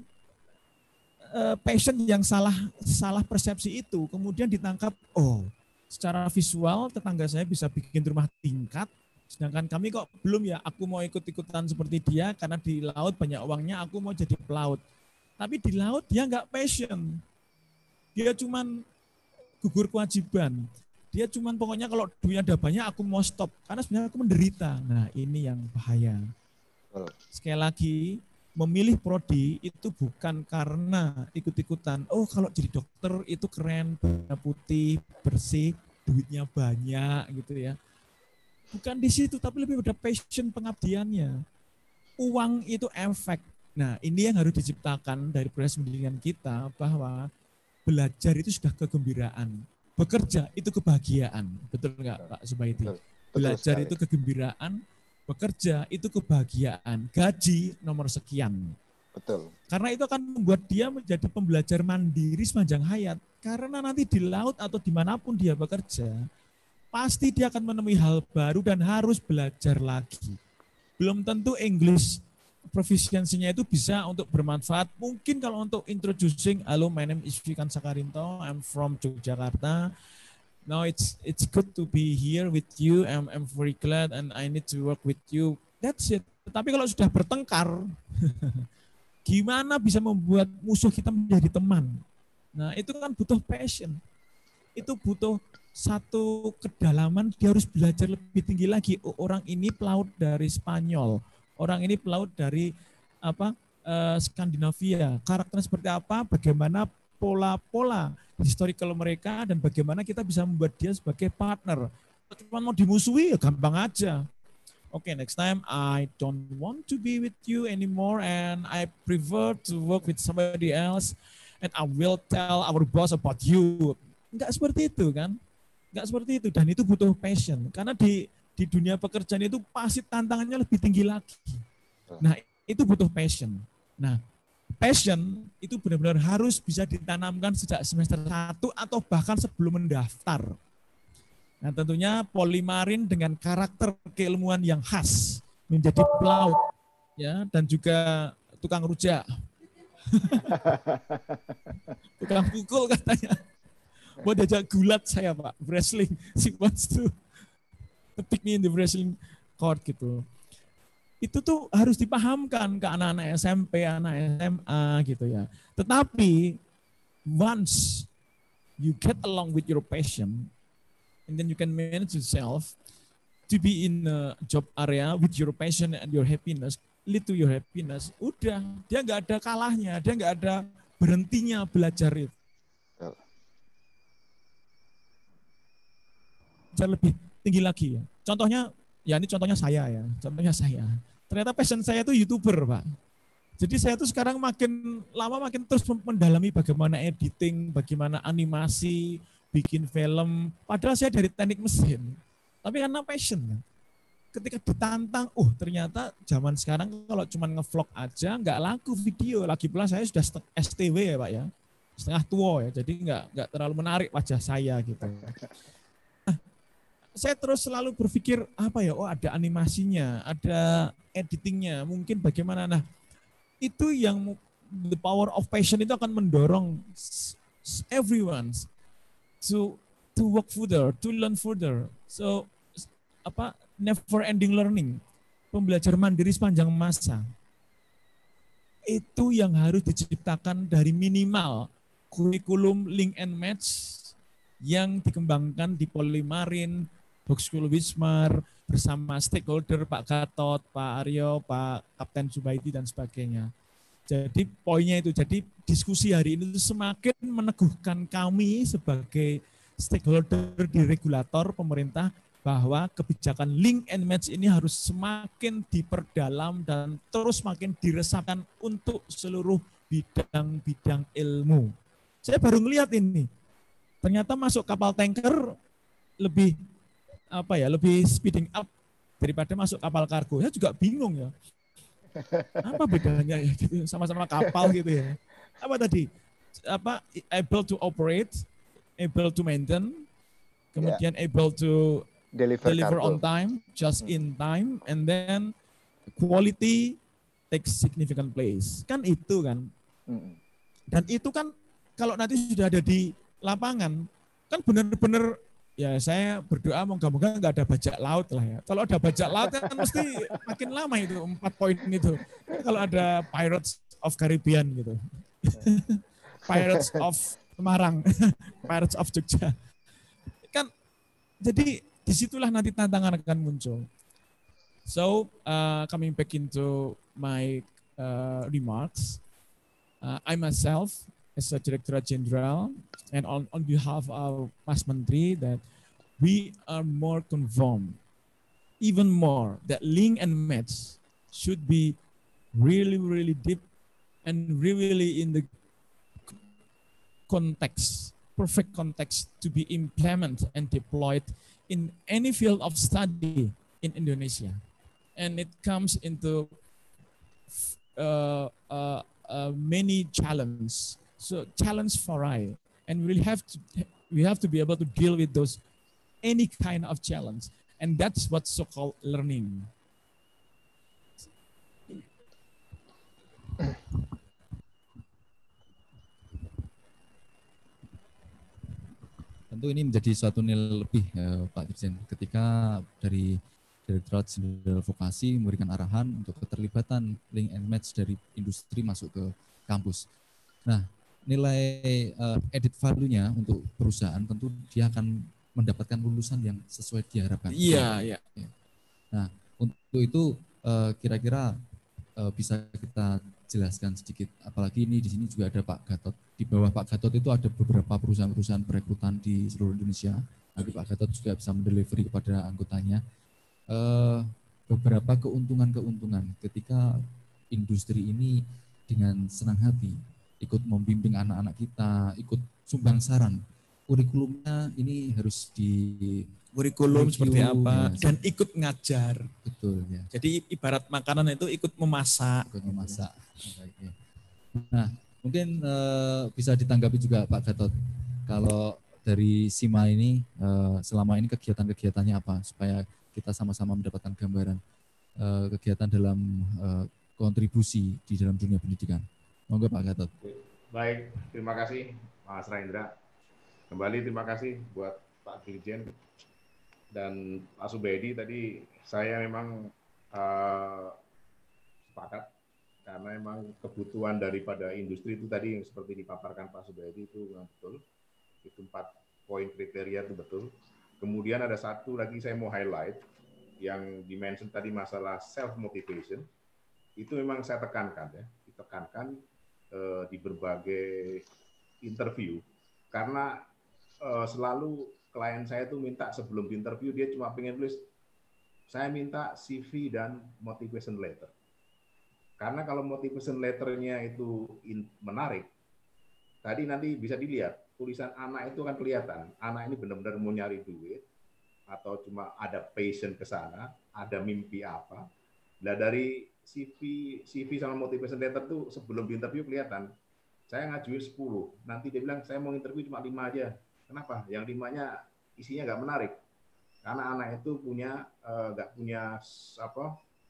Passion yang salah salah persepsi itu kemudian ditangkap, oh, secara visual tetangga saya bisa bikin rumah tingkat, sedangkan kami kok belum ya, aku mau ikut-ikutan seperti dia karena di laut banyak uangnya, aku mau jadi pelaut. Tapi di laut dia nggak passion. Dia cuman gugur kewajiban. Dia cuman pokoknya kalau duitnya ada banyak aku mau stop. Karena sebenarnya aku menderita. Nah ini yang bahaya. Sekali lagi, memilih prodi itu bukan karena ikut-ikutan. Oh kalau jadi dokter itu keren, warna putih, bersih, duitnya banyak gitu ya. Bukan di situ, tapi lebih pada passion pengabdiannya. Uang itu efek. Nah, ini yang harus diciptakan dari proses pendidikan kita, bahwa belajar itu sudah kegembiraan. Bekerja itu kebahagiaan. Betul nggak Pak Subaidi? Belajar itu kegembiraan, bekerja itu kebahagiaan. Gaji nomor sekian. Betul. Karena itu akan membuat dia menjadi pembelajar mandiri sepanjang hayat. Karena nanti di laut atau dimanapun dia bekerja, pasti dia akan menemui hal baru dan harus belajar lagi. Belum tentu English proficiency-nya itu bisa untuk bermanfaat. Mungkin kalau untuk introducing, halo, my name is Wikan Sakarinto, I'm from Yogyakarta. Now it's it's good to be here with you. I'm I'm very glad and I need to work with you. That's it. Tetapi kalau sudah bertengkar, gimana bisa membuat musuh kita menjadi teman? Nah, itu kan butuh passion. Itu butuh satu kedalaman, dia harus belajar lebih tinggi lagi. Oh, orang ini pelaut dari Spanyol, orang ini pelaut dari apa eh, Skandinavia. Karakternya seperti apa? Bagaimana pola-pola historical mereka dan bagaimana kita bisa membuat dia sebagai partner. Cuma mau dimusuhi ya gampang aja. Oke, okay, next time I don't want to be with you anymore and I prefer to work with somebody else and I will tell our boss about you. Enggak seperti itu kan? Enggak seperti itu dan itu butuh passion karena di di dunia pekerjaan itu pasti tantangannya lebih tinggi lagi. Nah, itu butuh passion. Nah, passion itu benar-benar harus bisa ditanamkan sejak semester satu atau bahkan sebelum mendaftar. Nah, tentunya Polimarin dengan karakter keilmuan yang khas menjadi pelaut ya dan juga tukang rujak. Tukang pukul katanya. Mau diajak gulat saya, Pak, wrestling. She wants to, to pick me in the wrestling court gitu. Itu tuh harus dipahamkan ke anak-anak S M P, anak S M A gitu ya. Tetapi once you get along with your passion, and then you can manage yourself to be in a job area with your passion and your happiness, lead to your happiness. Udah, dia nggak ada kalahnya, dia nggak ada berhentinya belajar itu. Belajar lebih tinggi lagi ya. Contohnya, ya ini contohnya saya ya, contohnya saya. Ternyata passion saya itu YouTuber, Pak. Jadi saya tuh sekarang makin lama makin terus mendalami bagaimana editing, bagaimana animasi, bikin film. Padahal saya dari teknik mesin. Tapi karena passion. Ketika ditantang, oh ternyata zaman sekarang kalau cuma ngevlog aja nggak laku video. Lagi pula saya sudah S T W ya, Pak ya. Setengah tua ya, jadi nggak nggak terlalu menarik wajah saya gitu. Saya terus selalu berpikir apa ya, oh ada animasinya, ada editingnya, mungkin bagaimana. Nah itu yang the power of passion itu akan mendorong everyone to to work further, to learn further. So apa never ending learning, pembelajaran mandiri sepanjang masa. Itu yang harus diciptakan dari minimal kurikulum link and match yang dikembangkan di Polimarin, Hochschule Wismar, bersama stakeholder Pak Gatot, Pak Aryo, Pak Kapten Zubaidi, dan sebagainya. Jadi poinnya itu, jadi diskusi hari ini itu semakin meneguhkan kami sebagai stakeholder di regulator pemerintah bahwa kebijakan link and match ini harus semakin diperdalam dan terus makin diresapkan untuk seluruh bidang-bidang ilmu. Saya baru ngelihat ini, ternyata masuk kapal tanker lebih apa ya, lebih speeding up daripada masuk kapal kargo. Saya juga bingung ya. Apa bedanya ya gitu, sama-sama kapal gitu ya. Apa tadi? Apa able to operate, able to maintain, kemudian yeah. able to deliver, deliver on time, just in time, and then quality takes significant place. Kan itu kan. Dan itu kan kalau nanti sudah ada di lapangan, kan benar-benar ya saya berdoa moga-moga nggak ada bajak laut lah ya. Kalau ada bajak laut kan mesti makin lama itu empat poin itu. Kalau ada Pirates of Caribbean gitu. Pirates of Semarang, Pirates of Jogja. Kan jadi disitulah nanti tantangan akan muncul. So uh, coming back into my uh, remarks, uh, I myself as a Director General and on, on behalf of Mas Menteri that we are more conformed, even more, that link and match should be really, really deep and really in the context, perfect context to be implemented and deployed in any field of study in Indonesia. And it comes into uh, uh, uh, many challenges. So challenge for I, and we have to we have to be able to deal with those any kind of challenge, and that's what so-called learning. tentu ini menjadi suatu nilai lebih ya, Pak Dirjen, ketika dari Direktorat Jenderal Vokasi memberikan arahan untuk keterlibatan link and match dari industri masuk ke kampus. Nah, nilai uh, added value-nya untuk perusahaan tentu dia akan mendapatkan lulusan yang sesuai diharapkan. Iya, iya. Nah, untuk itu uh, kira-kira uh, bisa kita jelaskan sedikit, apalagi ini di sini juga ada Pak Gatot. Di bawah Pak Gatot itu ada beberapa perusahaan-perusahaan perekrutan di seluruh Indonesia. Nanti Pak Gatot juga bisa mendelivery kepada anggotanya uh, beberapa keuntungan-keuntungan ketika industri ini dengan senang hati ikut membimbing anak-anak kita, ikut sumbang saran. Kurikulumnya ini harus di kurikulum seperti apa ya, dan ikut ngajar. Betul ya. Jadi ibarat makanan itu ikut memasak. Ikut memasak. Nah, mungkin uh, bisa ditanggapi juga Pak Gatot. Kalau dari S I M A ini uh, selama ini kegiatan-kegiatannya apa supaya kita sama-sama mendapatkan gambaran uh, kegiatan dalam uh, kontribusi di dalam dunia pendidikan. Monggo Pak Gatot. Baik, terima kasih Mas Rahendra. Kembali terima kasih buat Pak Dirjen dan Pak Subedi. Tadi saya memang uh, sepakat karena memang kebutuhan daripada industri itu tadi yang seperti dipaparkan Pak Subedi itu memang betul. Itu empat poin kriteria itu betul. Kemudian ada satu lagi saya mau highlight yang dimention tadi masalah self motivation. Itu memang saya tekankan ya, ditekankan uh, di berbagai interview karena uh, selalu klien saya tuh minta sebelum diinterview dia cuma pengen tulis saya minta C V dan motivation letter. Karena kalau motivation letternya itu in, menarik, tadi nanti bisa dilihat tulisan anak itu kan kelihatan anak ini benar-benar mau nyari duit atau cuma ada passion ke sana, ada mimpi apa. Nah dari C V, C V sama motivation letter tuh sebelum diinterview kelihatan. Saya ngajuin sepuluh, nanti dia bilang saya mau interview cuma lima aja. Kenapa? Yang limanya isinya nggak menarik. Karena anak itu punya nggak uh, punya apa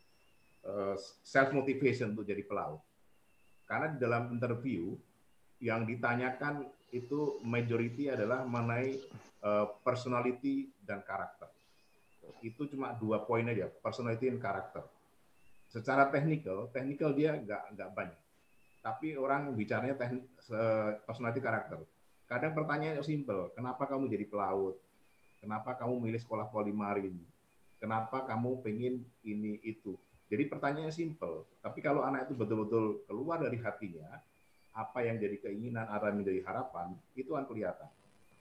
uh, self motivation untuk jadi pelaut. Karena di dalam interview yang ditanyakan itu majority adalah mengenai uh, personality dan karakter. Itu cuma dua poin aja, personality dan karakter. Secara technical, technical dia nggak nggak banyak. Tapi orang bicaranya teknik, personality karakter. Kadang pertanyaannya simple, kenapa kamu jadi pelaut? Kenapa kamu milih sekolah poli marin? Kenapa kamu pengen ini itu? Jadi pertanyaannya simple. Tapi kalau anak itu betul-betul keluar dari hatinya, apa yang jadi keinginan, apa yang menjadi harapan, itu akan kelihatan.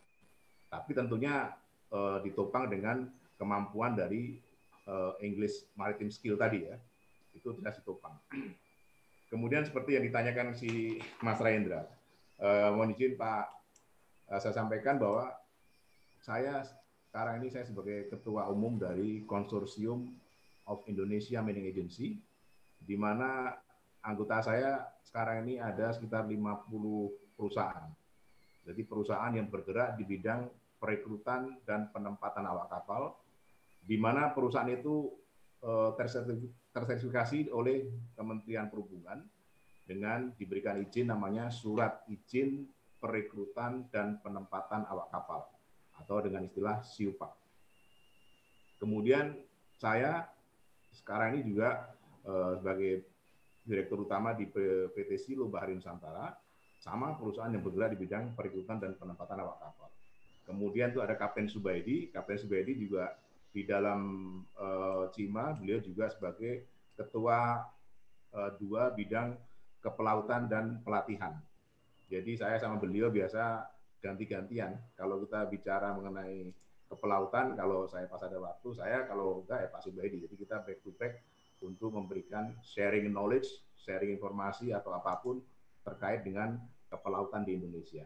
Tapi tentunya eh, ditopang dengan kemampuan dari eh, English Maritime Skill tadi ya. Itu tidak ditopang. Kemudian seperti yang ditanyakan si Mas Rahendra, eh, mohon izin Pak, eh, saya sampaikan bahwa saya sekarang ini saya sebagai Ketua Umum dari Konsorsium of Indonesia Mining Agency, di mana anggota saya sekarang ini ada sekitar lima puluh perusahaan. Jadi perusahaan yang bergerak di bidang perekrutan dan penempatan awak kapal, di mana perusahaan itu eh, tersertifikasi oleh Kementerian Perhubungan dengan diberikan izin namanya Surat Izin Perekrutan dan Penempatan Awak Kapal atau dengan istilah SIUPA. Kemudian saya sekarang ini juga eh, sebagai Direktur Utama di P T Silo Bahari Nusantara, sama perusahaan yang bergerak di bidang perekrutan dan penempatan awak kapal. Kemudian itu ada Kapten Subaidi, Kapten Subaidi juga di dalam uh, C I M A, beliau juga sebagai Ketua uh, dua bidang kepelautan dan pelatihan. Jadi saya sama beliau biasa ganti-gantian. Kalau kita bicara mengenai kepelautan, kalau saya pas ada waktu, saya kalau enggak ya Pak Subaidi. Jadi kita back to back untuk memberikan sharing knowledge, sharing informasi atau apapun terkait dengan kepelautan di Indonesia.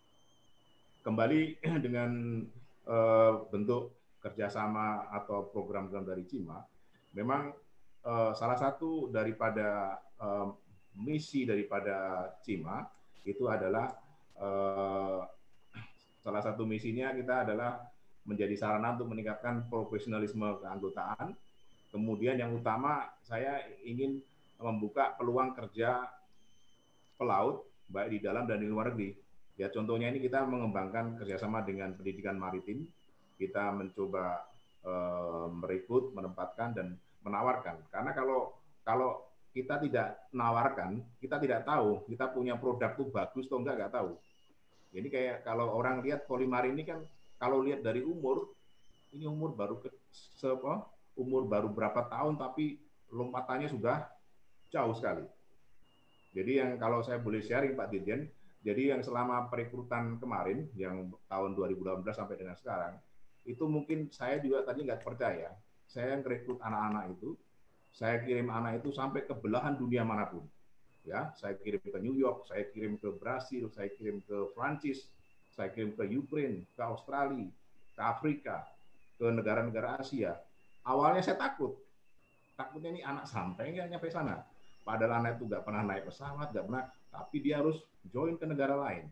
Kembali dengan uh, bentuk kerjasama atau program-program dari C I M A, memang uh, salah satu daripada uh, misi daripada C I M A itu adalah uh, salah satu misinya kita adalah menjadi sarana untuk meningkatkan profesionalisme keanggotaan. Kemudian yang utama saya ingin membuka peluang kerja pelaut baik di dalam dan di luar negeri. Ya contohnya ini kita mengembangkan kerjasama dengan pendidikan maritim, kita mencoba eh, merekrut, menempatkan dan menawarkan. Karena kalau kalau kita tidak menawarkan, kita tidak tahu kita punya produk tuh bagus atau enggak, enggak tahu. Jadi kayak kalau orang lihat Polimarin ini kan, kalau lihat dari umur, ini umur baru ke sepa, umur baru berapa tahun tapi lompatannya sudah jauh sekali. Jadi yang kalau saya boleh sharing Pak Dirjen, jadi yang selama perekrutan kemarin, yang tahun dua ribu delapan belas sampai dengan sekarang, itu mungkin saya juga tadi nggak percaya. Saya merekrut anak-anak itu, saya kirim anak itu sampai ke belahan dunia manapun. Ya, saya kirim ke New York, saya kirim ke Brasil, saya kirim ke Prancis, saya kirim ke Ukraina, ke Australia, ke Afrika, ke negara-negara Asia. Awalnya saya takut, takutnya ini anak sampai nggak nyampe sana. Padahal anak itu nggak pernah naik pesawat, nggak pernah, tapi dia harus join ke negara lain.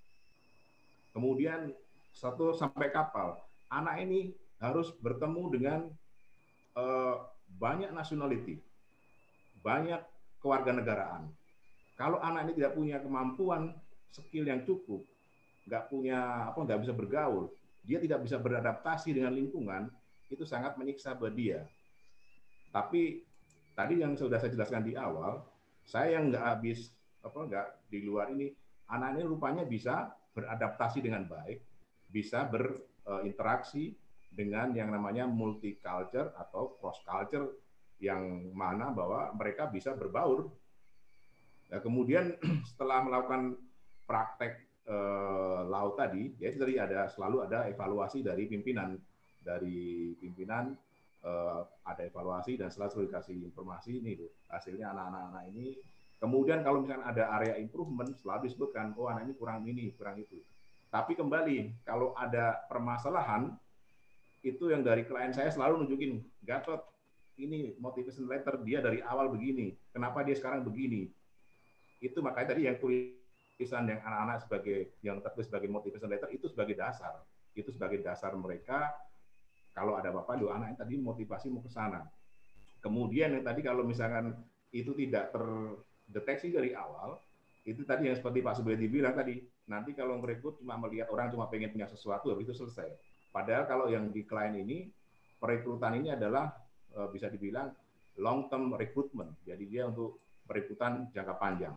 Kemudian satu sampai kapal, anak ini harus bertemu dengan uh, banyak nationality, banyak kewarganegaraan. Kalau anak ini tidak punya kemampuan, skill yang cukup, nggak punya apa, nggak bisa bergaul, dia tidak bisa beradaptasi dengan lingkungan, itu sangat menyiksa buat dia. Tapi tadi yang sudah saya jelaskan di awal, saya yang nggak habis apa nggak di luar ini, anak ini rupanya bisa beradaptasi dengan baik, bisa berinteraksi dengan yang namanya multicultural atau cross culture, yang mana bahwa mereka bisa berbaur. Nah, kemudian setelah melakukan praktek eh, laut tadi, ya itu tadi ada selalu ada evaluasi dari pimpinan, dari pimpinan eh, ada evaluasi dan selalu dikasih informasi ini tuh hasilnya anak-anak ini. Kemudian kalau misalnya ada area improvement, selalu disebutkan, oh anak ini kurang ini, kurang itu. Tapi kembali, kalau ada permasalahan, itu yang dari klien saya selalu nunjukin, Gatot, ini motivation letter dia dari awal begini, kenapa dia sekarang begini. Itu makanya tadi yang tulisan yang anak-anak sebagai, yang tertulis sebagai motivation letter, itu sebagai dasar. Itu sebagai dasar mereka, kalau ada apa-apa, doa anak tadi motivasi mau ke sana. Kemudian yang tadi kalau misalkan itu tidak terdeteksi dari awal, itu tadi yang seperti Pak Subedi bilang tadi, nanti kalau merekrut cuma melihat orang cuma pengen punya sesuatu, habis itu selesai. Padahal kalau yang di klien ini, perekrutan ini adalah bisa dibilang long term recruitment. Jadi dia untuk perekrutan jangka panjang.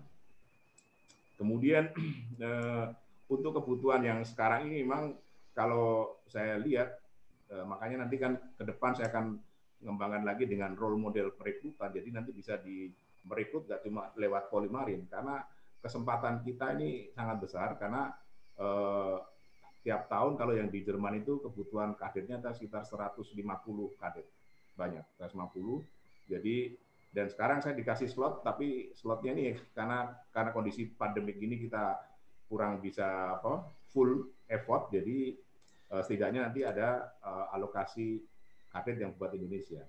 Kemudian eh, untuk kebutuhan yang sekarang ini memang kalau saya lihat, eh, makanya nanti kan ke depan saya akan mengembangkan lagi dengan role model perekrutan. Jadi nanti bisa di merekrut nggak cuma lewat Polimarin, karena kesempatan kita ini sangat besar karena eh, tiap tahun kalau yang di Jerman itu kebutuhan kadernya ada sekitar seratus lima puluh kader, banyak seratus lima puluh. Jadi dan sekarang saya dikasih slot, tapi slotnya ini karena karena kondisi pandemik ini kita kurang bisa apa full effort, jadi uh, setidaknya nanti ada uh, alokasi kader yang buat Indonesia.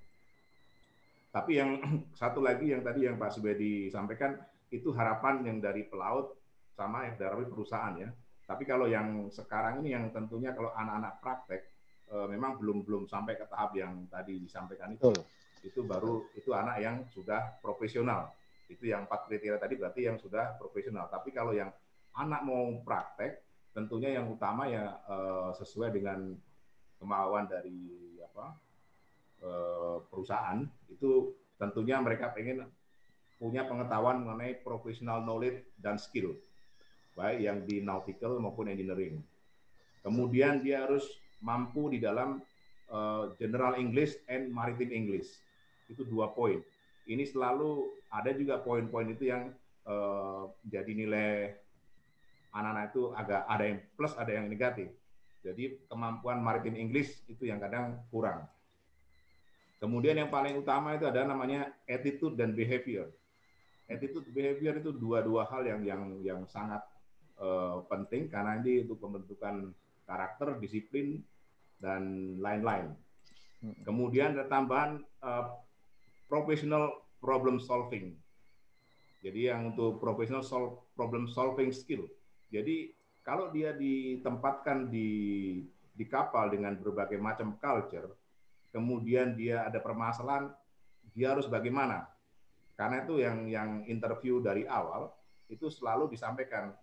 Tapi yang satu lagi yang tadi yang Pak Subedi sampaikan, itu harapan yang dari pelaut sama yang dari perusahaan ya. Tapi kalau yang sekarang ini yang tentunya kalau anak-anak praktek uh, memang belum belum sampai ke tahap yang tadi disampaikan itu. Betul. Itu baru itu anak yang sudah profesional. Itu yang empat kriteria tadi berarti yang sudah profesional. Tapi kalau yang anak mau praktek, tentunya yang utama ya eh, sesuai dengan kemauan dari apa eh, perusahaan, itu tentunya mereka pengen punya pengetahuan mengenai professional knowledge dan skill, baik yang di nautical maupun engineering. Kemudian dia harus mampu di dalam uh, general English and maritime English. Itu dua poin. Ini selalu ada juga poin-poin itu yang uh, jadi nilai anak-anak itu agak ada yang plus, ada yang negatif. Jadi kemampuan maritime English itu yang kadang kurang. Kemudian yang paling utama itu ada namanya attitude dan behavior. Attitude behavior itu dua-dua hal yang yang yang sangat uh, penting karena ini untuk pembentukan karakter, disiplin, dan lain-lain. Kemudian ada tambahan uh, professional problem solving. Jadi yang untuk professional solve, problem solving skill. Jadi kalau dia ditempatkan di di kapal dengan berbagai macam culture, kemudian dia ada permasalahan, dia harus bagaimana? Karena itu yang yang interview dari awal itu selalu disampaikan.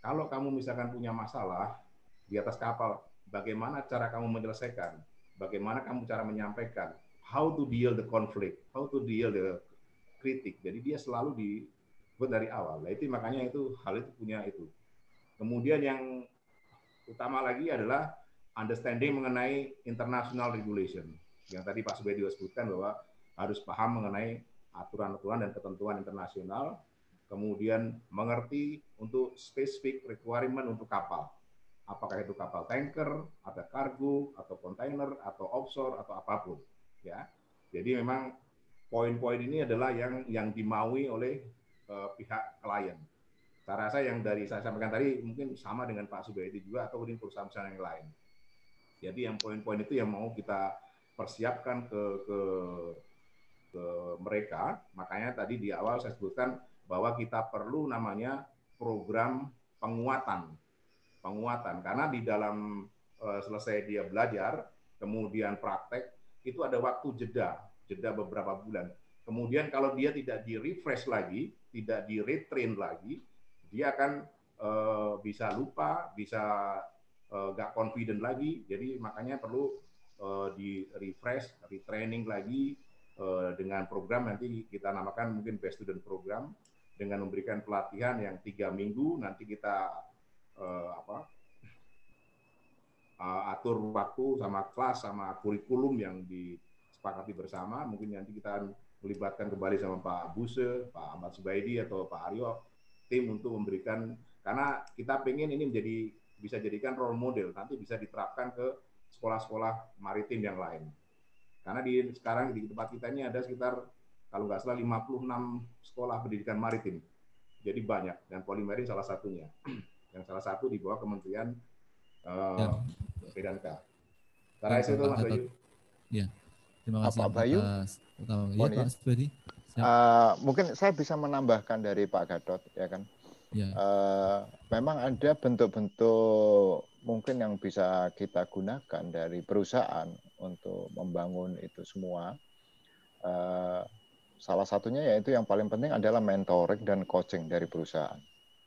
Kalau kamu misalkan punya masalah di atas kapal, bagaimana cara kamu menyelesaikan? Bagaimana kamu cara menyampaikan? How to deal the conflict? How to deal the kritik? Jadi dia selalu dibuat dari awal. Nah, itu makanya itu hal itu punya itu. Kemudian yang utama lagi adalah understanding mengenai international regulation. Yang tadi Pak Subedi sebutkan bahwa harus paham mengenai aturan-aturan dan ketentuan internasional, kemudian mengerti untuk specific requirement untuk kapal. Apakah itu kapal tanker, ada kargo, atau kontainer, atau offshore, atau apapun. Ya, jadi memang poin-poin ini adalah yang yang dimaui oleh uh, pihak klien. Saya rasa yang dari saya sampaikan tadi mungkin sama dengan Pak Subedi juga atau mungkin perusahaan-perusahaan yang lain. Jadi yang poin-poin itu yang mau kita persiapkan ke, ke ke mereka. Makanya tadi di awal saya sebutkan bahwa kita perlu namanya program penguatan. Penguatan karena di dalam uh, selesai dia belajar, kemudian praktek itu ada waktu jeda, jeda beberapa bulan. Kemudian kalau dia tidak di-refresh lagi, tidak di-retrain lagi, dia akan uh, bisa lupa, bisa uh, gak confident lagi. Jadi makanya perlu uh, di-refresh, retraining lagi uh, dengan program nanti kita namakan mungkin best student program dengan memberikan pelatihan yang tiga minggu. Nanti kita uh, apa? Uh, atur waktu sama kelas sama kurikulum yang disepakati bersama. Mungkin nanti kita melibatkan kembali sama Pak Buse, Pak Ahmad Subaidi atau Pak Aryo tim untuk memberikan, karena kita pengen ini menjadi bisa jadikan role model, nanti bisa diterapkan ke sekolah-sekolah maritim yang lain. Karena di sekarang di tempat kita ini ada sekitar kalau nggak salah lima puluh enam sekolah pendidikan maritim. Jadi banyak dan Polimerin salah satunya. Yang salah satu di bawah Kementerian Uh, P dan K. Karena itu Mas Bayu. Ya, terima kasih Pak Bayu. Atas, ya, Pak Subedi. Uh, mungkin saya bisa menambahkan dari Pak Gatot, ya kan. Ya. Uh, memang ada bentuk-bentuk mungkin yang bisa kita gunakan dari perusahaan untuk membangun itu semua. Uh, salah satunya yaitu yang paling penting adalah mentoring dan coaching dari perusahaan.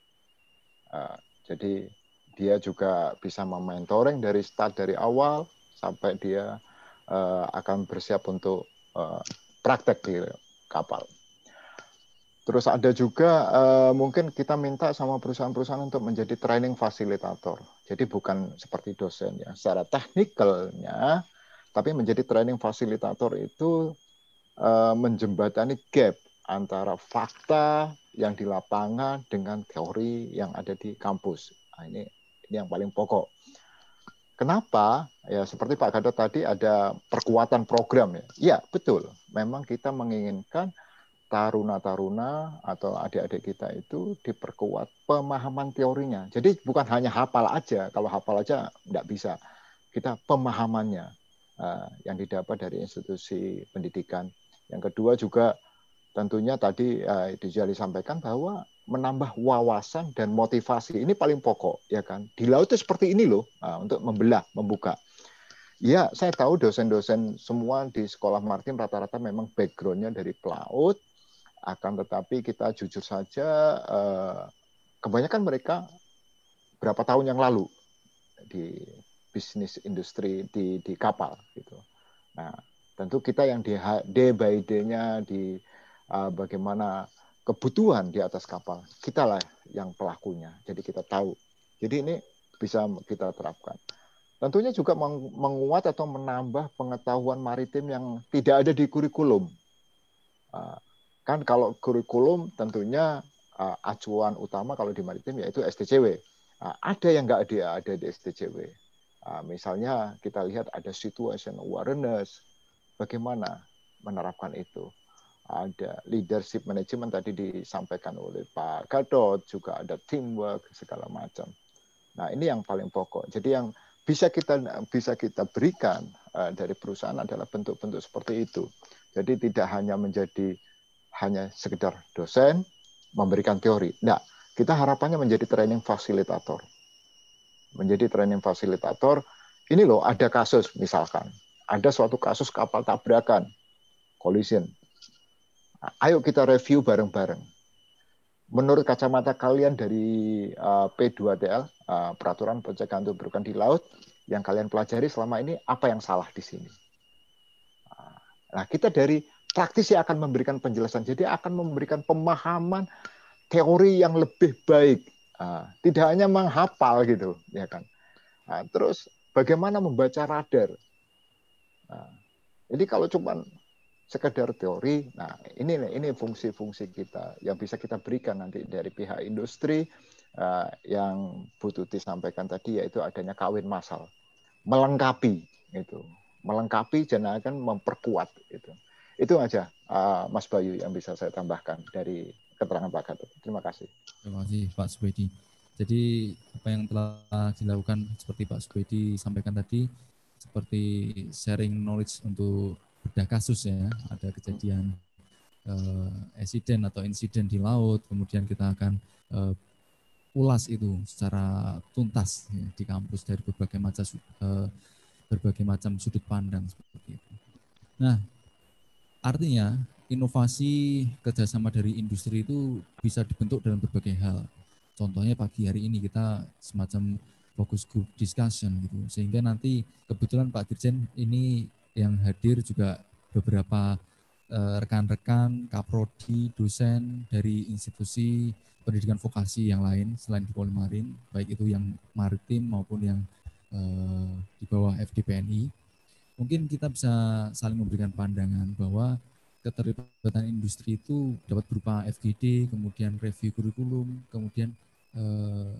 Uh, jadi dia juga bisa mementoring dari start dari awal sampai dia uh, akan bersiap untuk uh, praktek di kapal. Terus ada juga uh, mungkin kita minta sama perusahaan-perusahaan untuk menjadi training fasilitator. Jadi bukan seperti dosen ya, secara teknikalnya, tapi menjadi training fasilitator itu uh, menjembatani gap antara fakta yang di lapangan dengan teori yang ada di kampus. Nah, ini Ini yang paling pokok. Kenapa? Ya seperti Pak Gatot tadi ada perkuatan program ya. Iya, betul. Memang kita menginginkan taruna-taruna atau adik-adik kita itu diperkuat pemahaman teorinya. Jadi bukan hanya hafal aja. Kalau hafal aja enggak bisa. Kita pemahamannya uh, yang didapat dari institusi pendidikan. Yang kedua juga tentunya tadi uh, Dijali sampaikan bahwa menambah wawasan dan motivasi ini paling pokok, ya kan? Di laut itu seperti ini loh, nah, untuk membelah, membuka. Ya, saya tahu dosen-dosen semua di sekolah maritim rata-rata memang background-nya dari pelaut, akan tetapi kita jujur saja, eh, kebanyakan mereka berapa tahun yang lalu di bisnis industri di di kapal, gitu. Nah, tentu kita yang di day by day-nya di uh, bagaimana kebutuhan di atas kapal, kitalah yang pelakunya. Jadi kita tahu. Jadi ini bisa kita terapkan. Tentunya juga menguat atau menambah pengetahuan maritim yang tidak ada di kurikulum. Kan kalau kurikulum tentunya acuan utama kalau di maritim yaitu S T C W. Ada yang nggak ada, ada di S T C W. Misalnya kita lihat ada situation awareness, bagaimana menerapkan itu. Ada leadership management tadi disampaikan oleh Pak Gatot, juga ada teamwork segala macam. Nah, ini yang paling pokok. Jadi yang bisa kita bisa kita berikan uh, dari perusahaan adalah bentuk-bentuk seperti itu. Jadi tidak hanya menjadi hanya sekedar dosen memberikan teori. Nah, kita harapannya menjadi training fasilitator. Menjadi training fasilitator, ini loh ada kasus misalkan, ada suatu kasus kapal tabrakan, collision. Ayo kita review bareng-bareng. menurut kacamata kalian dari uh, P dua T L, uh, peraturan pencegahan tubrukan di laut, yang kalian pelajari selama ini, apa yang salah di sini? Nah, kita dari praktisi akan memberikan penjelasan, jadi akan memberikan pemahaman teori yang lebih baik, uh, tidak hanya menghafal gitu, ya kan? Nah, terus bagaimana membaca radar? Nah, jadi kalau cuma sekedar teori, nah ini ini fungsi-fungsi kita yang bisa kita berikan nanti dari pihak industri uh, yang Bu Tuti sampaikan tadi, yaitu adanya kawin massal, melengkapi itu, melengkapi dan akan memperkuat itu. Itu aja uh, Mas Bayu yang bisa saya tambahkan dari keterangan Pak Gatot. Terima kasih. Terima kasih Pak Subedi. Jadi apa yang telah dilakukan seperti Pak Subedi sampaikan tadi, seperti sharing knowledge untuk bedah kasus ya, ada kejadian uh, insiden atau insiden di laut, kemudian kita akan uh, ulas itu secara tuntas ya, di kampus dari berbagai macam uh, berbagai macam sudut pandang seperti itu. Nah, artinya inovasi kerjasama dari industri itu bisa dibentuk dalam berbagai hal. Contohnya pagi hari ini kita semacam focus group discussion gitu, sehingga nanti kebetulan Pak Dirjen ini yang hadir juga beberapa rekan-rekan, kaprodi, dosen dari institusi pendidikan vokasi yang lain selain di Polimarin, baik itu yang maritim maupun yang eh, di bawah F D P N I. Mungkin kita bisa saling memberikan pandangan bahwa keterlibatan industri itu dapat berupa F G D, kemudian review kurikulum, kemudian eh,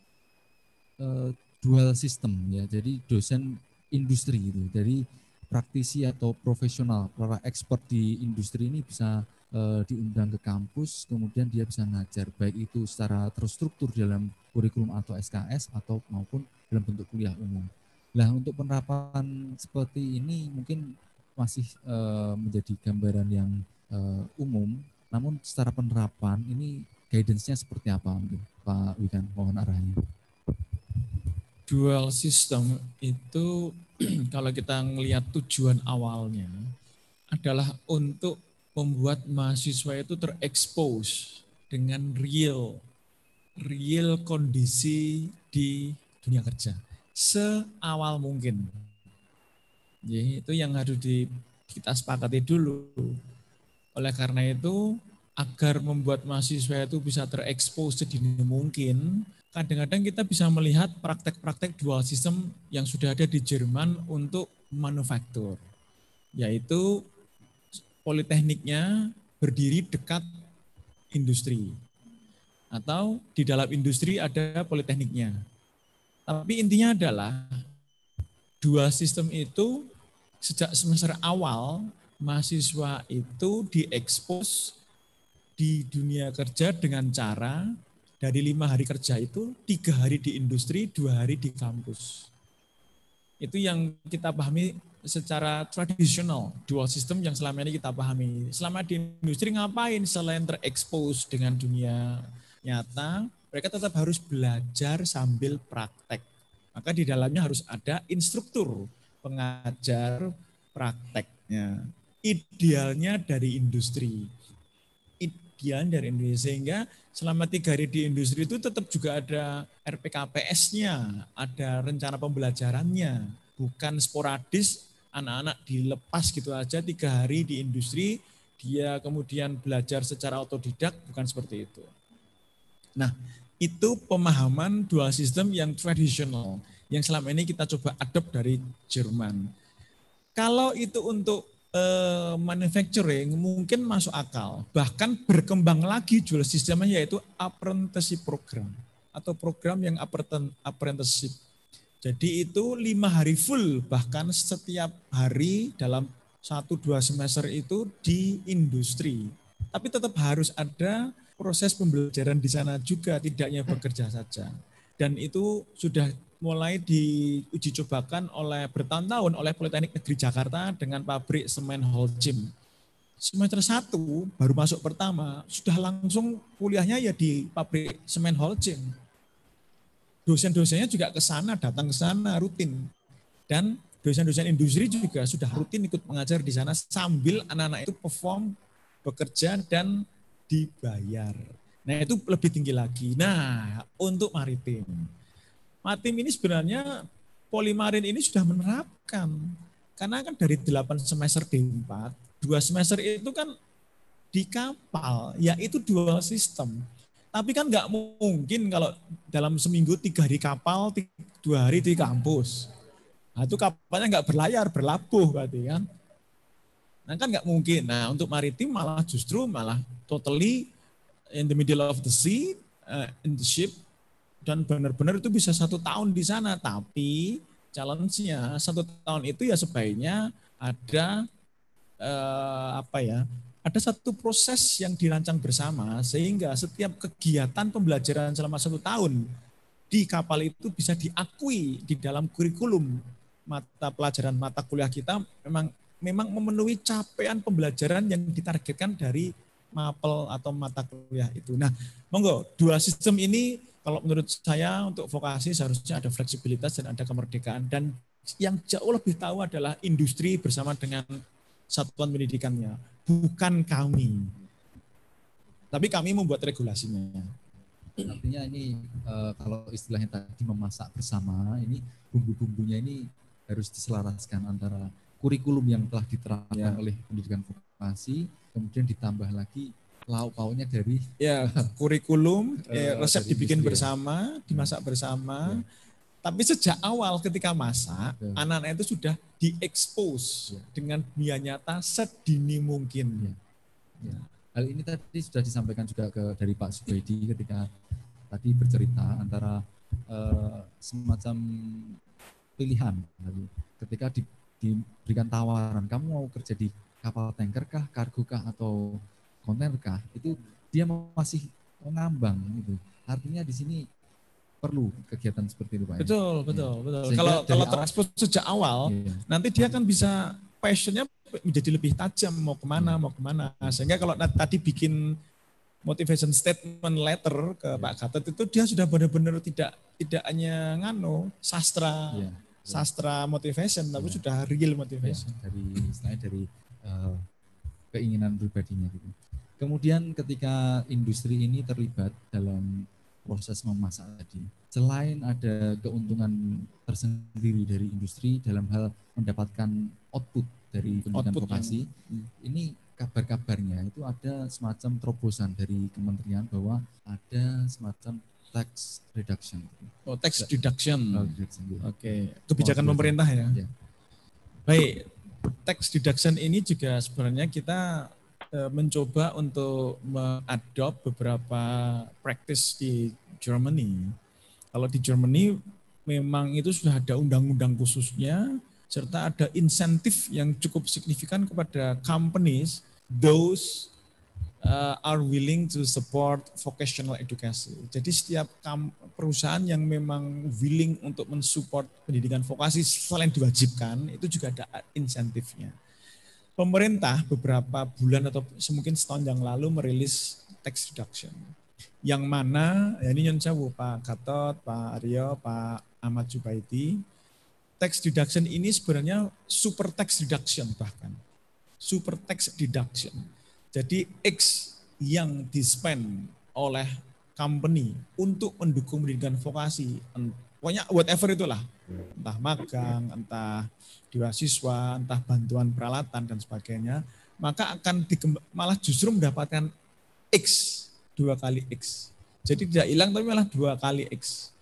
eh, dual system ya. Jadi dosen industri itu dari praktisi atau profesional, para expert di industri ini bisa uh, diundang ke kampus, kemudian dia bisa ngajar, baik itu secara terstruktur dalam kurikulum atau S K S atau maupun dalam bentuk kuliah umum. Nah, untuk penerapan seperti ini mungkin masih uh, menjadi gambaran yang uh, umum, namun secara penerapan ini guidance-nya seperti apa mungkin Pak Wikan, mohon arahannya. Dual system itu kalau kita melihat tujuan awalnya adalah untuk membuat mahasiswa itu terekspos dengan real real kondisi di dunia kerja seawal mungkin. Jadi itu yang harus di, kita sepakati dulu. Oleh karena itu, agar membuat mahasiswa itu bisa terekspos sedini mungkin, kadang-kadang kita bisa melihat praktek-praktek dual system yang sudah ada di Jerman untuk manufaktur, yaitu politekniknya berdiri dekat industri, atau di dalam industri ada politekniknya. Tapi intinya adalah dual system itu sejak semester awal mahasiswa itu diekspos di dunia kerja dengan cara dari lima hari kerja itu, tiga hari di industri, dua hari di kampus. Itu yang kita pahami secara tradisional, dual system yang selama ini kita pahami. Selama di industri ngapain selain terekspos dengan dunia nyata, mereka tetap harus belajar sambil praktek. Maka di dalamnya harus ada instruktur, pengajar prakteknya. Idealnya dari industri. Ideal dari industri, sehingga selama tiga hari di industri itu tetap juga ada R P K P S-nya, ada rencana pembelajarannya, bukan sporadis anak-anak dilepas gitu aja tiga hari di industri, dia kemudian belajar secara otodidak, bukan seperti itu. Nah, itu pemahaman dual system yang tradisional, yang selama ini kita coba adopt dari Jerman. Kalau itu untuk Uh, manufacturing mungkin masuk akal, bahkan berkembang lagi dual sistemnya, yaitu apprenticeship program atau program yang apprenticeship. Jadi itu lima hari full, bahkan setiap hari dalam satu dua semester itu di industri. Tapi tetap harus ada proses pembelajaran di sana juga, tidak hanya bekerja saja. Dan itu sudah mulai diuji cobakan oleh bertahun-tahun oleh Politeknik Negeri Jakarta dengan pabrik semen Holcim. Semester satu baru masuk pertama, sudah langsung kuliahnya ya di pabrik semen Holcim. Dosen-dosennya juga ke sana, datang ke sana rutin. Dan dosen-dosen industri juga sudah rutin ikut mengajar di sana sambil anak-anak itu perform, bekerja dan dibayar. Nah, itu lebih tinggi lagi. Nah, untuk maritim. Maritim ini sebenarnya Polimarin ini sudah menerapkan. Karena kan dari delapan semester D empat, dua semester itu kan di kapal, yaitu dual system. Tapi kan nggak mungkin kalau dalam seminggu tiga hari kapal, dua hari di kampus. Nah, itu kapalnya nggak berlayar, berlabuh berarti kan. Nah kan nggak mungkin. Nah untuk maritim malah justru malah totally in the middle of the sea, uh, in the ship, dan benar-benar itu bisa satu tahun di sana. Tapi challenge-nya satu tahun itu ya sebaiknya ada uh, apa ya? Ada satu proses yang dirancang bersama sehingga setiap kegiatan pembelajaran selama satu tahun di kapal itu bisa diakui di dalam kurikulum mata pelajaran mata kuliah kita memang memang memenuhi capaian pembelajaran yang ditargetkan dari mapel atau mata kuliah itu. Nah, monggo dua sistem ini kalau menurut saya untuk vokasi seharusnya ada fleksibilitas dan ada kemerdekaan, dan yang jauh lebih tahu adalah industri bersama dengan satuan pendidikannya, bukan kami. Tapi kami membuat regulasinya. Artinya ini uh, kalau istilahnya tadi memasak bersama, ini bumbu-bumbunya ini harus diselaraskan antara kurikulum yang telah diterapkan ya. oleh pendidikan vokasi, kemudian ditambah lagi lauk pauknya dari ya kurikulum, uh, eh, resep dibikin industri, bersama, ya. dimasak bersama. Ya. Tapi sejak awal ketika masak, ya. anak-anak itu sudah diekspos ya. dengan dunia nyata sedini mungkin. Ya. Ya. Hal ini tadi sudah disampaikan juga ke dari Pak Subaidi ketika tadi bercerita antara uh, semacam pilihan. Ketika di, diberikan tawaran, kamu mau kerja di kapal tanker kah, kargo kah, atau kontainer kah, itu dia masih mengambang. Gitu. Artinya di sini perlu kegiatan seperti itu, Pak. Betul, ya. betul, ya. betul. Sehingga kalau kalau awal, terekspos sejak awal, ya. nanti dia kan bisa passionnya menjadi lebih tajam, mau kemana, ya. mau kemana. Sehingga kalau tadi bikin motivation statement letter ke ya. Pak Gatot itu dia sudah benar-benar tidak tidak hanya ngano sastra. Ya. sastra motivation, tapi ya. sudah real motivation. Ya, dari istilahnya dari uh, keinginan pribadinya gitu. Kemudian ketika industri ini terlibat dalam proses memasak tadi, selain ada keuntungan tersendiri dari industri dalam hal mendapatkan output dari pendidikan output vokasi, yang... ini kabar-kabarnya itu ada semacam terobosan dari kementerian bahwa ada semacam tax reduction. Oh, tax deduction. Oh, ya. Oke, okay. Kebijakan oh, pemerintah ya. ya. Baik, tax deduction ini juga sebenarnya kita e, mencoba untuk mengadop beberapa practice di Germany. Kalau di Germany memang itu sudah ada undang-undang khususnya serta ada insentif yang cukup signifikan kepada companies those Uh, are willing to support vocational education. Jadi setiap perusahaan yang memang willing untuk mensupport pendidikan vokasi selain diwajibkan, itu juga ada insentifnya. Pemerintah beberapa bulan atau semungkin setahun yang lalu merilis tax reduction. Yang mana, ya ini Nyon Sewu, Pak Gatot, Pak Aryo, Pak Ahmad Jubaidi, tax deduction ini sebenarnya super tax reduction bahkan. Super tax deduction. Jadi X yang di-spend oleh company untuk mendukung pendidikan vokasi, pokoknya whatever itulah, entah magang, entah beasiswa, entah bantuan peralatan dan sebagainya, maka akan malah justru mendapatkan X, dua kali X. Jadi tidak hilang tapi malah dua kali X.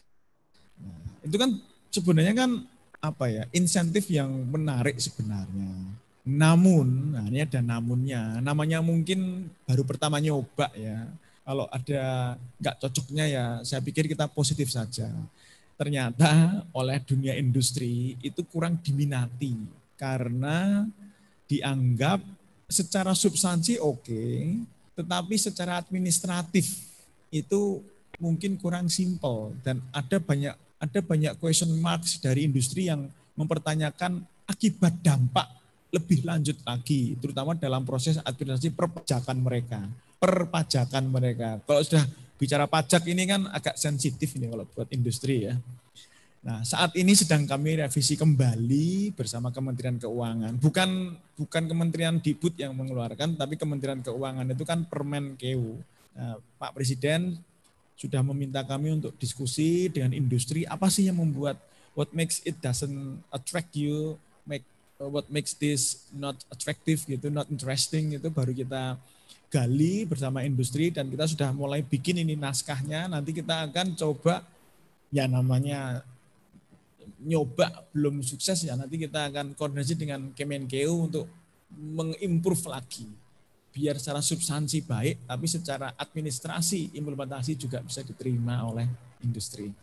Nah, itu kan sebenarnya kan apa ya, insentif yang menarik sebenarnya. Namun, nah ini ada namunnya, namanya mungkin baru pertama nyoba ya. Kalau ada nggak cocoknya ya saya pikir kita positif saja. Ternyata oleh dunia industri itu kurang diminati karena dianggap secara substansi oke, tetapi secara administratif itu mungkin kurang simpel dan ada banyak ada banyak question marks dari industri yang mempertanyakan akibat dampak lebih lanjut lagi, terutama dalam proses administrasi perpajakan mereka. Perpajakan mereka. Kalau sudah bicara pajak ini kan agak sensitif ini kalau buat industri ya. Nah, saat ini sedang kami revisi kembali bersama Kementerian Keuangan. Bukan bukan Kementerian Dibut yang mengeluarkan, tapi Kementerian Keuangan itu kan Permen K U. Nah, Pak Presiden sudah meminta kami untuk diskusi dengan industri, apa sih yang membuat what makes it doesn't attract you, make what makes this not attractive gitu, not interesting, itu baru kita gali bersama industri dan kita sudah mulai bikin ini naskahnya. Nanti kita akan coba, ya namanya nyoba belum sukses ya, nanti kita akan koordinasi dengan Kemenkeu untuk mengimprove lagi biar secara substansi baik, tapi secara administrasi implementasi juga bisa diterima oleh industri.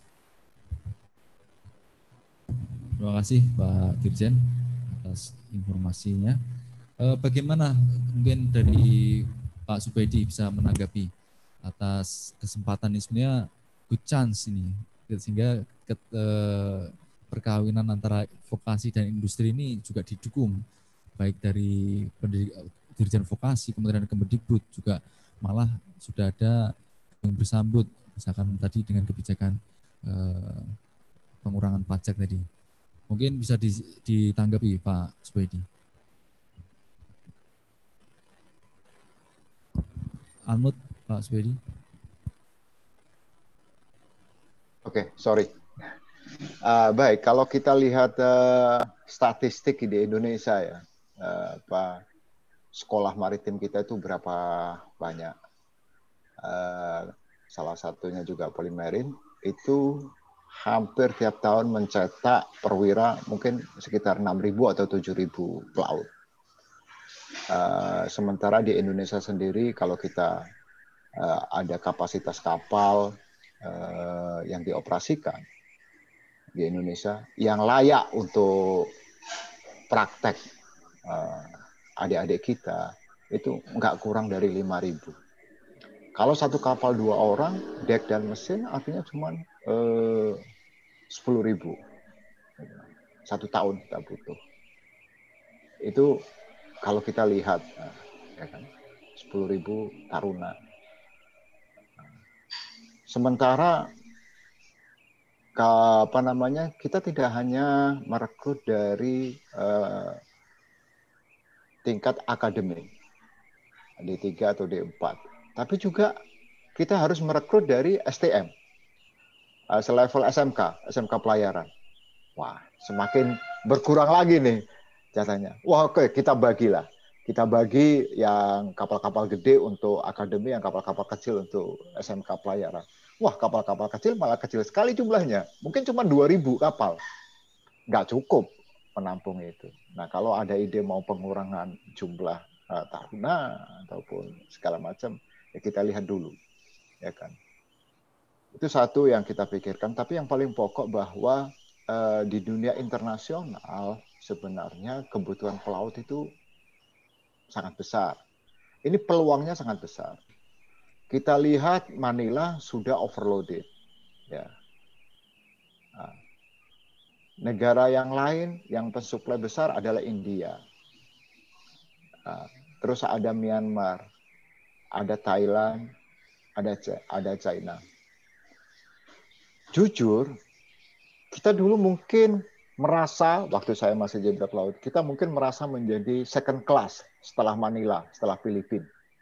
Terima kasih Pak Dirjen atas informasinya. Bagaimana mungkin dari Pak Subaidi bisa menanggapi atas kesempatan ini, sebenarnya good chance ini, sehingga ke, eh, perkawinan antara vokasi dan industri ini juga didukung baik dari pendidik, Dirjen Vokasi, Kementerian Kemendikbud, juga malah sudah ada yang bersambut, misalkan tadi dengan kebijakan eh, pengurangan pajak tadi. Mungkin bisa ditanggapi Pak Subaidi. Almut, Pak Subaidi. Oke, okay, sorry. Uh, baik, kalau kita lihat uh, statistik di Indonesia ya, uh, Pak, sekolah maritim kita itu berapa banyak. Uh, salah satunya juga Polimerin, itu hampir tiap tahun mencetak perwira mungkin sekitar enam ribu atau tujuh ribu pelaut. Uh, sementara di Indonesia sendiri, kalau kita uh, ada kapasitas kapal uh, yang dioperasikan di Indonesia, yang layak untuk praktek uh, adik-adik kita, itu nggak kurang dari lima ribu. Kalau satu kapal dua orang, dek dan mesin, artinya cuma eh, sepuluh ribu. Satu tahun kita butuh. Itu kalau kita lihat, ya kan, sepuluh ribu taruna. Sementara, apa namanya, kita tidak hanya merekrut dari eh, tingkat akademik, D tiga atau D empat. Tapi juga kita harus merekrut dari S T M, selevel S M K, S M K pelayaran. Wah, semakin berkurang lagi nih jatahnya. Wah, oke, kita bagilah. Kita bagi yang kapal-kapal gede untuk akademi, yang kapal-kapal kecil untuk S M K pelayaran. Wah, kapal-kapal kecil malah kecil sekali jumlahnya. Mungkin cuma dua ribu kapal. Nggak cukup menampung itu. Nah, kalau ada ide mau pengurangan jumlah uh, taruna ataupun segala macam, ya kita lihat dulu, ya kan. Itu satu yang kita pikirkan. Tapi yang paling pokok bahwa uh, di dunia internasional sebenarnya kebutuhan pelaut itu sangat besar. Ini peluangnya sangat besar. Kita lihat Manila sudah overloaded, ya. Nah, negara yang lain yang pensuplai besar adalah India. Terus ada Myanmar, ada Thailand, ada ada China. Jujur, kita dulu mungkin merasa, waktu saya masih jadi pelaut, kita mungkin merasa menjadi second class setelah Manila, setelah Filipina.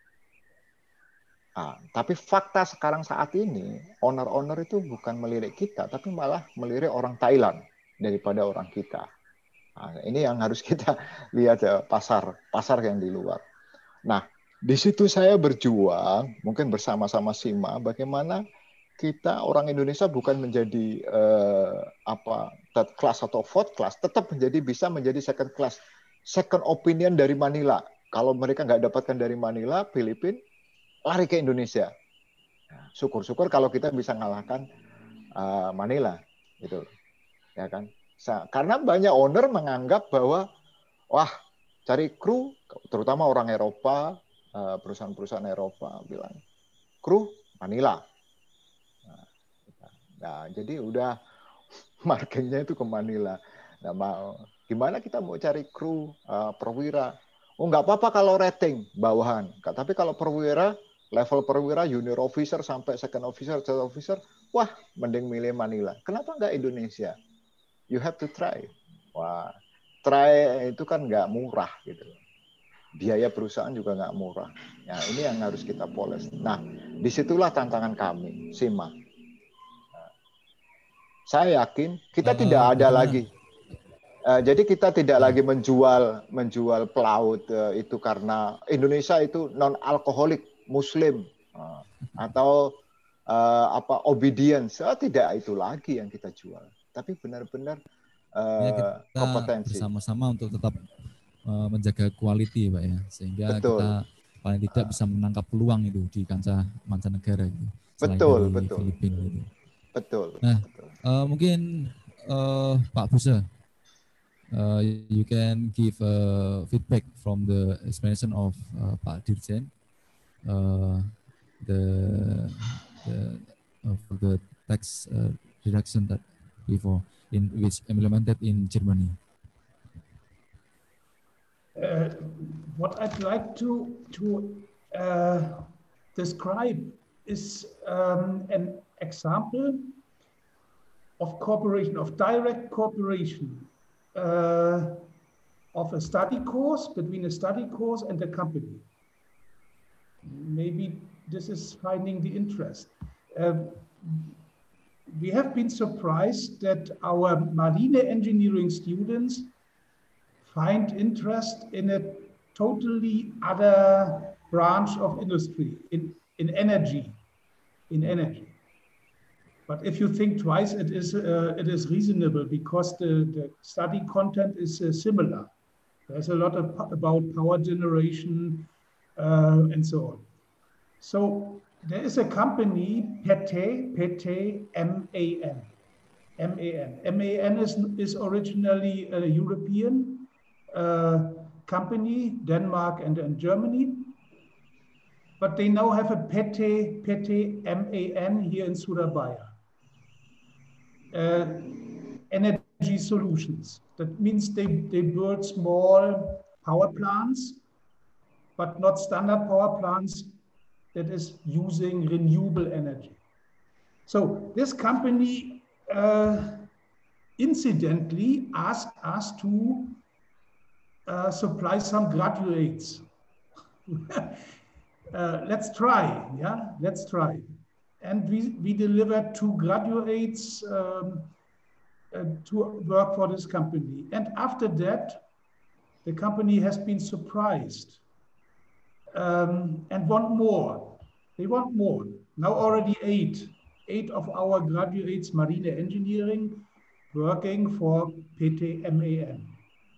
Nah, tapi fakta sekarang saat ini, owner-owner itu bukan melirik kita, tapi malah melirik orang Thailand daripada orang kita. Nah, ini yang harus kita lihat ya, pasar pasar yang di luar. Nah, di situ saya berjuang, mungkin bersama-sama Sima, bagaimana kita orang Indonesia bukan menjadi eh, apa third class atau fourth class, tetap menjadi bisa menjadi second class, second opinion dari Manila. Kalau mereka nggak dapatkan dari Manila, Filipina, lari ke Indonesia. Syukur-syukur kalau kita bisa ngalahkan uh, Manila, gitu. Ya kan? Karena banyak owner menganggap bahwa wah, cari kru, terutama orang Eropa, perusahaan-perusahaan Eropa bilang kru Manila. Nah, nah jadi udah marketnya itu ke Manila. Nah, mau gimana kita mau cari kru uh, perwira? Oh, nggak apa-apa kalau rating bawahan, tapi kalau perwira, level perwira junior officer sampai second officer, third officer, wah, mending milih Manila. Kenapa nggak Indonesia? You have to try. Wah, try itu kan nggak murah gitu. biaya perusahaan juga nggak murah. Ya, ini yang harus kita poles. Nah, disitulah tantangan kami, SIMA. Saya yakin kita uh, tidak ada bagaimana? lagi. Uh, jadi kita tidak uh. lagi menjual menjual pelaut uh, itu karena Indonesia itu non alkoholik Muslim uh, atau uh, apa obedience. Uh, tidak itu lagi yang kita jual. Tapi benar-benar uh, ya, kita kompetensi bersama-sama untuk tetap uh, menjaga quality, Pak ya, sehingga betul. Kita paling tidak bisa menangkap peluang itu di kancah mancanegara gitu. Betul, betul. Filipina gitu. Betul. Nah, betul. Uh, mungkin uh, Pak Buse, uh, you can give uh, feedback from the explanation of uh, Pak Dirjen, uh, the the uh, for the tax uh, reduction that before in which implemented in Germany. Uh, what I'd like to to uh, describe is um, an example of cooperation, of direct cooperation uh, of a study course, between a study course and a company. Maybe this is finding the interest. Uh, we have been surprised that our marine engineering students find interest in a totally other branch of industry, in, in energy, in energy. But if you think twice, it is, uh, it is reasonable because the, the study content is uh, similar. There's a lot of, about power generation uh, and so on. So there is a company, P T M A N. M A N. M A N is, is originally a European uh, company, Denmark and, and Germany. But they now have a P T M A N here in Surabaya. Uh, energy solutions. That means they, they build small power plants, but not standard power plants that is using renewable energy. So this company uh, incidentally asked us to uh, supply some graduates. uh, let's try, yeah, let's try. And we, we delivered two graduates um, uh, to work for this company. And after that, the company has been surprised um, and want more. They want more. Now already eight, eight of our graduates, marine engineering, working for P T M A N.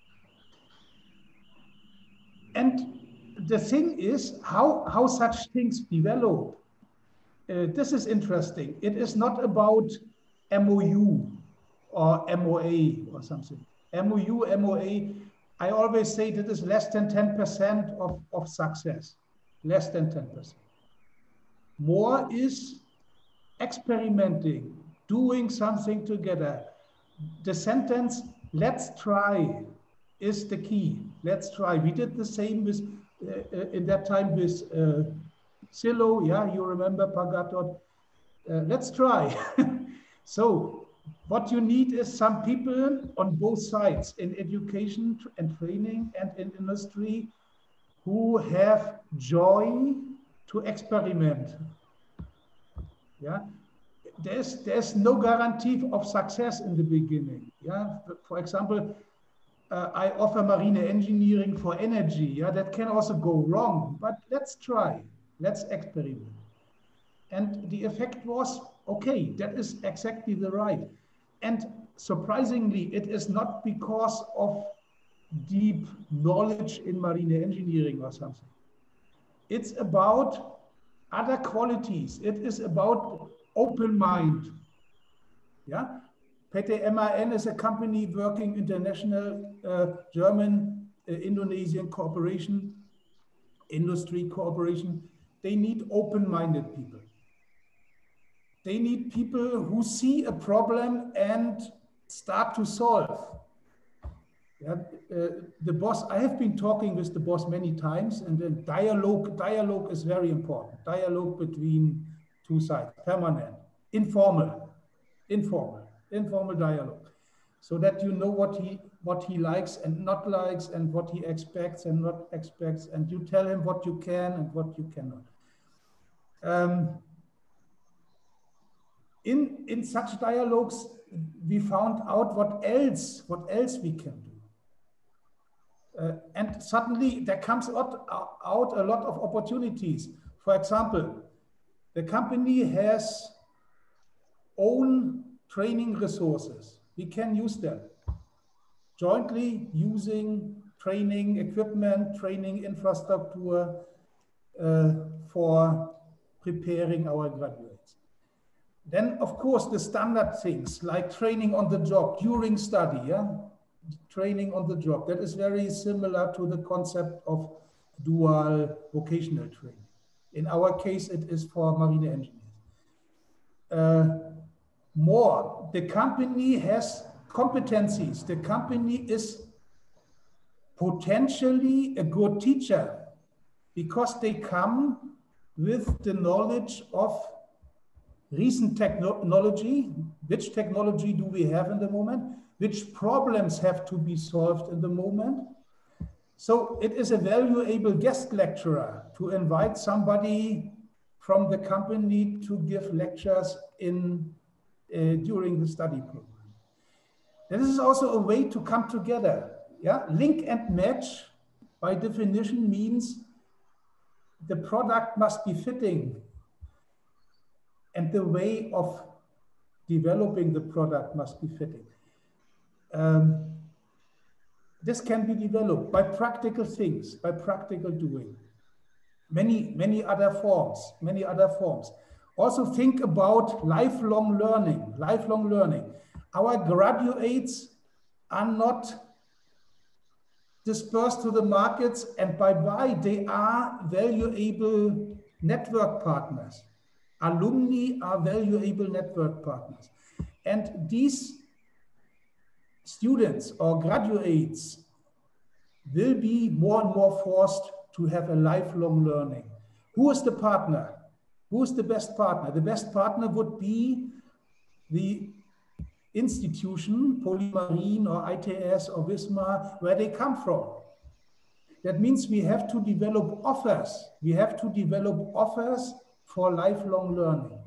And the thing is how, how such things develop. Uh, this is interesting. It is not about M O U or M O A or something. M O U, M O A, I always say that is less than ten percent of, of success, less than ten percent. More is experimenting, doing something together. The sentence, let's try, is the key. Let's try. We did the same with, uh, in that time with uh, Silo, yeah, you remember Pagatot. Uh, let's try. So what you need is some people on both sides, in education and training and in industry, who have joy to experiment. Yeah, there's there's no guarantee of success in the beginning. Yeah, for example, uh, I offer marine engineering for energy. Yeah, that can also go wrong, but let's try. Let's experiment. And the effect was, okay, that is exactly the right. And surprisingly, it is not because of deep knowledge in marine engineering or something. It's about other qualities. It is about open mind. Yeah, P T M A N is a company working international, uh, German, uh, Indonesian cooperation, industry cooperation. They need open-minded people. They need people who see a problem and start to solve. Yeah, uh, the boss, I have been talking with the boss many times, and then dialogue, dialogue is very important. Dialogue between two sides, permanent, informal, informal, informal dialogue, so that you know what he what he likes and not likes, and what he expects and not expects, and you tell him what you can and what you cannot. Um, in, in such dialogues, we found out what else, what else we can do. Uh, and suddenly there comes out, out a lot of opportunities. For example, the company has own training resources. We can use them. Jointly using training equipment, training infrastructure uh, for preparing our graduates. Then, of course, the standard things like training on the job during study, yeah? Training on the job. That is very similar to the concept of dual vocational training. In our case, it is for marine engineers. Uh, more, the company has competencies. The company is potentially a good teacher because they come with the knowledge of recent technology. Which technology do we have in the moment? Which problems have to be solved in the moment? So it is a valuable guest lecturer to invite somebody from the company to give lectures in uh, during the study program. This is also a way to come together. Yeah, link and match by definition means the product must be fitting, and the way of developing the product must be fitting. Um, this can be developed by practical things, by practical doing. Many, many other forms, many other forms. Also think about lifelong learning, lifelong learning. Our graduates are not dispersed to the markets and bye-bye. They are valuable network partners. Alumni are valuable network partners. And these students or graduates will be more and more forced to have a lifelong learning. Who is the partner? Who is the best partner? The best partner would be the institution, Polymarine or I T S or Wismar, where they come from. That means we have to develop offers. We have to develop offers for lifelong learning.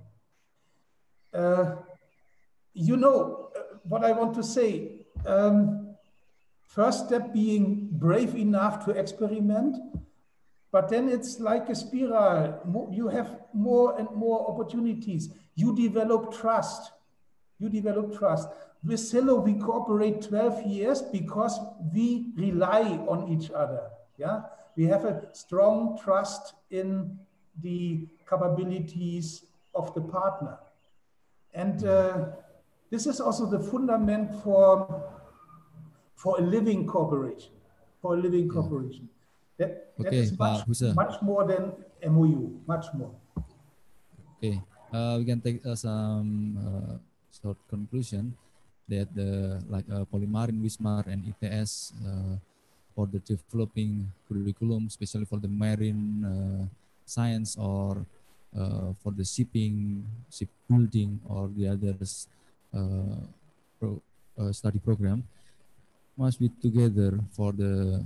Uh, you know what I want to say. Um, first step being brave enough to experiment, but then it's like a spiral. You have more and more opportunities. You develop trust. You develop trust. With Zillow, we cooperate twelve years because we rely on each other. Yeah, we have a strong trust in the capabilities of the partner. And uh, this is also the fundament for, for a living cooperation, for a living cooperation. That, that okay, is much, much more than M O U, much more. Okay, uh, we can take uh, some uh, short conclusion that the like uh, Polymarine, Wismar, and I T S uh, for the developing curriculum, especially for the marine uh, science or uh, for the shipping, shipbuilding, or the others uh, pro, uh, study program, must be together for the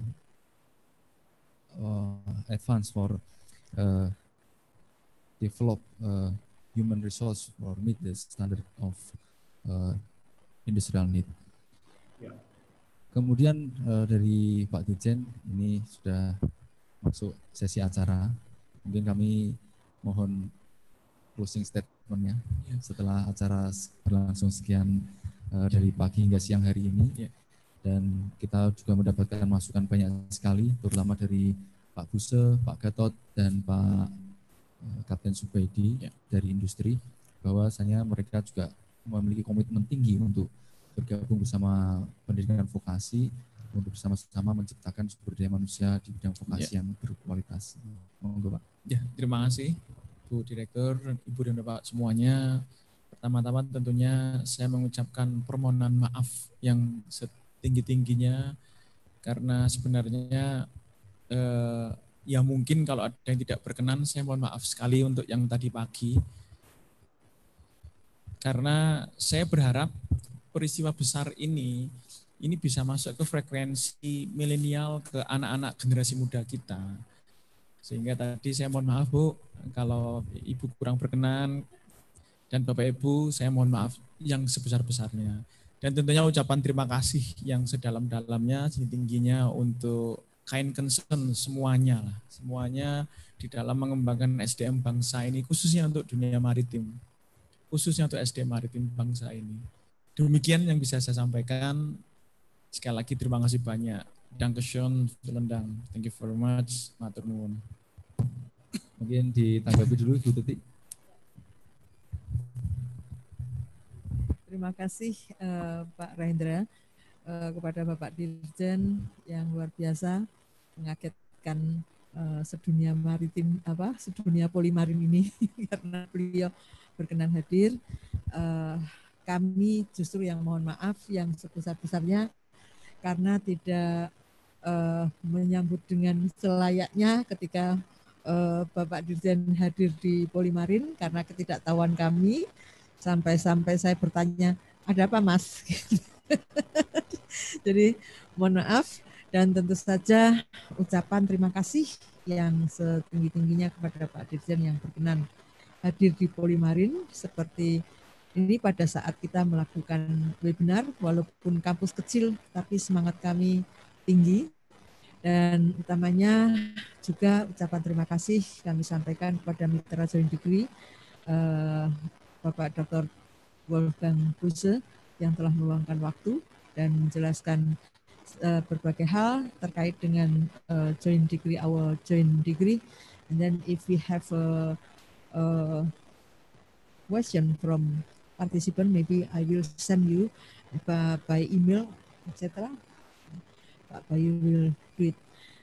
uh, advance for uh, develop uh, human resource or meet the standard of uh, industrial need. Yeah. Kemudian uh, dari Pak Dirjen ini sudah masuk sesi acara. Mungkin kami mohon closing statement-nya yeah. Setelah acara berlangsung sekian uh, dari pagi hingga siang hari ini. Yeah. Dan kita juga mendapatkan masukan banyak sekali, terutama dari Pak Buse, Pak Gatot, dan Pak uh, Kapten Subaidi yeah. dari industri, bahwasanya mereka juga memiliki komitmen tinggi untuk bergabung bersama pendidikan vokasi untuk bersama-sama menciptakan sumber daya manusia di bidang vokasi ya. Yang berkualitas. Monggo Pak. Ya, terima kasih Bu Direktur, Ibu dan Bapak semuanya. Pertama-tama tentunya saya mengucapkan permohonan maaf yang setinggi-tingginya karena sebenarnya eh, ya mungkin kalau ada yang tidak berkenan saya mohon maaf sekali untuk yang tadi pagi. Karena saya berharap peristiwa besar ini ini bisa masuk ke frekuensi milenial, ke anak-anak generasi muda kita. Sehingga tadi saya mohon maaf Bu, kalau Ibu kurang berkenan, dan Bapak Ibu saya mohon maaf yang sebesar-besarnya. Dan tentunya ucapan terima kasih yang sedalam-dalamnya, setinggi-tingginya untuk kind concern semuanya lah, semuanya di dalam mengembangkan S D M bangsa ini, khususnya untuk dunia maritim, khususnya untuk S D M maritim bangsa ini. Demikian yang bisa saya sampaikan. Sekali lagi terima kasih banyak. Dankeschön, vielen Dank. Thank you very much. Matur nuwun. Mungkin ditanggapi dulu Ibu Tuti. Terima kasih uh, Pak Rahendra uh, kepada Bapak Dirjen yang luar biasa mengagetkan uh, sedunia maritim apa sedunia polimarin ini karena beliau berkenan hadir. Uh, kami justru yang mohon maaf yang sebesar-besarnya karena tidak uh, menyambut dengan selayaknya ketika uh, Bapak Dirjen hadir di Polimarin karena ketidaktahuan kami. Sampai-sampai saya bertanya, ada apa Mas? Jadi mohon maaf dan tentu saja ucapan terima kasih yang setinggi-tingginya kepada Pak Dirjen yang berkenan hadir di Polimarin seperti ini pada saat kita melakukan webinar, walaupun kampus kecil, tapi semangat kami tinggi. Dan utamanya juga ucapan terima kasih kami sampaikan kepada Mitra Joint Degree, eh, Bapak Doktor Wolfgang Buse yang telah meluangkan waktu dan menjelaskan uh, berbagai hal terkait dengan uh, Joint Degree, our Joint Degree. And then if we have a, a question from participant, maybe I will send you by, by email, et cetera. Pak Bayu will do it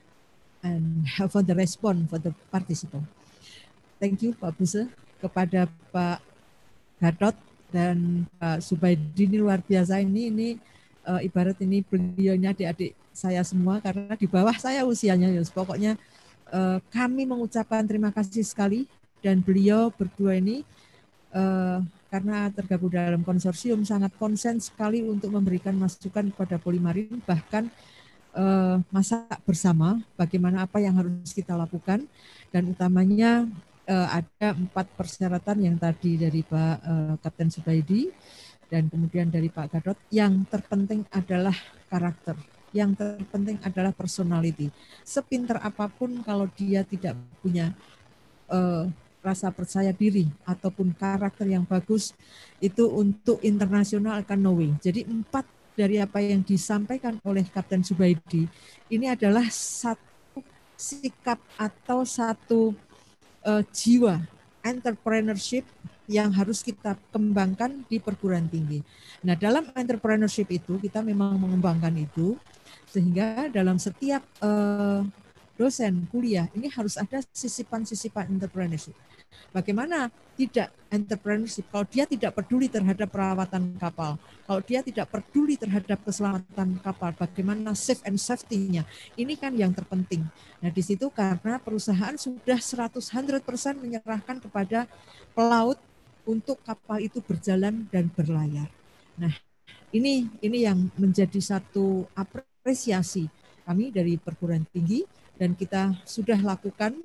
and for the response for the participant. Thank you Pak Buse. Kepada Pak Gatot dan Pak Subaidi ini luar biasa ini ini uh, ibarat ini beliaunya adik-adik saya semua karena di bawah saya usianya ya. Pokoknya uh, kami mengucapkan terima kasih sekali dan beliau berdua ini uh, karena tergabung dalam konsorsium sangat konsen sekali untuk memberikan masukan kepada Polimarin, bahkan uh, masak bersama bagaimana apa yang harus kita lakukan dan utamanya Uh, ada empat persyaratan yang tadi dari Pak uh, Kapten Subaidi dan kemudian dari Pak Gatot. Yang terpenting adalah karakter, yang terpenting adalah personality. Sepinter apapun kalau dia tidak punya uh, rasa percaya diri ataupun karakter yang bagus, itu untuk internasional akan no way. Jadi empat dari apa yang disampaikan oleh Kapten Subaidi ini adalah satu sikap atau satu Uh, jiwa entrepreneurship yang harus kita kembangkan di perguruan tinggi. Nah, dalam entrepreneurship itu kita memang mengembangkan itu sehingga dalam setiap uh, dosen kuliah ini harus ada sisipan-sisipan entrepreneurship. Bagaimana tidak entrepreneurship kalau dia tidak peduli terhadap perawatan kapal, kalau dia tidak peduli terhadap keselamatan kapal, bagaimana safe and safety-nya. Ini kan yang terpenting. Nah, di situ karena perusahaan sudah seratus persen menyerahkan kepada pelaut untuk kapal itu berjalan dan berlayar. Nah, ini ini yang menjadi satu apresiasi kami dari perguruan tinggi dan kita sudah lakukan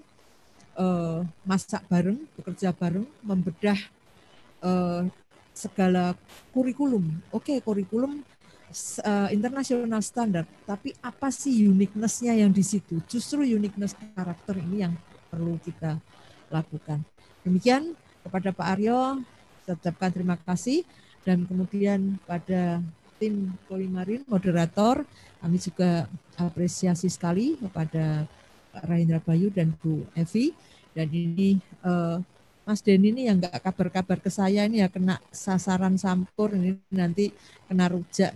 Uh, masak bareng, bekerja bareng, membedah uh, segala kurikulum. Oke, okay, kurikulum uh, internasional standar, tapi apa sih uniqueness-nya yang di situ? Justru uniqueness karakter ini yang perlu kita lakukan. Demikian kepada Pak Aryo, saya ucapkan terima kasih dan kemudian pada tim Polimarin, moderator, kami juga apresiasi sekali kepada Pak Rahendra Bayu dan Bu Evi. Dan ini uh, Mas Denny ini yang nggak kabar-kabar ke saya ini ya kena sasaran sampur ini nanti kena rujak.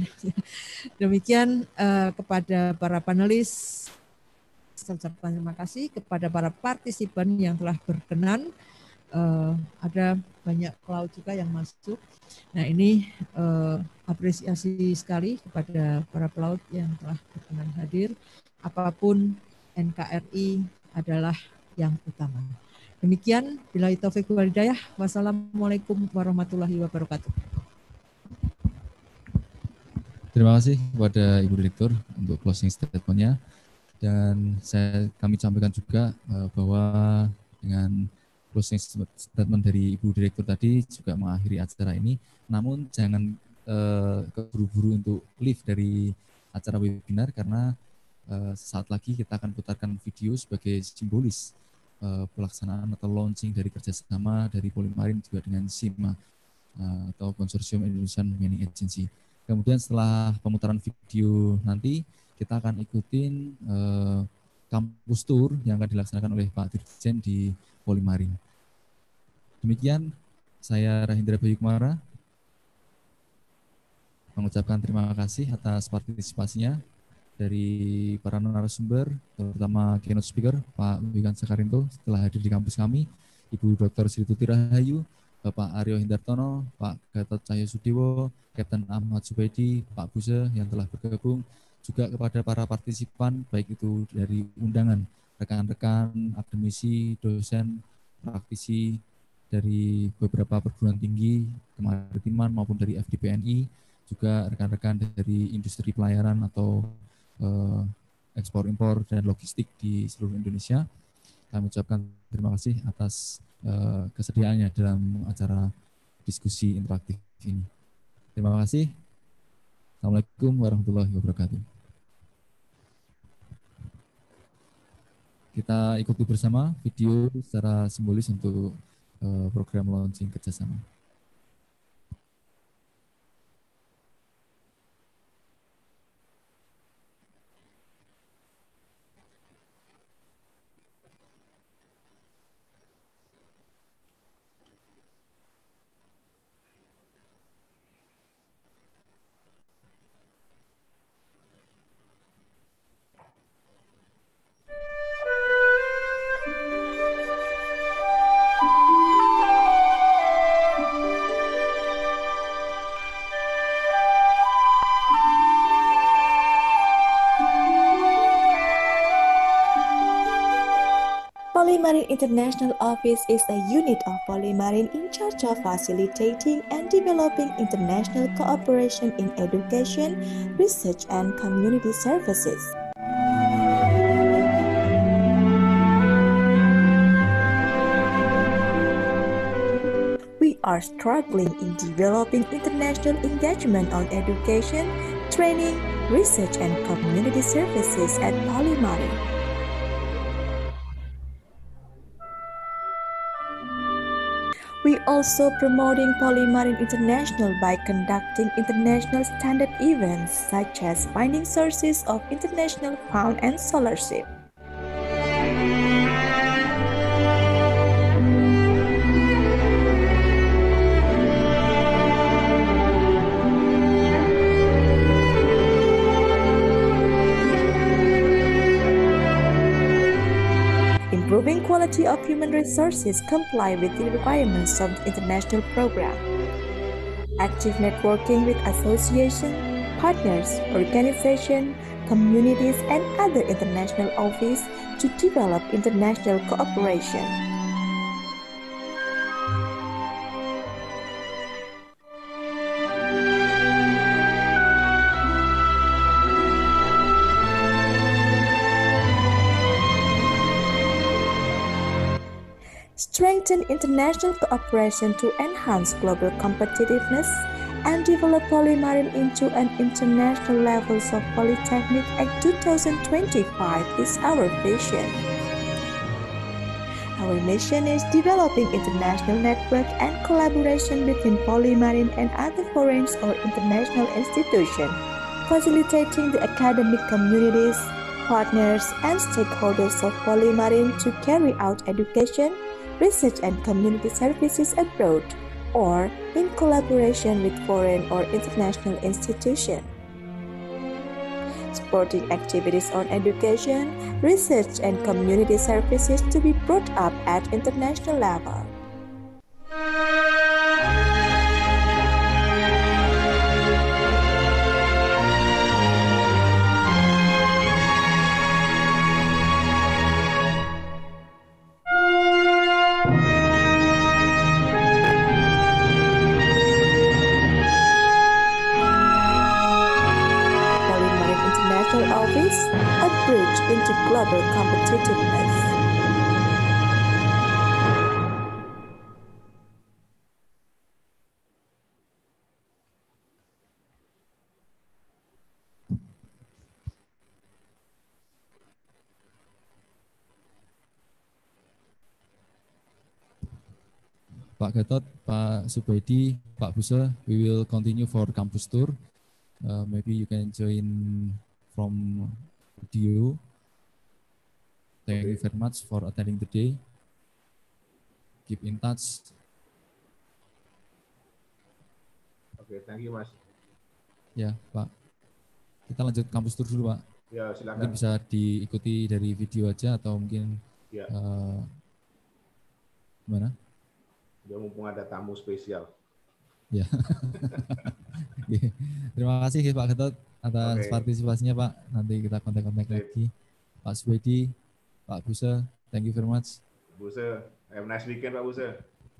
Demikian uh, kepada para panelis, saya ucapkan terima kasih kepada para partisipan yang telah berkenan. Uh, ada banyak pelaut juga yang masuk. Nah ini uh, apresiasi sekali kepada para pelaut yang telah berkenan hadir. Apapun N K R I adalah yang utama. Demikian, billahi taufiq wal hidayah. Wassalamualaikum warahmatullahi wabarakatuh. Terima kasih kepada Ibu Direktur untuk closing statement-nya. Dan saya kami sampaikan juga uh, bahwa dengan closing statement dari Ibu Direktur tadi juga mengakhiri acara ini. Namun jangan uh, keburu-buru untuk leave dari acara webinar karena uh, sesaat lagi kita akan putarkan video sebagai simbolis uh, pelaksanaan atau launching dari kerjasama dari Polymarin juga dengan SIMA uh, atau Konsorsium Indonesian Mining Agency. Kemudian setelah pemutaran video nanti kita akan ikutin uh, kampus tour yang akan dilaksanakan oleh Pak Dirjen di Polymarin. Demikian, saya Rahindra Bayu Kumara mengucapkan terima kasih atas partisipasinya dari para narasumber, terutama keynote speaker Pak Wikan Sakarinto setelah hadir di kampus kami, Ibu Doktor Sri Tuti Rahayu, Bapak Aryo Hindartono, Pak Gatot Cahyo Sudewo, Kapten Ahmad Zubaidi, Pak Buse yang telah bergabung, juga kepada para partisipan, baik itu dari undangan, rekan-rekan, akademisi, dosen, praktisi dari beberapa perguruan tinggi, kemaritiman maupun dari F D P N I, juga rekan-rekan dari industri pelayaran atau eh, ekspor-impor dan logistik di seluruh Indonesia. Kami ucapkan terima kasih atas eh, kesediaannya dalam acara diskusi interaktif ini. Terima kasih. Assalamualaikum warahmatullahi wabarakatuh. Kita ikuti bersama video secara simbolis untuk uh, program launching kerjasama. Polymarin International Office is a unit of Polymarin in charge of facilitating and developing international cooperation in education, research, and community services. We are struggling in developing international engagement on education, training, research, and community services at Polymarin. We also promoting Polymarin International by conducting international standard events such as finding sources of international fund and scholarship. Improving quality of human resources comply with the requirements of the international program. Active networking with associations, partners, organizations, communities, and other international offices to develop international cooperation. Strengthen international cooperation to enhance global competitiveness and develop Polymarin into an international levels of Polytechnic Act two thousand twenty-five is our vision. Our mission is developing international network and collaboration between Polymarin and other foreign or international institutions, facilitating the academic communities, partners, and stakeholders of Polymarin to carry out education, research and community services abroad, or in collaboration with foreign or international institutions. Supporting activities on education, research and community services to be brought up at international level. bridge into global competitiveness. Pak Gatot, Pak Subaidi, Pak Buse, we will continue for campus tour. Uh, maybe you can join from video. Thank okay. you very much for attending today. Keep in touch. Oke, okay, thank you Mas. Ya, Pak. Kita lanjut kampus tour dulu, Pak. Ya, silakan. Mungkin bisa diikuti dari video aja atau mungkin ya. uh, gimana? Ya, mumpung ada tamu spesial. Ya. Terima kasih Pak Gatot atas okay. partisipasinya Pak. Nanti kita kontak-kontak lagi. Pak Subaidi, Pak Buse, thank you very much. Buse, have a nice weekend Pak Buse.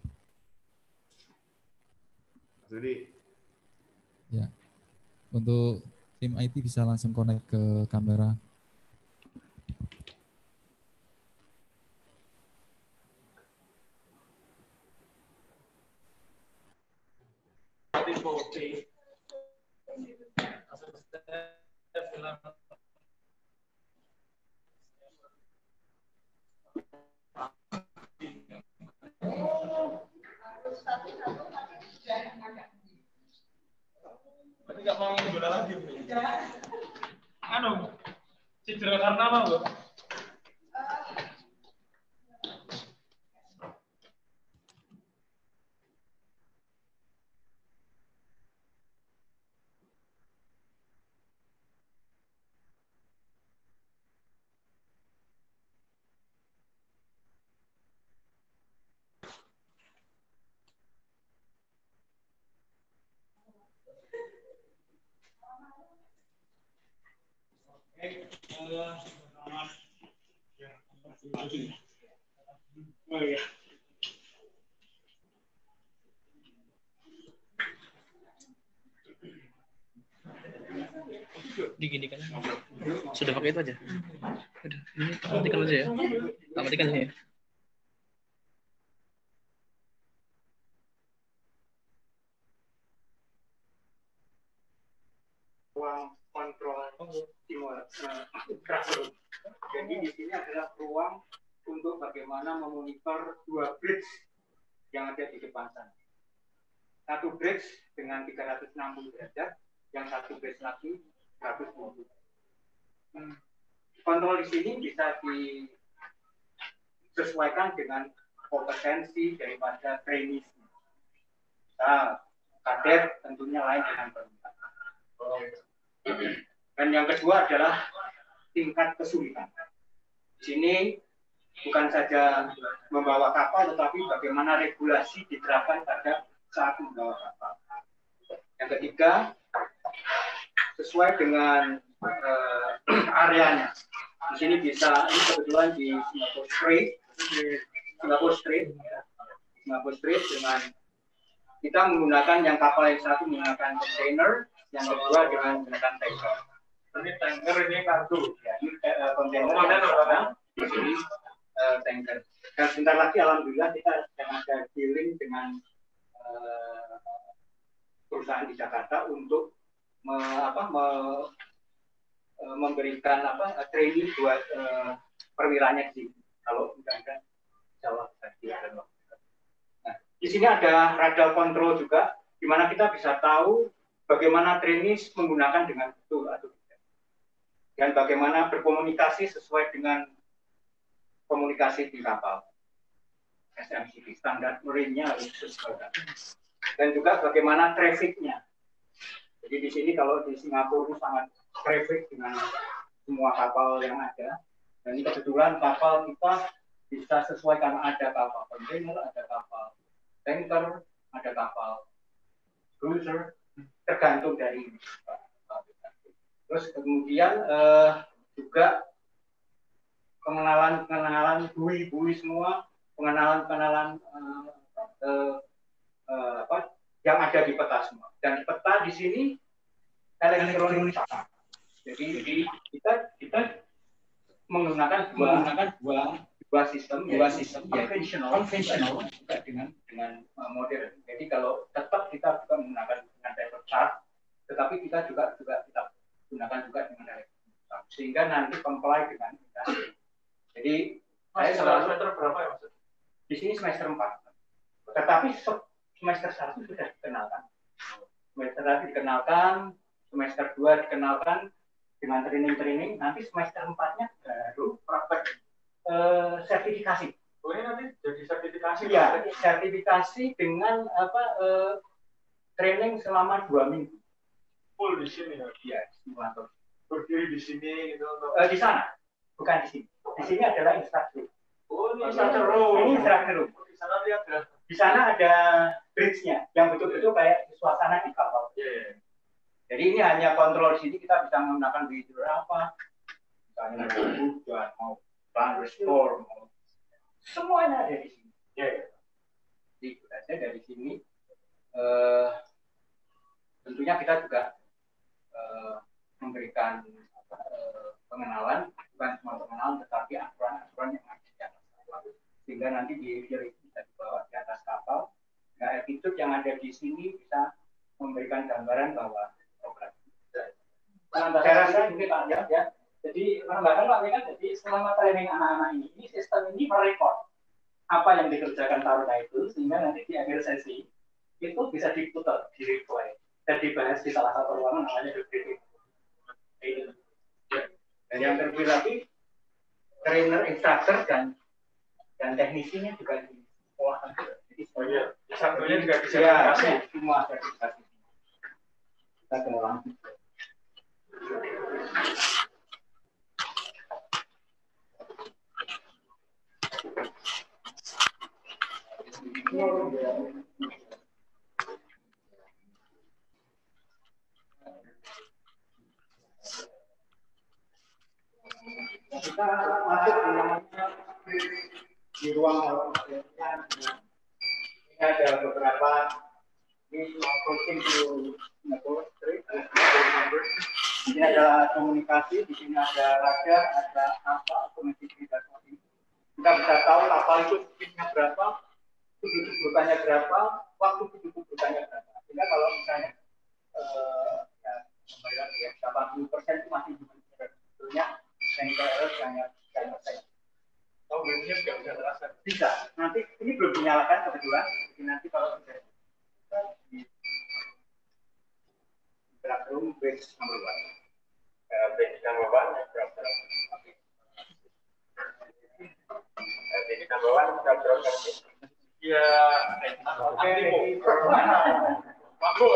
Mas Budi. Ya. Untuk tim I T bisa langsung connect ke kamera. Berarti nggak mau bola lagi. Anu, cedera karena apa, Bu? Oh ya. Diginikan. Sudah pakai itu aja. Udah, ini matikan aja ya. Tak matikan ini ya. Ruang kontrol timur grassroots. Jadi di sini adalah ruang untuk bagaimana memonitor dua bridge yang ada di depan sana. Satu bridge dengan tiga ratus enam puluh derajat, yang satu bridge lagi seratus dua puluh. Hmm. Kontrol di sini bisa disesuaikan dengan kompetensi daripada trainees. Nah, kadet tentunya lain dengan permintaan. Oh. Dan yang kedua adalah tingkat kesulitan. Di sini bukan saja membawa kapal, tetapi bagaimana regulasi diterapkan pada saat membawa kapal. Yang ketiga, sesuai dengan uh, areanya. Di sini bisa, ini kebetulan di Singapore Strait, Singapore Strait, Singapore Strait dengan kita menggunakan yang kapal yang satu menggunakan kontainer, yang kedua dengan menggunakan tanker. Ini tanker ini kartu, ya, ini uh, kontainer yang di sini uh, tanker. Dan sebentar lagi alhamdulillah kita akan ada dealing dengan uh, perusahaan di Jakarta untuk me, apa, me, uh, memberikan apa uh, training buat uh, perwiranya di sini. Kalau misalkan Jawa tadi ada. Nah, di sini ada radar control juga, di mana kita bisa tahu bagaimana trainees menggunakan dengan betul atau tidak. Dan bagaimana berkomunikasi sesuai dengan komunikasi di kapal. S M C P, standar marine-nya harus sesuai. Dan juga bagaimana traffic-nya. Jadi di sini kalau di Singapura sangat traffic dengan semua kapal yang ada. Dan ini kebetulan kapal kita bisa sesuai karena ada kapal kontainer, ada kapal tanker, ada kapal cruiser, tergantung dari terus kemudian eh, juga pengenalan pengenalan bui-bui semua, pengenalan pengenalan eh, eh, eh, apa yang ada di peta semua, dan peta di sini elektronik. Jadi, jadi kita kita menggunakan dua menggunakan dua dua sistem dua sistem konvensional konvensional juga dengan dengan uh, modern. Jadi kalau tetap kita juga menggunakan dengan paper chart, tetapi kita juga juga kita gunakan juga dengan direct chart sehingga nanti comply dengan industri. Jadi saya selalu semester berapa ya maksud? Di sini semester empat. Tetapi semester satu sudah dikenalkan. Semester satu dikenalkan, semester dua dikenalkan dengan training-training, nanti semester empatnya baru praktek eh, sertifikasi. Oh ini nanti jadi sertifikasi? Iya, sertifikasi dengan apa eh, training selama dua minggu. Full di sini ya? Iya, simulator. Berdiri di sini gitu? Eh, di sana, bukan di sini. Di sini adalah instructor. Oh ini instructor room. Ini instructor room. Di sana lihat ya. Di sana ada bridge-nya yang betul-betul kayak suasana di kapal. Yeah. Jadi ini hanya kontrol di sini kita bisa menggunakan behavior apa, misalnya mau hujan, mau thunderstorm, mau semuanya ada di sini. Yeah. Jadi saja dari sini. Uh, tentunya kita juga uh, memberikan apa, uh, pengenalan, bukan cuma pengenalan, tetapi aturan-aturan yang ada di atas kapal, sehingga nanti behavior itu bisa dibawa di atas kapal. Nah, attitude yang ada di sini bisa memberikan gambaran bahwa program. Saya rasa ini Pak ya, ya. Jadi menambahkan Pak kan, jadi selama training anak-anak ini, ini sistem ini merekod apa yang dikerjakan Taruna itu, sehingga nanti di akhir sesi itu bisa diputar, di replay, dan dibahas di salah satu ruangan namanya the briefing. Itu. Dan yang terlebih lagi, trainer, instructor dan dan teknisinya juga di sekolah. Jadi semuanya, satunya juga bisa dikasih semua sertifikasi. Kita ke langsung. Kita masuk di namanya di ruang ini ada beberapa ini coaching to ini adalah komunikasi, di sini ada radar, ada apa, otomatis dan sebagainya. Kita bisa tahu kapal itu speednya berapa, sudut burukannya berapa, waktu sudut burukannya berapa. Sehingga kalau misalnya eh, ya, ya delapan puluh persen itu masih sebetulnya technical error hanya tiga persen. Oh, belumnya juga bisa terasa. Bisa. Nanti ini belum dinyalakan kebetulan. Jadi nanti kalau sudah di room base number one. Uh, base number one, berapa? Oke. Base number one, kita berapa? Ya, oke. Mampu.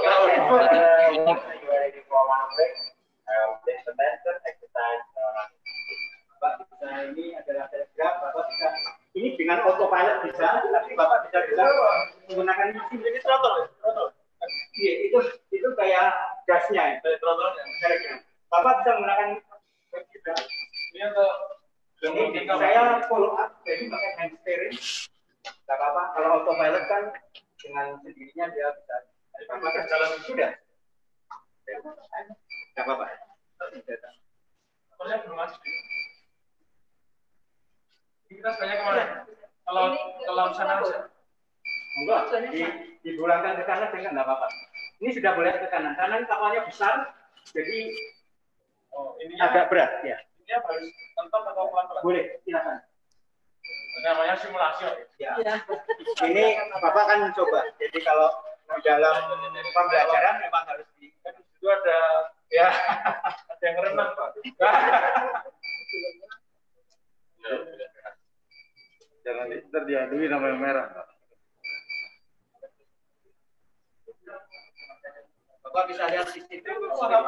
Nah, ini adalah telegram, Bapak bisa ini dengan autopilot bisa, tapi Bapak bisa juga menggunakan mesin ini throttle, throttle. Iya, itu itu kayak gasnya, ya, throttle yang Bapak bisa menggunakan ini untuk ini saya follow up, jadi pakai hand steering. Tidak apa-apa, kalau autopilot kan dengan sendirinya dia bisa. Bapak kan jalan sudah. Tidak apa-apa. Saya belum masuk. Kita sebenarnya kemana? Kalau ke laut sana enggak, di, dipulangkan ke kanan dengan enggak apa-apa. Ini sudah boleh ke kanan. Kanan kapalnya besar, jadi oh, ini agak berat ya. Ini harus tetap atau pelan-pelan? Boleh, silakan. Namanya simulasi. Ya. Ya. Ini Bapak kan coba. Jadi kalau di dalam pembelajaran memang harus di itu ada ya ada yang renang Pak. Jangan terdiadui nama yang merah. Bapak bisa lihat C C T V.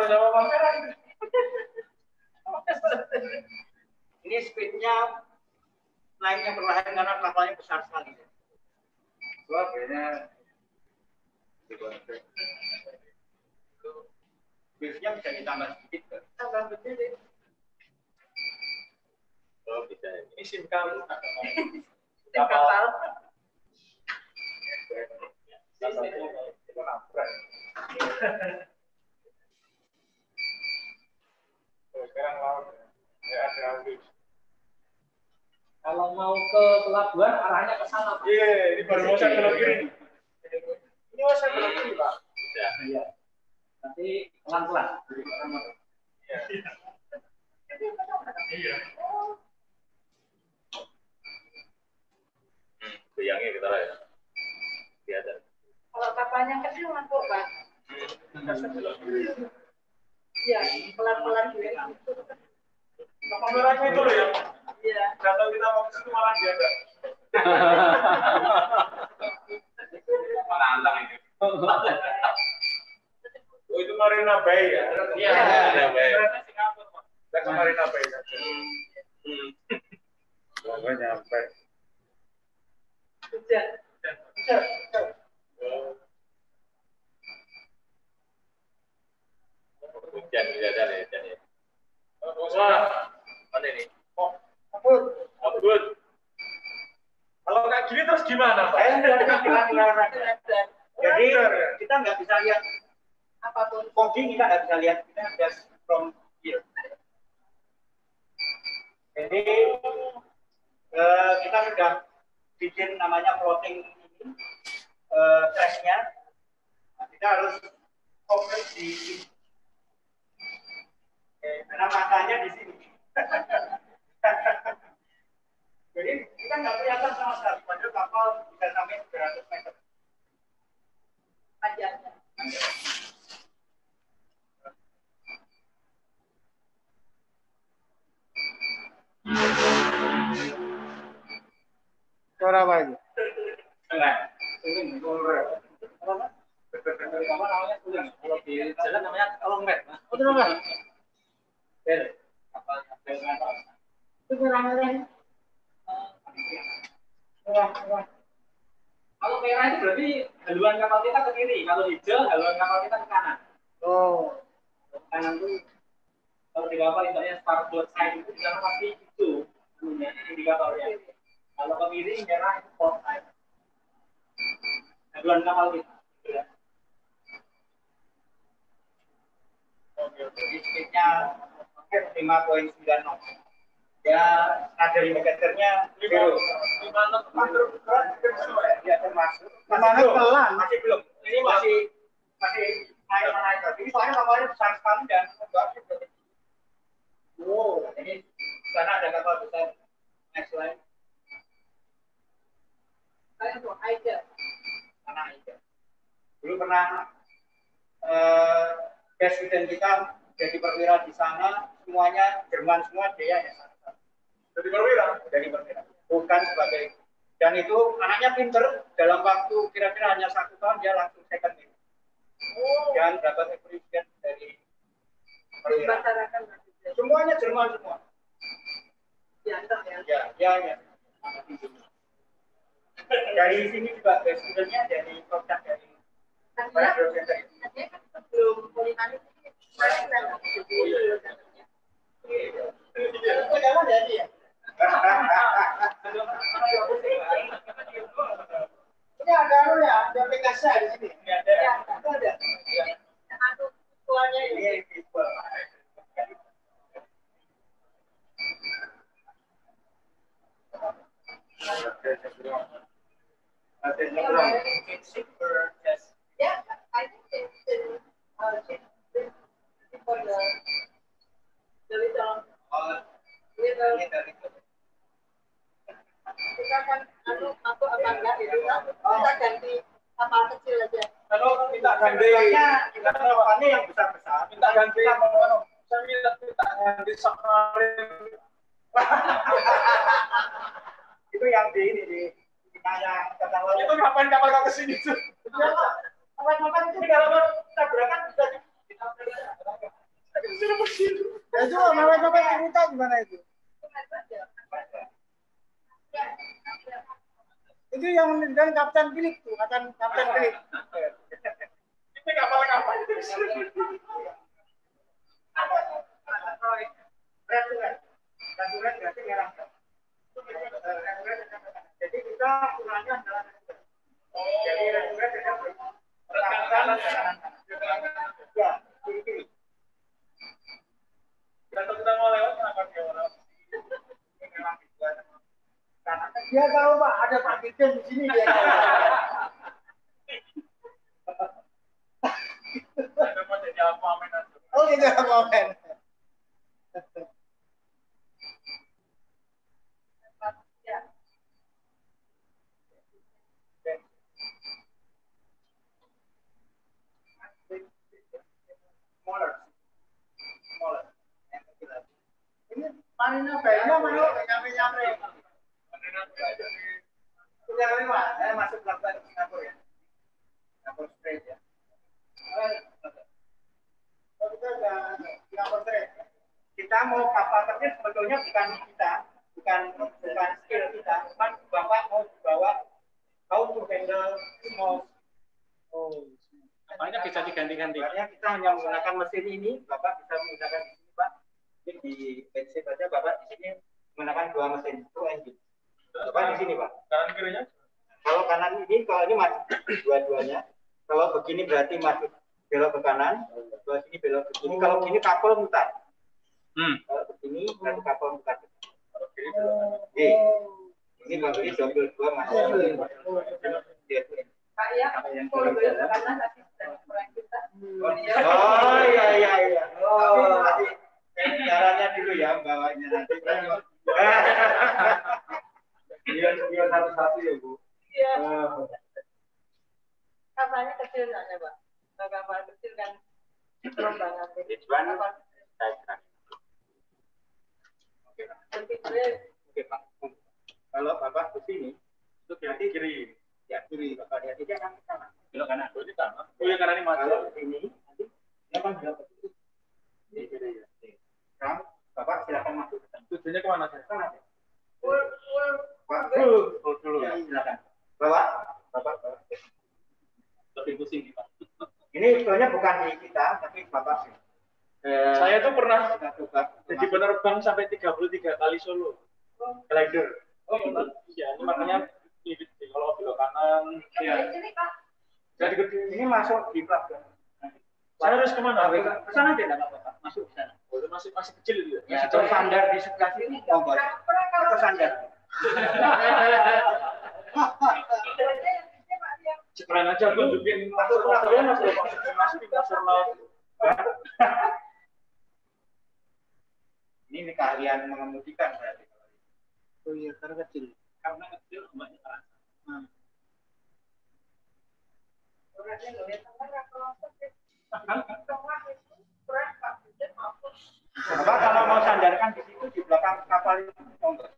Ini speednya naiknya perlahan karena kapalnya besar sekali. Wah, kayaknya speednya bisa ditambah sedikit. Tambah sedikit. Oh, bisa. Ini SIM card. SIM kapal. Sekarang laut ya ada habis. Iya, ini baru mau saya belok kiri. Ini mau saya belok kiri, Pak. Iya. Nanti pelan-pelan. Iya. Iya. Hmm, goyangnya kita lah ya. Kelihatan. Kalau kapalnya kecil ngampuk, Pak. Iya, pelan-pelan juga. Kameranya itu loh ya. Iya. Nggak tahu kita mau ke situ malah dia ada. Menantang ini. Oh itu Marina Bay ya? Iya, Marina Bay. Kita ke Marina Bay saja. Semoga nyampe. Hujan. Hujan. Hujan, hujan ya, hujan ya. Wah, mana ini? Oh, abut, abut. Kalau kayak gini terus gimana, Pak? Jadi kita nggak bisa lihat apapun fogging, kita nggak bisa lihat, kita just from here. Jadi eh, kita sudah bikin namanya floating ini eh, trash-nya. Nah, kita harus fokus di sini. Oke, karena matanya di sini. Jadi kita nggak kelihatan sama sekali, padahal kapal bisa sampai tiga ratus meter. Panjangnya. Suara apa itu? Enggak. Suling, suling. Apa? Apa namanya suling? Kalau di jalan namanya kolongmet. Oh, kolongmet. Bel. Kapal bel apa? Itu kurang-kurang. Kalau merah itu berarti haluan kapal kita ke kiri, kalau hijau haluan kapal kita ke kanan. Oh, ke kanan itu kalau di kapal misalnya starboard side itu di sana pasti itu punya indikatornya. Kalau ke kiri merah itu port side. Haluan kapal kita. oke oke. Jadi speednya lima koma sembilan knot. Ya, ada indikatornya zero. lima knot termasuk Ya termasuk. Termasuk pelan, masih belum. Ini masih masih naik naik. Ini soalnya kapalnya besar sekali dan ombaknya juga. Wow, ini sana ada kapal besar. Next slide. Saya tuh aja. Sana aja. Dulu pernah eh presiden kita jadi perwira di sana, semuanya Jerman semua, dia ya sana. Jadi perwira, dari perwira. Bukan sebagai, dan itu anaknya pinter, dalam waktu kira-kira hanya satu tahun dia langsung second in. Oh. Dan dapat appreciation dari perwira. Semuanya Jerman semua. Ya, ya. Ya, ya, ya. Dari sini juga presidennya dari produk dari banyak dosen dari sini. Dia kan sebelum kuliah ini saya sudah jadi ya. Ini ada anu ya, ada Pekasa di sini. Ada, ada, ada. anu tuanya ini. Yeah, I think it's in uh, for the the little little kita kan anu masuk apa enggak itu kan kita ganti kapal kecil aja. Kalau minta ganti, kita tawarannya yang besar-besar. minta ganti, saya minta minta ganti submarine. Itu yang di ini di kayak kata laut. Itu kapan kapal kau kesini tuh? Kapan-kapan itu kalau tabrakan bisa Ya juga, kapan-kapan cerita gimana itu? Itu yang dan Kapten Philip tuh, akan Kapten Philip. Ini kapal-kapal itu. Reguler berarti merah. Jadi kita ukurannya adalah jadi reguler tidak berkanan kanan. Ya, kiri. Kalau kita mau lewat kenapa dia orang? Dia tahu Pak, ada Pak Dirjen di sini dia. Oh, itu momen. Smaller. Smaller. Ini mana belnya mana nyampe-nyampe. Sudah lewat, saya masuk pelabuhan Singapura ya. Singapura Strait ya. Oh, kita udah Singapura Strait. Kita mau kapal kecil sebetulnya bukan kita, bukan bukan skill kita, cuma bapak mau dibawa how to handle small. Oh, Makanya bisa diganti-ganti. Sebenarnya kita hanya menggunakan mesin ini, bapak bisa menggunakan di sini pak. Ini di bensip aja bapak di sini menggunakan dua mesin, two engine. Bapak di sini pak. Kanan kirinya? Kalau kanan ini, kalau ini maju dua-duanya. Kalau begini berarti maju belok ke kanan, kalau sini belok ke kiri. Kalau gini kapal mutar. Hmm. Kalau begini berarti kapal mutar. Kalau kiri belok kanan. Ini begini double dua masuk. Pak ya, kalau belok ke kanan nanti kurang kita. Oh iya iya iya. Oh, caranya dulu ya bawanya nanti. Iya, iya satu-satu ya Bu. Iya. Kapalnya kecil nggak Pak? Kapal kecil kan rombongan. Oke Pak. Kalau Bapak ke sini, itu berarti kiri. Ya kiri. Bapak lihat ini akan ke kanan. Belok kanan. Oh, di kanan. Oh, ya kanan ini maju. Kalau ke sini, nanti dia akan belok ke kiri. Ini kiri ya. Sekarang Bapak silakan masuk. Tujuannya kemana sih? Sana. Full, full. Pak, full. Full dulu. Ya, silakan. Bapak, Bapak, Bapak. Lebih pusing nih Pak. Ini sebetulnya bukan di kita, tapi Bapak sih. Eh, saya tuh pernah jadi penerbang sampai tiga puluh tiga kali solo. Glider. Oh, iya. Ini makanya ini kalau belok kanan. Iya. Jadi ini masuk di pelabuhan. Saya harus kemana? Ke sana aja enggak apa-apa. Masuk ke sana. Oh, masih masih kecil gitu ya. Ya, kalau sandar di sebelah sini monggo. Atau sandar. Sekalian aja tunjukin masuk pelabuhan masuk masuk di nasional. Ini keahlian mengemudikan berarti. Oh iya, karena kecil. Karena kecil banyak terasa. Hmm. Bapak kalau mau sandarkan di situ di belakang kapal itu monggo.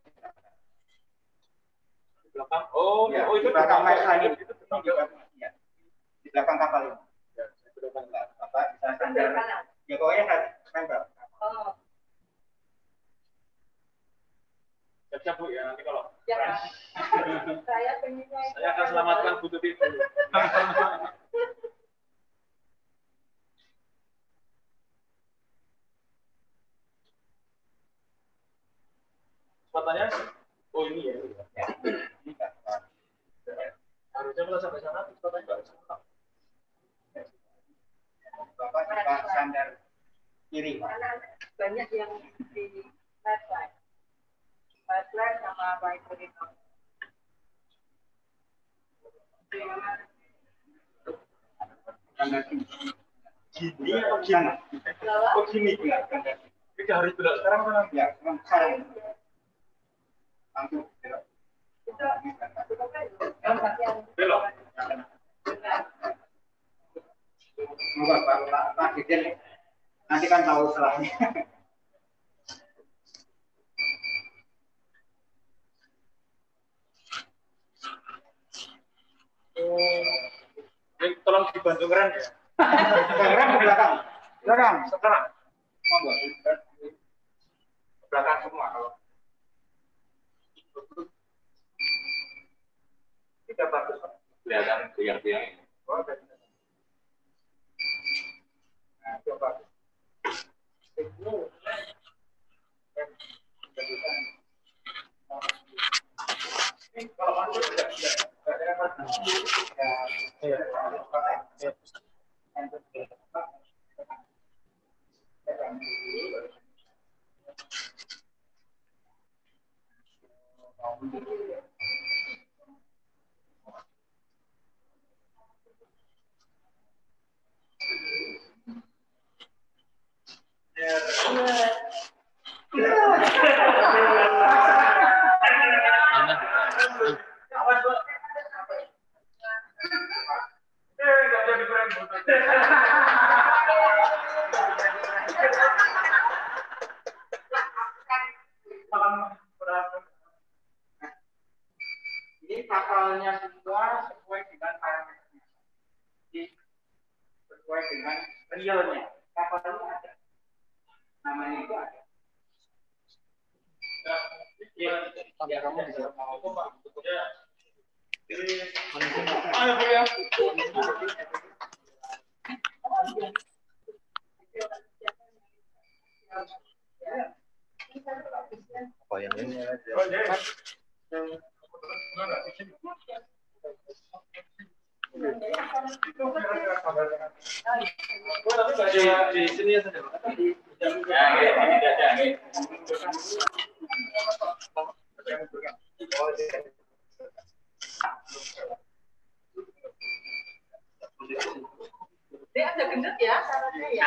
Di belakang. Oh, ya, oh itu di belakang kapal lain itu. Ya. Di belakang kapal ini. Ya, saya belakang Bapak bisa sandar. Ya pokoknya saya nempel. Oh. Siap-siap Bu ya nanti kalau. Ya. Saya pengen saya akan selamatkan Bu Tuti dulu. Kesempatannya, oh ini ya. Ya. Ini kan. Harusnya kalau sampai sana kesempatannya nggak bisa. Bapak coba sandar kiri. Banyak yang di lifeline. Lifeline sama baik begitu. Sandar kiri. Gini apa gini? Oh gini ya. Kita harus belok sekarang mana? Ya, sekarang. Langsung belok. Belok. Enggak, Pak, Pak, Pak Dirjen. Nanti kan tahu salahnya. Ini tolong dibantu keren ya. Keren ke belakang. Belakang. Sekarang. Monggo. Belakang semua kalau. Tidak bagus, Pak. Kelihatan tiang-tiang. Oh, nah, coba. Ini kalau masuk tidak tidak ada apa-apa. Ya. Ini kapalnya semua sesuai dengan parameternya. Jadi sesuai dengan realnya. Kapalnya ada. Namanya itu ada. Ya, kamu bisa mau coba. Ayo Bu ya. Apa yang ini? Di sini ya saja. Dia ada gendut ya, syaratnya ya.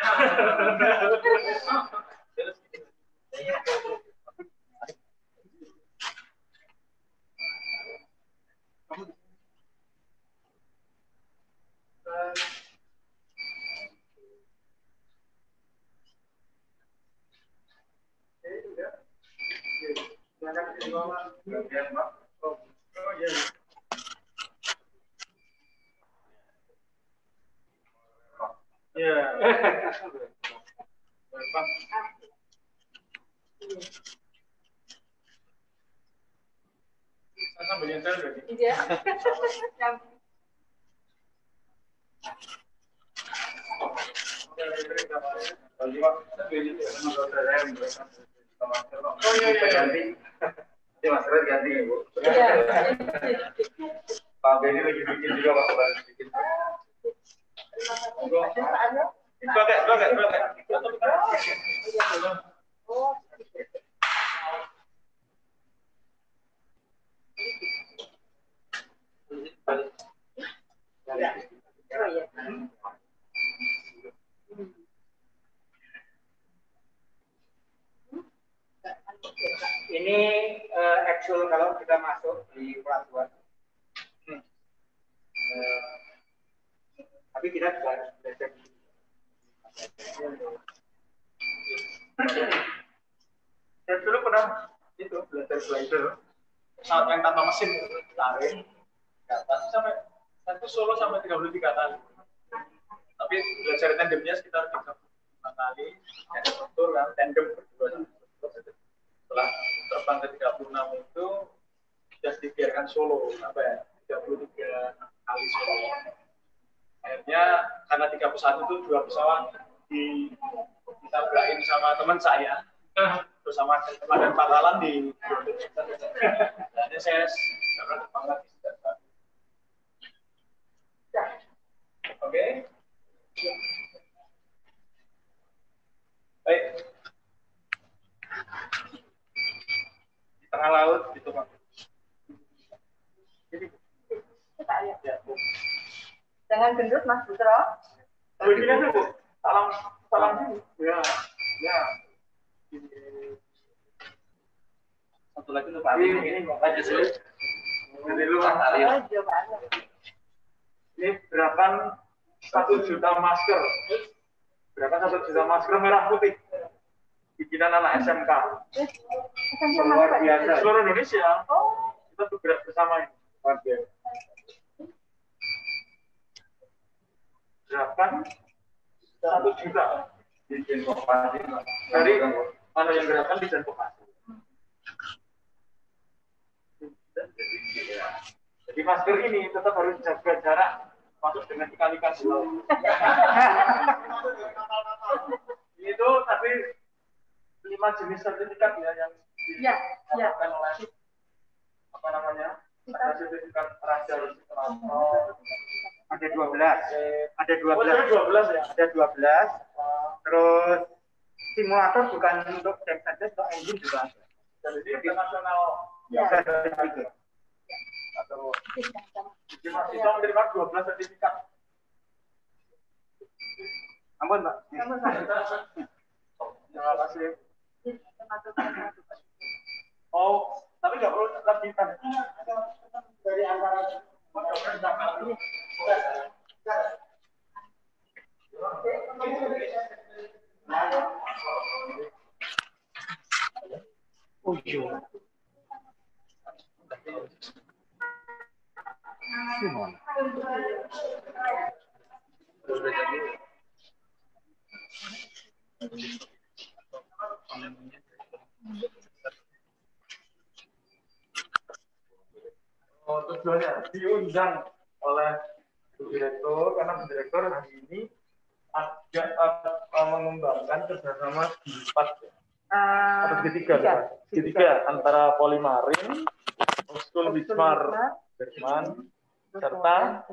Ya. Sambil nyentel berarti. Iya. Oh iya iya ganti. Ini maskernya ganti ya Bu. Iya. Pak Benny lagi bikin juga Pak lagi bikin. Pakai pakai pakai. Oh. Ini uh, actual kalau kita masuk di pelabuhan. Hmm. Uh, tapi kita juga harus belajar. Saya dulu pernah itu belajar glider saat yang tanpa mesin tarik ke atas sampai satu solo sampai tiga puluh tiga kali. Tapi belajar tandemnya sekitar tiga puluh lima kali. Ada struktur kan tandem berdua. Setelah terbang ke tiga puluh enam itu sudah dibiarkan solo sampai tiga puluh tiga kali solo. Akhirnya karena tiga puluh satu itu dua pesawat di ditabrakin sama teman saya bersama teman Pangkalan di jadi saya sekarang terbang lagi. Oke. Baik. Di tengah laut gitu Pak. Jadi kita lihat ya Bu. Jangan gendut Mas Butro. Begini aja Bu. Salam salam dulu. Ya. Ya. Satu lagi tuh Pak. Ini ini mau aja sih. Ini dulu Pak Ali. Ini gerakan satu juta masker. Gerakan satu juta masker merah putih. Bikinan anak S M K. Luar biasa. Seluruh Indonesia. Kita bergerak bersama ini. Luar biasa. Gerakan satu juta. Dari mana yang gerakan di Denpasar. Jadi masker ini tetap harus jaga jarak masuk dengan ikan-ikan selau. Itu tapi lima jenis sertifikat ya yang didapatkan oleh apa namanya? Ada sertifikat Raja ada dua belas. Ada dua belas. Oh, dua belas ya. Ada dua belas. Terus simulator bukan untuk tank saja, untuk engine juga ada. Jadi internasional ya sertifikat. Atau mahasiswa menerima dua belas sertifikat. Ampun, Mbak. Ampun, Pak. Terima kasih. Oh, tapi nggak perlu lagi tanda dari antara Oh, tujuannya diundang oleh Bu Direktur karena Bu Direktur hari ini ada uh, mengembangkan kerjasama di empat uh, atau segitiga, tiga, segitiga antara Polimarin, School Wismar, Jerman, serta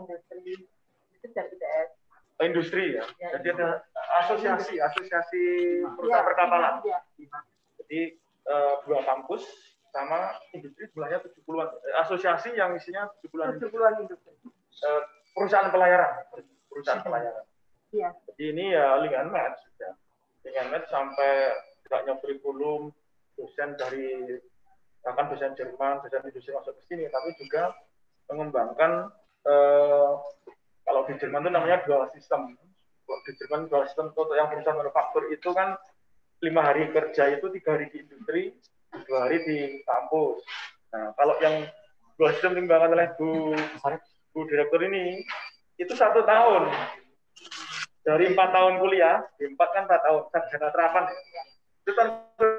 industri ya. Jadi ada asosiasi asosiasi perusahaan perkapalan. Jadi uh, dua kampus sama industri jumlahnya tujuh puluhan, asosiasi yang isinya tujuh puluhan industri. Uh, perusahaan pelayaran, perusahaan pelayaran. Iya. Jadi ini ya link and match, ya. Link and match sampai tidaknya kurikulum, dosen dari bahkan dosen Jerman, dosen industri masuk ke sini, tapi juga mengembangkan eh, kalau di Jerman itu namanya dual system. Di Jerman dual system untuk yang perusahaan manufaktur itu kan lima hari kerja itu tiga hari di industri, dua hari di kampus. Nah, kalau yang dual system dikembangkan oleh Bu Bu Direktur ini itu satu tahun. Dari empat tahun kuliah, di empat kan empat tahun sarjana terapan ya. Itu tahun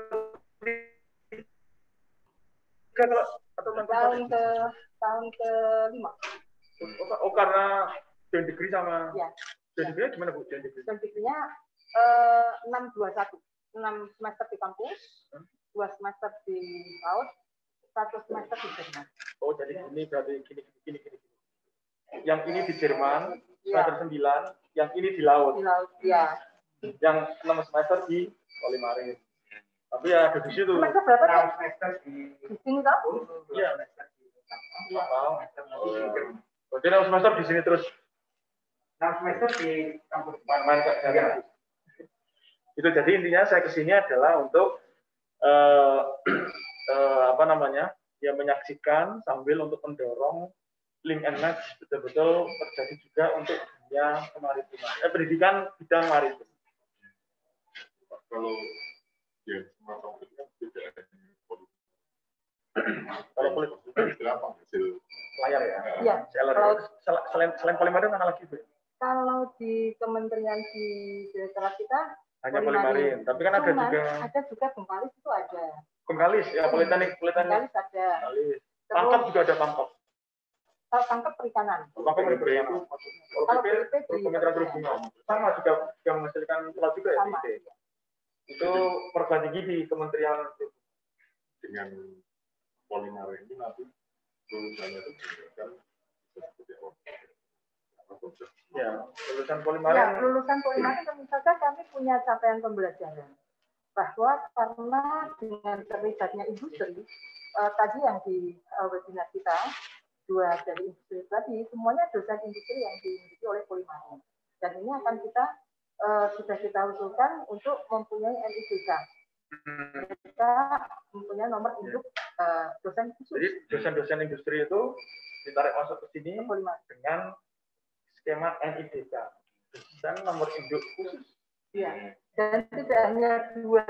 ke atau tahun ke tahun ke lima. Oh, oh karena joint degree sama. Ya. Joint degree gimana Bu? Joint degree? Joint degree-nya enam dua satu, enam semester di kampus, dua semester di laut, satu semester di Jerman. Oh jadi ini berarti gini gini gini. Yang ini di Jerman semester sembilan, yang ini di laut. Di laut, ya. Yang enam semester di Polimarin. Tapi ya ada di situ. Semester berapa? enam semester di di sini tahu? Iya. Iya. Berarti enam semester di sini terus. enam semester di kampus main-main ke itu. Jadi intinya saya kesini adalah untuk uh, uh, apa namanya? Ya menyaksikan sambil untuk mendorong link and match betul-betul terjadi juga untuk dunia kemaritiman, eh, pendidikan bidang maritim. Kalau ya semacam itu kan tidak ada kalau politik apa hasil layar ya? Iya. Kalau selain selain Polimarin mana lagi Bu? Kalau di kementerian di direktorat kita hanya Polimarin, tapi kan ada juga ada juga Bengkalis itu ada. Bengkalis ya, Politeknik Politeknik. Bengkalis ada. Pangkep juga ada Pangkep. Kalau tangkap perikanan. Tangkap perikanan. Kalau P P P di Kementerian Perhubungan sama juga yang menghasilkan pelaut juga ya. Itu perguruan tinggi di Kementerian dengan Polimarin ini nanti lulusannya itu kan seperti apa? Ya, lulusan Polimarin. Ya, lulusan Polimarin tentu saja kami punya capaian pembelajaran bahwa karena dengan terlibatnya industri eh, tadi yang di uh, webinar kita dua dari industri tadi, semuanya dosen industri yang dimiliki oleh Polimarin. Dan ini akan kita uh, sudah kita usulkan untuk mempunyai N I D K. Kita mempunyai nomor induk uh, dosen khusus. Jadi dosen-dosen industri itu ditarik masuk ke sini dengan skema N I D K dan nomor induk khusus. Iya. Dan tidak hanya dua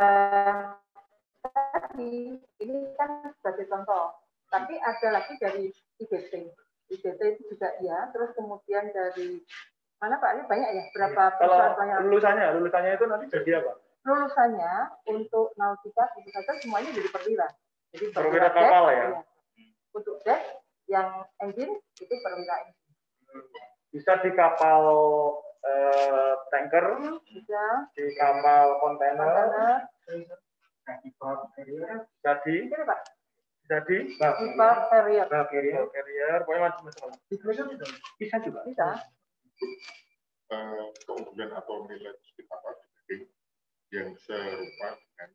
tadi, ini kan sebagai contoh. Tapi ada lagi dari I B T. I B T itu juga ya. Terus kemudian dari mana Pak? Ini banyak ya. Berapa perusahaan? Kalau lulusannya, lulusannya itu nanti jadi apa? Lulusannya untuk nautika itu saja semuanya jadi perwira. Jadi perwira kapal ya. Ya. Untuk deck yang engine itu perwira engine. Bisa di kapal eh, tanker, bisa di kapal kontainer, jadi Pak. Jadi pipa carrier, carrier, carrier, pokoknya macam-macam. Bisa juga. Bisa. Keunggulan atau nilai apa yang serupa dengan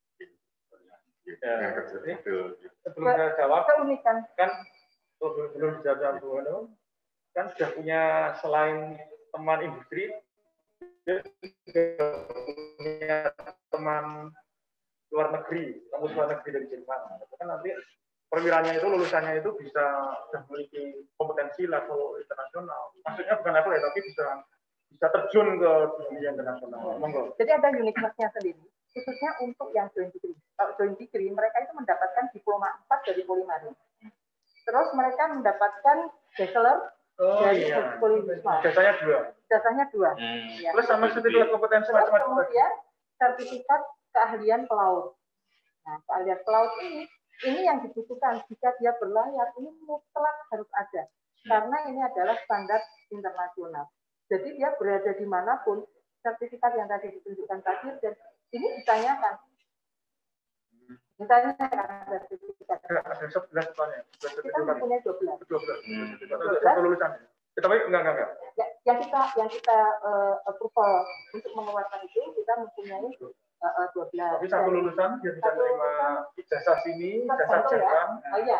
ya, sebelum saya jawab, keunikan kan belum dijawab Bu, kan sudah punya selain teman industri, dia juga punya teman luar negeri, kampus luar negeri dari Jerman. Itu kan nanti perwiranya itu lulusannya itu bisa sudah memiliki kompetensi level internasional. Maksudnya bukan level ya, tapi bisa bisa terjun ke dunia internasional. Monggo. Jadi ada uniqueness-nya sendiri. khususnya untuk yang joint degree. Kalau joint degree, mereka itu mendapatkan diploma empat dari Polimarin. Terus mereka mendapatkan bachelor oh, dari iya. Poliwisma. Jasanya dua. Jasanya dua. Hmm. Ya. Terus sama sertifikat kompetensi Terus macam-macam. kemudian sertifikat keahlian pelaut. Nah, keahlian pelaut ini, ini yang dibutuhkan jika dia berlayar, ini mutlak harus ada. Karena ini adalah standar internasional. Jadi dia berada dimanapun, sertifikat yang tadi ditunjukkan tadi, dan ini ditanyakan. Ditanyakan sertifikat. Ada sebelas soalnya. Kita mempunyai dua belas. dua belas. Satu lulusan. Tapi enggak, enggak, enggak. Ya, yang kita yang kita uh, approval untuk mengeluarkan itu, kita mempunyai uh, dua belas. Tapi satu lulusan dia bisa menerima ijazah sini, ijazah Jepang. Oh iya.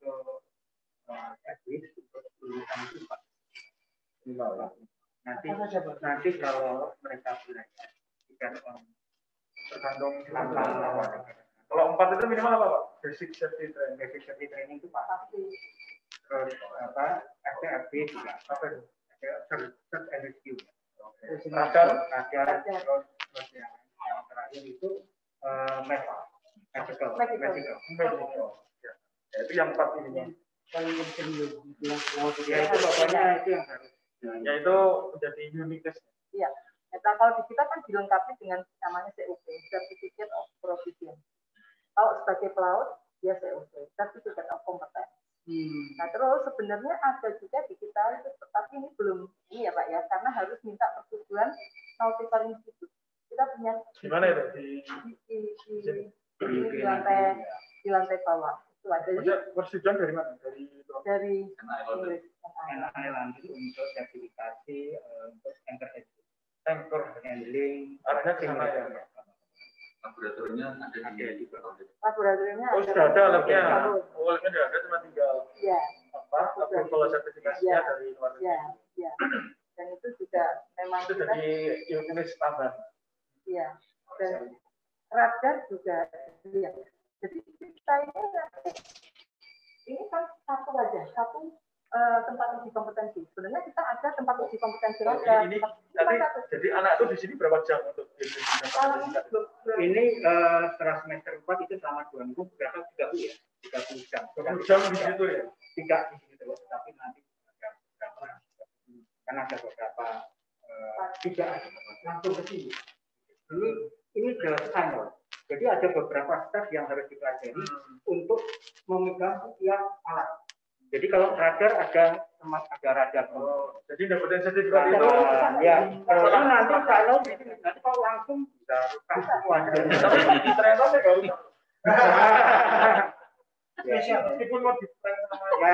Nanti nanti kalau mereka belajar tergantung kalau empat itu minimal apa Pak? Basic safety training. Basic safety training itu Pak pasti. Terus apa? F T F B juga. Apa itu? Search and rescue. Radar, radar, terus terus yang yang terakhir itu medical, medical, medical, medical. Ya, itu yang empat ini. Ya itu pokoknya itu yang harus. Ya itu menjadi uniqueness. Iya. Nah, kalau di kita kan dilengkapi dengan namanya C O P, Certificate of Proficiency. Kalau sebagai pelaut, dia C O P, Certificate of Competence. Hmm. Nah, terus sebenarnya ada juga di kita itu, tapi ini belum ini ya Pak ya, karena harus minta persetujuan Nautical Institute. Kita punya di mana itu? Di di, di, di, di, di lantai di lantai bawah. Itu ada. Jadi persetujuan dari mana? Dari dari Inggris. Island itu untuk sertifikasi untuk anchor anchor handling. Arahnya ke sana ya. Laboratoriumnya ada di laboratoriumnya oh sudah ada labnya. Oh labnya sudah ada, cuma tinggal ya apa approval sertifikasinya ya. dari luar negeri. Ya, ya. Dan itu juga memang itu kita, dari uniqueness standar. Iya. Dan radar juga iya. Jadi kita ini ini kan satu aja, satu uh, tempat uji kompetensi. Sebenarnya kita ada tempat uji kompetensi radar. Ini tadi jadi anak itu di sini berapa jam untuk ini uh, setelah semester empat itu selama dua minggu berapa tiga puluh ya tiga puluh jam. tiga puluh jam di situ ya? Tidak di situ, tapi nanti ada beberapa karena ada beberapa uh, tidak langsung ke sini. Ini ini jelas final. Jadi ada beberapa step yang harus dipelajari hmm. untuk memegang setiap alat. Jadi kalau radar ada ada radar. Oh, jadi dapetin sertifikat itu. Ya, kalau nanti kalau nanti kalau langsung bisa rusak semua. Tapi di trainer ya nggak usah. Ya, meskipun mau di trainer sama ya.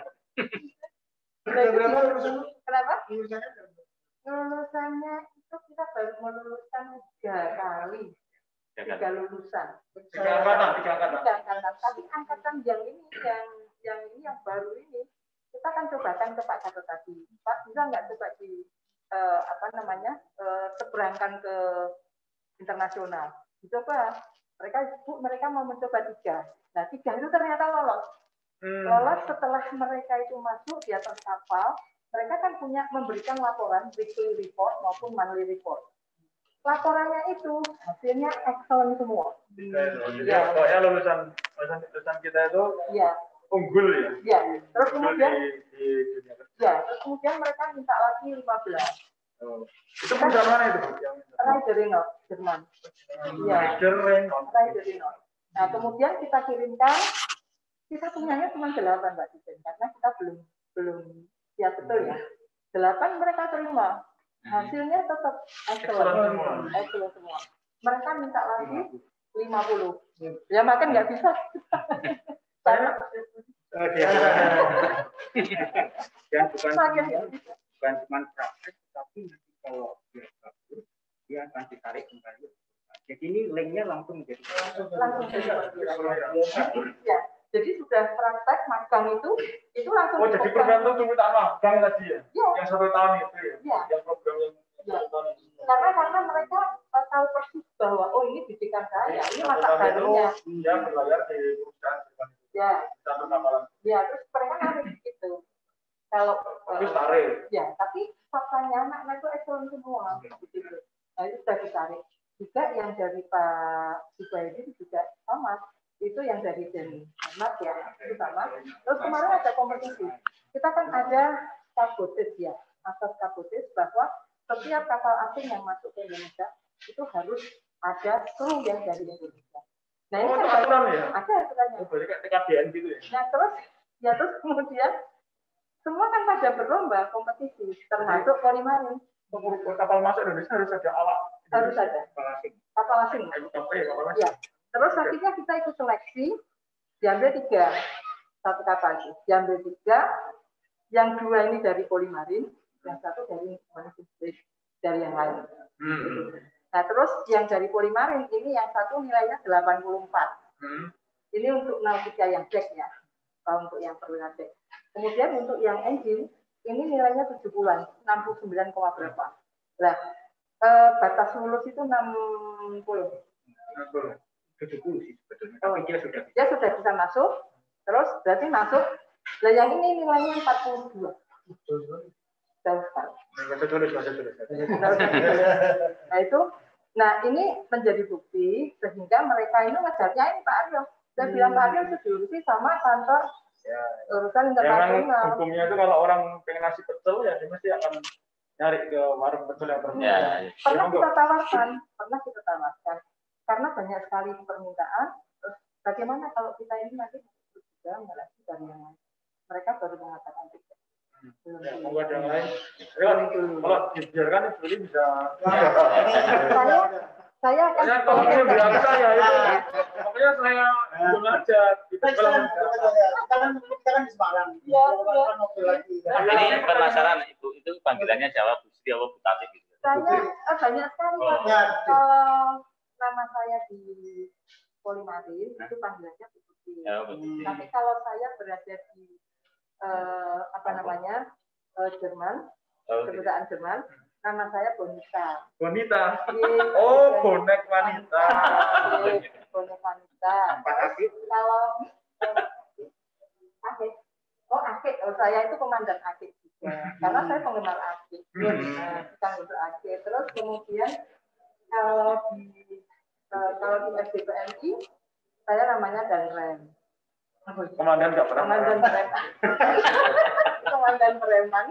Berapa lulusan? Kenapa? Lulusannya Lulusannya itu kita baru meluluskan tiga kali. Tiga lulusan. Tiga angkatan, tiga angkatan. Tiga angkatan. Tapi angkatan yang ini, yang yang ini yang baru ini, kita kan cobakan ke Pak Gatot tadi. Pak bisa nggak coba di uh, apa namanya uh, seberangkan ke internasional? Dicoba. Mereka bu, mereka mau mencoba tiga. Nah tiga itu ternyata lolos. Hmm. Lolos setelah mereka itu masuk di atas kapal, mereka kan punya memberikan laporan weekly report maupun monthly report. Laporannya itu hasilnya excellent semua. Hmm. Ya, pokoknya lulusan lulusan lulusan kita itu ya. Unggul ya. Ya. Terus kemudian di, di dunia kerja. Ya, terus kemudian mereka minta lagi lima belas. Oh. Itu perusahaan mana itu? Riderinot, Jerman. Ya. Riderinot. Nah, kemudian kita kirimkan, kita punyanya cuma delapan Mbak Tijen, karena kita belum belum ya betul ya. Delapan mereka terima. Hasilnya tetap excellent. Excellent semua. Mereka minta lagi lima puluh. Ya makan nggak bisa. Karena dan bukan bukan cuma praktek, tapi nanti kalau dia bagus, dia akan ditarik kembali. Jadi ini linknya langsung jadi langsung jadi ya. Jadi sudah praktek magang itu itu langsung. Oh jadi program itu cuma magang tadi ya? Ya. Yang satu tahun itu ya? Ya. Yang program yang ya. Satu tahun itu. Karena karena mereka uh, tahu persis bahwa oh ini didikan saya, ini masa barunya. Dia berlayar di perusahaan. Ya. Satu kapal. Ya terus mereka narik gitu. Kalau terus tarik. Ya tapi faktanya anak-anak itu excellent semua. Gitu. Nah itu sudah ditarik. Juga juga yang dari Pak Zubaidi juga sama. Itu yang dari Denmark ya, itu sama. Terus kemarin ada kompetisi. Kita kan ada kabotis ya, asas kabotis bahwa setiap kapal asing yang masuk ke Indonesia itu harus ada kru yang dari Indonesia. Nah ini oh, kan aturan ya? Ada aturannya. Oh, berarti kayak T K B N gitu ya? Nah terus, ya terus kemudian semua kan pada berlomba kompetisi, termasuk Polimarin. Kapal masuk Indonesia harus ada awak. Harus ada. Kapal asing. Kapal asing. Kapal asing. Ya. Terus akhirnya kita ikut seleksi, diambil tiga, satu kapal itu, diambil tiga, yang dua ini dari Polimarin, yang satu dari dari yang lain. Hmm. Nah terus yang dari Polimarin ini yang satu nilainya delapan puluh empat. Hmm. Ini untuk nautika yang deck ya, kalau untuk yang perwira deck. Kemudian untuk yang engine ini nilainya tujuh puluhan, enam puluh sembilan, berapa? Nah eh, batas lulus itu enam puluh. tujuh puluh sih sebetulnya. Oh, tapi dia sudah dia sudah bisa masuk, terus berarti masuk. Nah yang ini nilainya empat puluh dua. Jauh sekali. Nah itu, nah ini menjadi bukti sehingga mereka ini ngejarnya ini Pak Aryo. Saya bilang Pak Aryo itu diurusi sama kantor ya, urusan internasional. Internasional. Hukumnya itu kalau orang pengen nasi pecel ya dia mesti akan nyari ke warung pecel yang terbaik. Ya, pernah kita tawarkan, pernah kita tawarkan. Karena banyak sekali permintaan, terus bagaimana kalau kita ini nanti juga melalui dari yang lain. Mereka baru mengatakan tidak. Hmm. Ya, mau ada yang lain. Kalau dibiarkan itu bisa. Saya, saya akan. Ya, kalau ini bilang saya itu, pokoknya saya belum aja. Kita kan kita kan di Semarang. Iya. Ini penasaran itu itu panggilannya Jawa Bu Sri atau Bu Tati gitu. Saya banyak sekali. Kalau nama saya di Polimarin itu panggilannya Bu Putri. Tapi kalau saya berada di eh, apa namanya eh, Jerman, kedutaan Jerman, nama saya Bonita. Bonita. Jadi, oh, bonek wanita. Bonek wanita. Kalau Akik, oh Akik, oh saya itu komandan Akik juga, karena saya penggemar Akik. Nah, kita untuk Akik. Terus kemudian kalau di Uh, kalau di S D P M I, saya namanya Danrem. Komandan nggak pernah. Komandan Preman. Komandan Preman.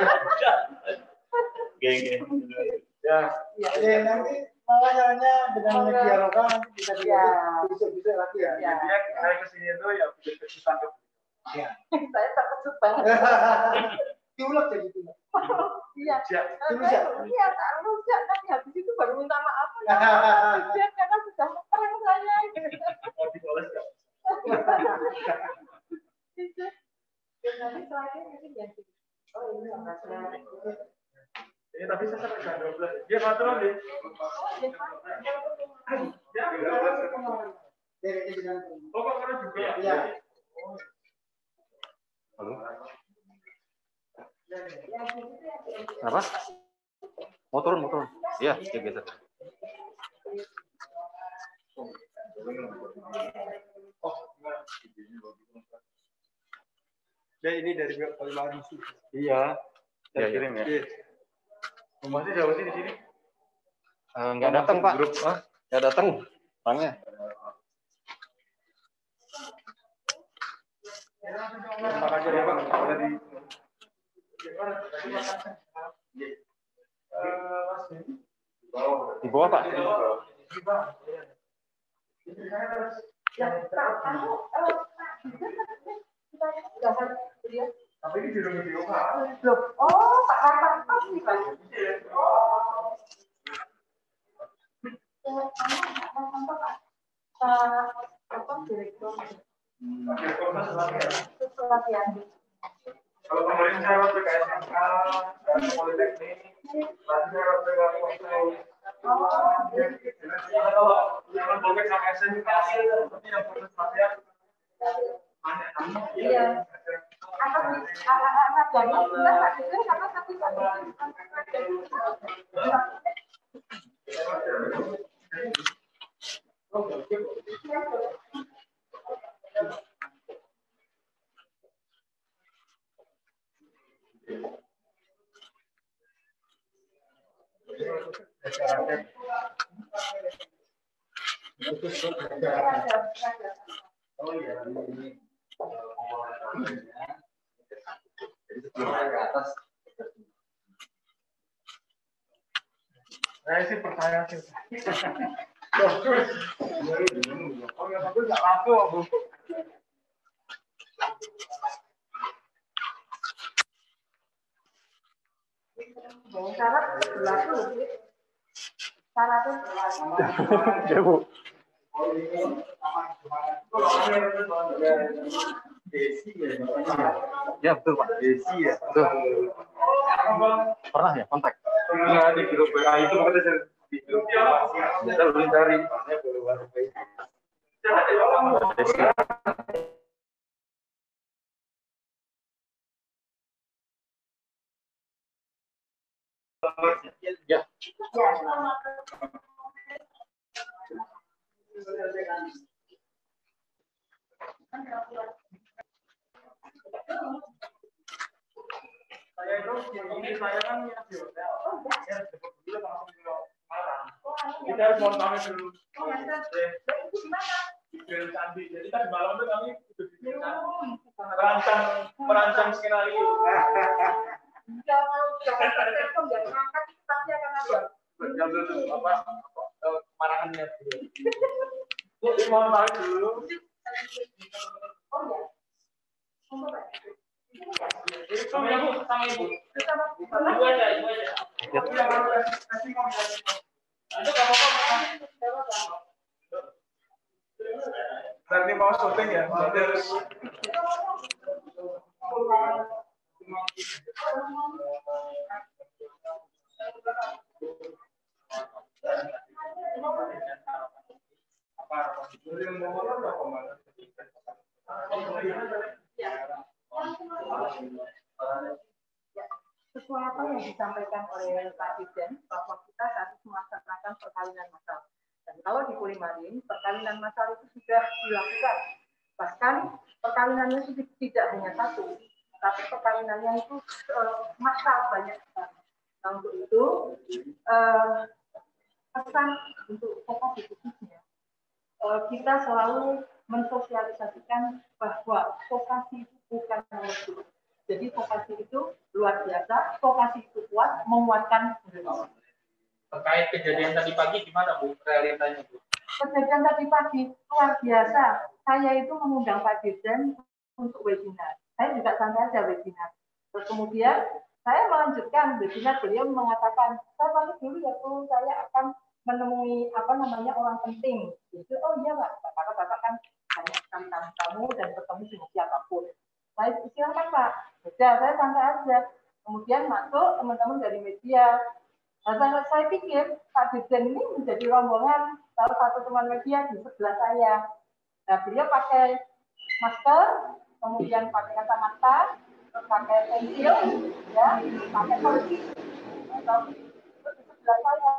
Geng, ya. Ya, nanti makanya dengan media lokal nanti bisa bisa lagi ya. Intinya saya kesini itu ya bisa tangkap. Ya. Saya terkejut banget. Diulang jadi itu. Iya. Iya, tak rujak tapi habis itu baru minta maaf. Dia karena sudah perang saya. Mau diboles nggak? Nanti terakhir mungkin ganti. Oh ini enggak. Ini tapi saya sampai jam dua belas. Dia aturan deh. Oh, kok karena juga ya? Iya. Halo. Apa? Mau turun, mau turun. Iya, ya biasa. Ya ini dari Polimarin. Iya. Saya kirim ya. Masih jauh sih di sini? Enggak datang, Pak. Grup, ah, enggak datang. Orangnya. Terima kasih ya, Pak. Sudah di Di bawah, Pak. Tapi ini di rumah video Pak. Oh, Pak Rahmat pasti Pak. Oh. Pak apa direktur? Kalau kemarin saya waktu ke S M K, saya Politeknik, nanti saya waktu ke kalau yang Poltek sama S M K, seperti yang proses latihan, iya. Apa anak dari kita tak bisa karena tapi tak Oh iya, ini jadi sebelum naik ke atas. Saya sih percaya sih. Bagus. Oh ya bagus nggak laku, Bu. Syarat berlaku loh, Bu. Syaratnya berlaku. Ya, Bu. Ya betul Pak. Desi ya. Betul. Pernah ya kontak? Nah, di grup W A itu makanya saya di grup kita belum cari. Ya. Saya itu ini saya kan ya di hotel. Ya sebut dulu langsung ke Malang. Kita harus mau kami dulu. Di Grand Candi. Jadi tadi malam itu kami itu di Grand Candi. Merancang merancang skenario. Jangan jangan telepon ya, ngangkat pasti akan ada. Jambil dulu apa marahannya. Bu, mau tahu dulu. Oh ya. Tunggu, Pak. Sama ibu, sama ibu. Ibu aja, ibu aja. Ibu yang mau kasih mau kasih. Itu kamu apa? Berarti mau syuting ya? Berarti harus. Sesuai apa yang disampaikan oleh Pak Dirjen bahwa kita harus melaksanakan perkawinan massal. Dan kalau di Polimarin, perkawinan massal itu sudah dilakukan. Bahkan perkawinannya itu tidak hanya satu, tapi perkawinannya itu uh, massal banyak sekali. Nah, untuk itu uh, pesan untuk vokasi khususnya uh, kita selalu mensosialisasikan bahwa vokasi itu bukan nomor dua. Jadi vokasi itu luar biasa, vokasi itu kuat, menguatkan Indonesia. Terkait kejadian tadi pagi gimana Bu realitanya Bu? Kejadian tadi pagi luar biasa. Saya itu mengundang Pak Dirjen untuk webinar. Saya juga santai aja webinar. Terus kemudian saya melanjutkan webinar, beliau mengatakan, saya pamit dulu ya Bu, saya akan menemui apa namanya orang penting. Gitu. Oh iya Pak, karena Bapak kan banyak tamu-tamu dan bertemu dengan siapapun. Saya silakan Pak. Sudah, saya santai aja. Kemudian masuk teman-teman dari media. Nah, saya, saya pikir Pak Dirjen ini menjadi rombongan salah satu teman media di sebelah saya. Nah, beliau pakai masker, kemudian pakai kacamata, pakai pensil, ya, pakai topi. Topi itu di sebelah saya.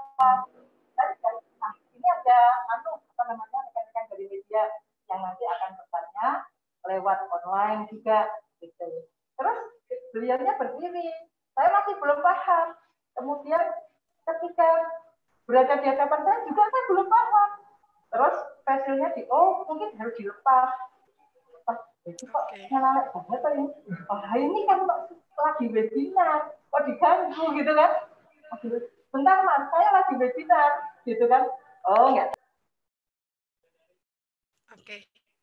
Dan, nah, ini ada anu apa namanya rekan-rekan dari media yang nanti akan bertanya lewat online juga. Gitu. Terus beliaunya berdiri, saya masih belum paham. Kemudian ketika berada di hadapan saya juga saya belum paham. Terus pensilnya di, oh mungkin harus dilepas. Lepas, jadi kok ngelalek banget ini. Oh ini kan lagi webinar, kok diganggu gitu kan? Bentar Mas, saya lagi webinar, gitu kan? Oh enggak. Oke.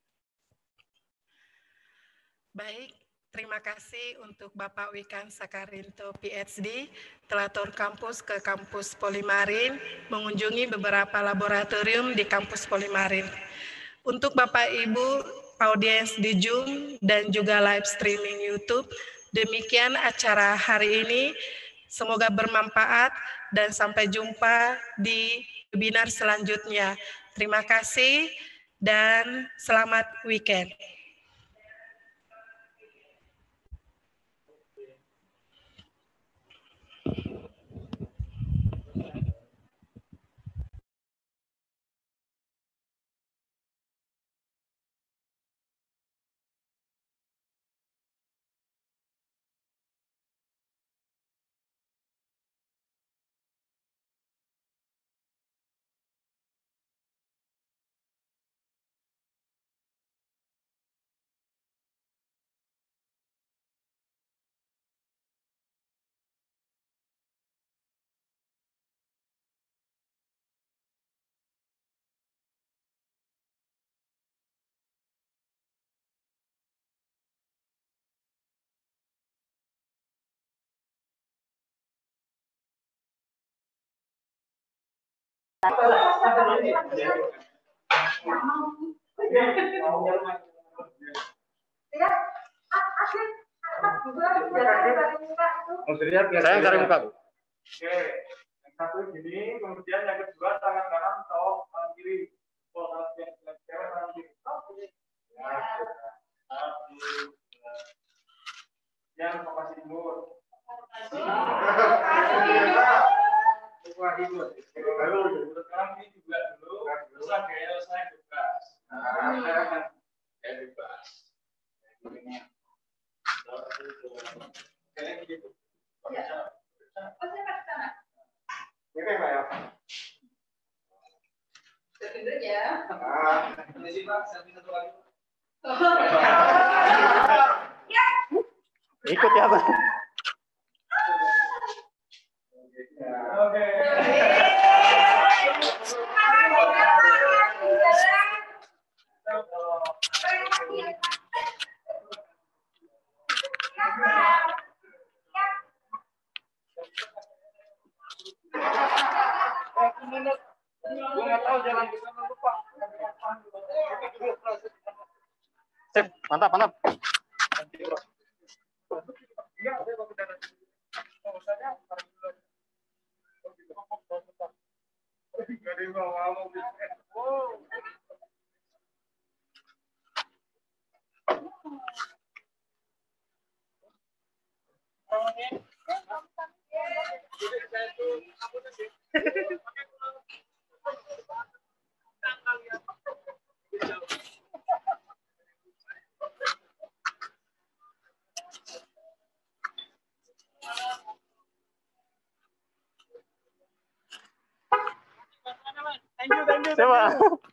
Baik. Terima kasih untuk Bapak Wikan Sakarinto P H D, telatur kampus ke kampus Polimarin, mengunjungi beberapa laboratorium di kampus Polimarin. Untuk Bapak Ibu, audiens di Zoom dan juga live streaming YouTube, demikian acara hari ini. Semoga bermanfaat dan sampai jumpa di webinar selanjutnya. Terima kasih dan selamat weekend. Saya cari muka, Bu. Oke, yang satu gini, kemudian yang kedua tangan kanan atau tangan kiri. Oh, tangan kiri, tangan kiri. Ya, satu, yang lokasi timur. Wah, itu. Baru, sekarang ini juga dulu. Terus gaya saya bebas. Nah, gaya bebas. Kayak gitu. Ya. Oke, Pak ya. Tertunduk ya. Ah, ini sih Pak, selfie satu lagi. Ikut ya, Pak. Oke. Gue nggak tahu jalan ke sana lupa. Sip, mantap, mantap. Iya, saya mau ke sana. Oh, saya Gak mau mau. Thank you, thank you, thank you.